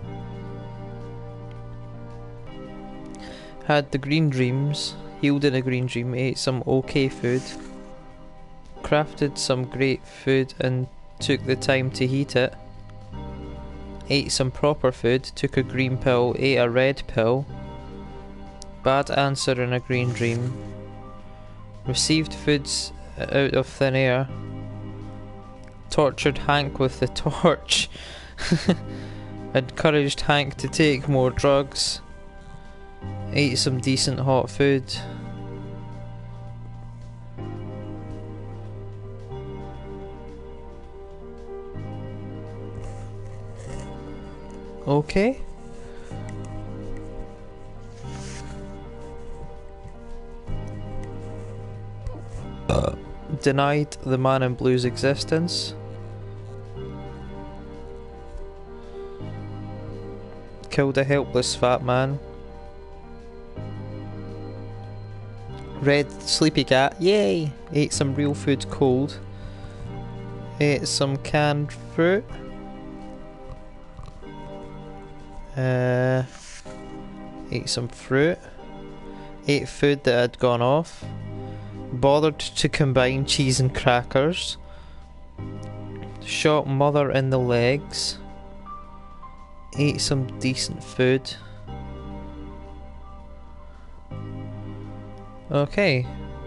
Speaker 1: Had the green dreams. Healed in a green dream. Ate some okay food. Crafted some great food and took the time to heat it. Ate some proper food. Took a green pill. Ate a red pill. Bad answer in a green dream. Received foods out of thin air. Tortured Hank with the torch. Encouraged Hank to take more drugs. Ate some decent hot food. Okay. Denied the man in blue's existence. Killed a helpless fat man. Read Sleepy Cat. Yay! Ate some real food cold. Ate some canned fruit. Ate some fruit. Ate food that had gone off. Bothered to combine cheese and crackers. Shot mother in the legs. Ate some decent food. Okay.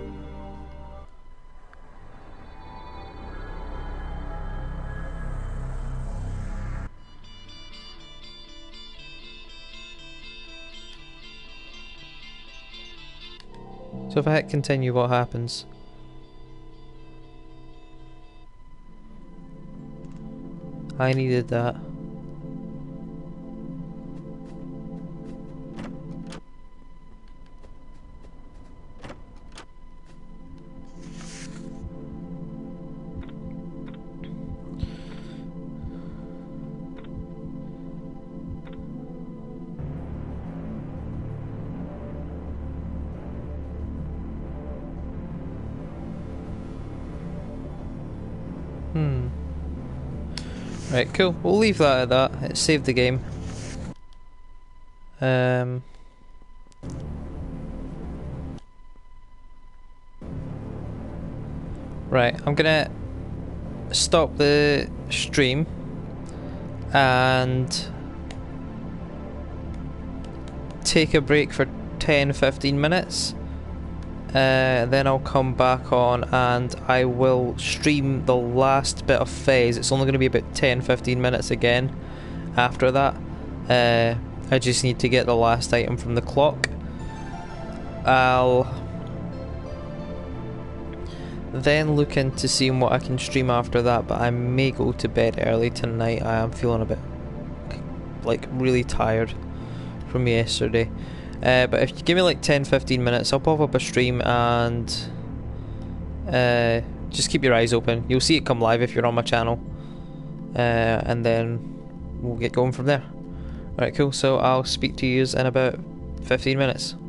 Speaker 1: So if I hit continue, what happens? I needed that. Right, cool. We'll leave that at that. It saved the game. Right, I'm gonna stop the stream and take a break for 10-15 minutes. Then I'll come back on and I will stream the last bit of Fez. It's only going to be about 10-15 minutes again after that. I just need to get the last item from the clock. I'll then look into seeing what I can stream after that, but I may go to bed early tonight. I am feeling a bit like really tired from yesterday. But if you give me like 10-15 minutes, I'll pop up a stream and just keep your eyes open. You'll see it come live if you're on my channel, and then we'll get going from there. Alright, cool. So I'll speak to you in about 15 minutes.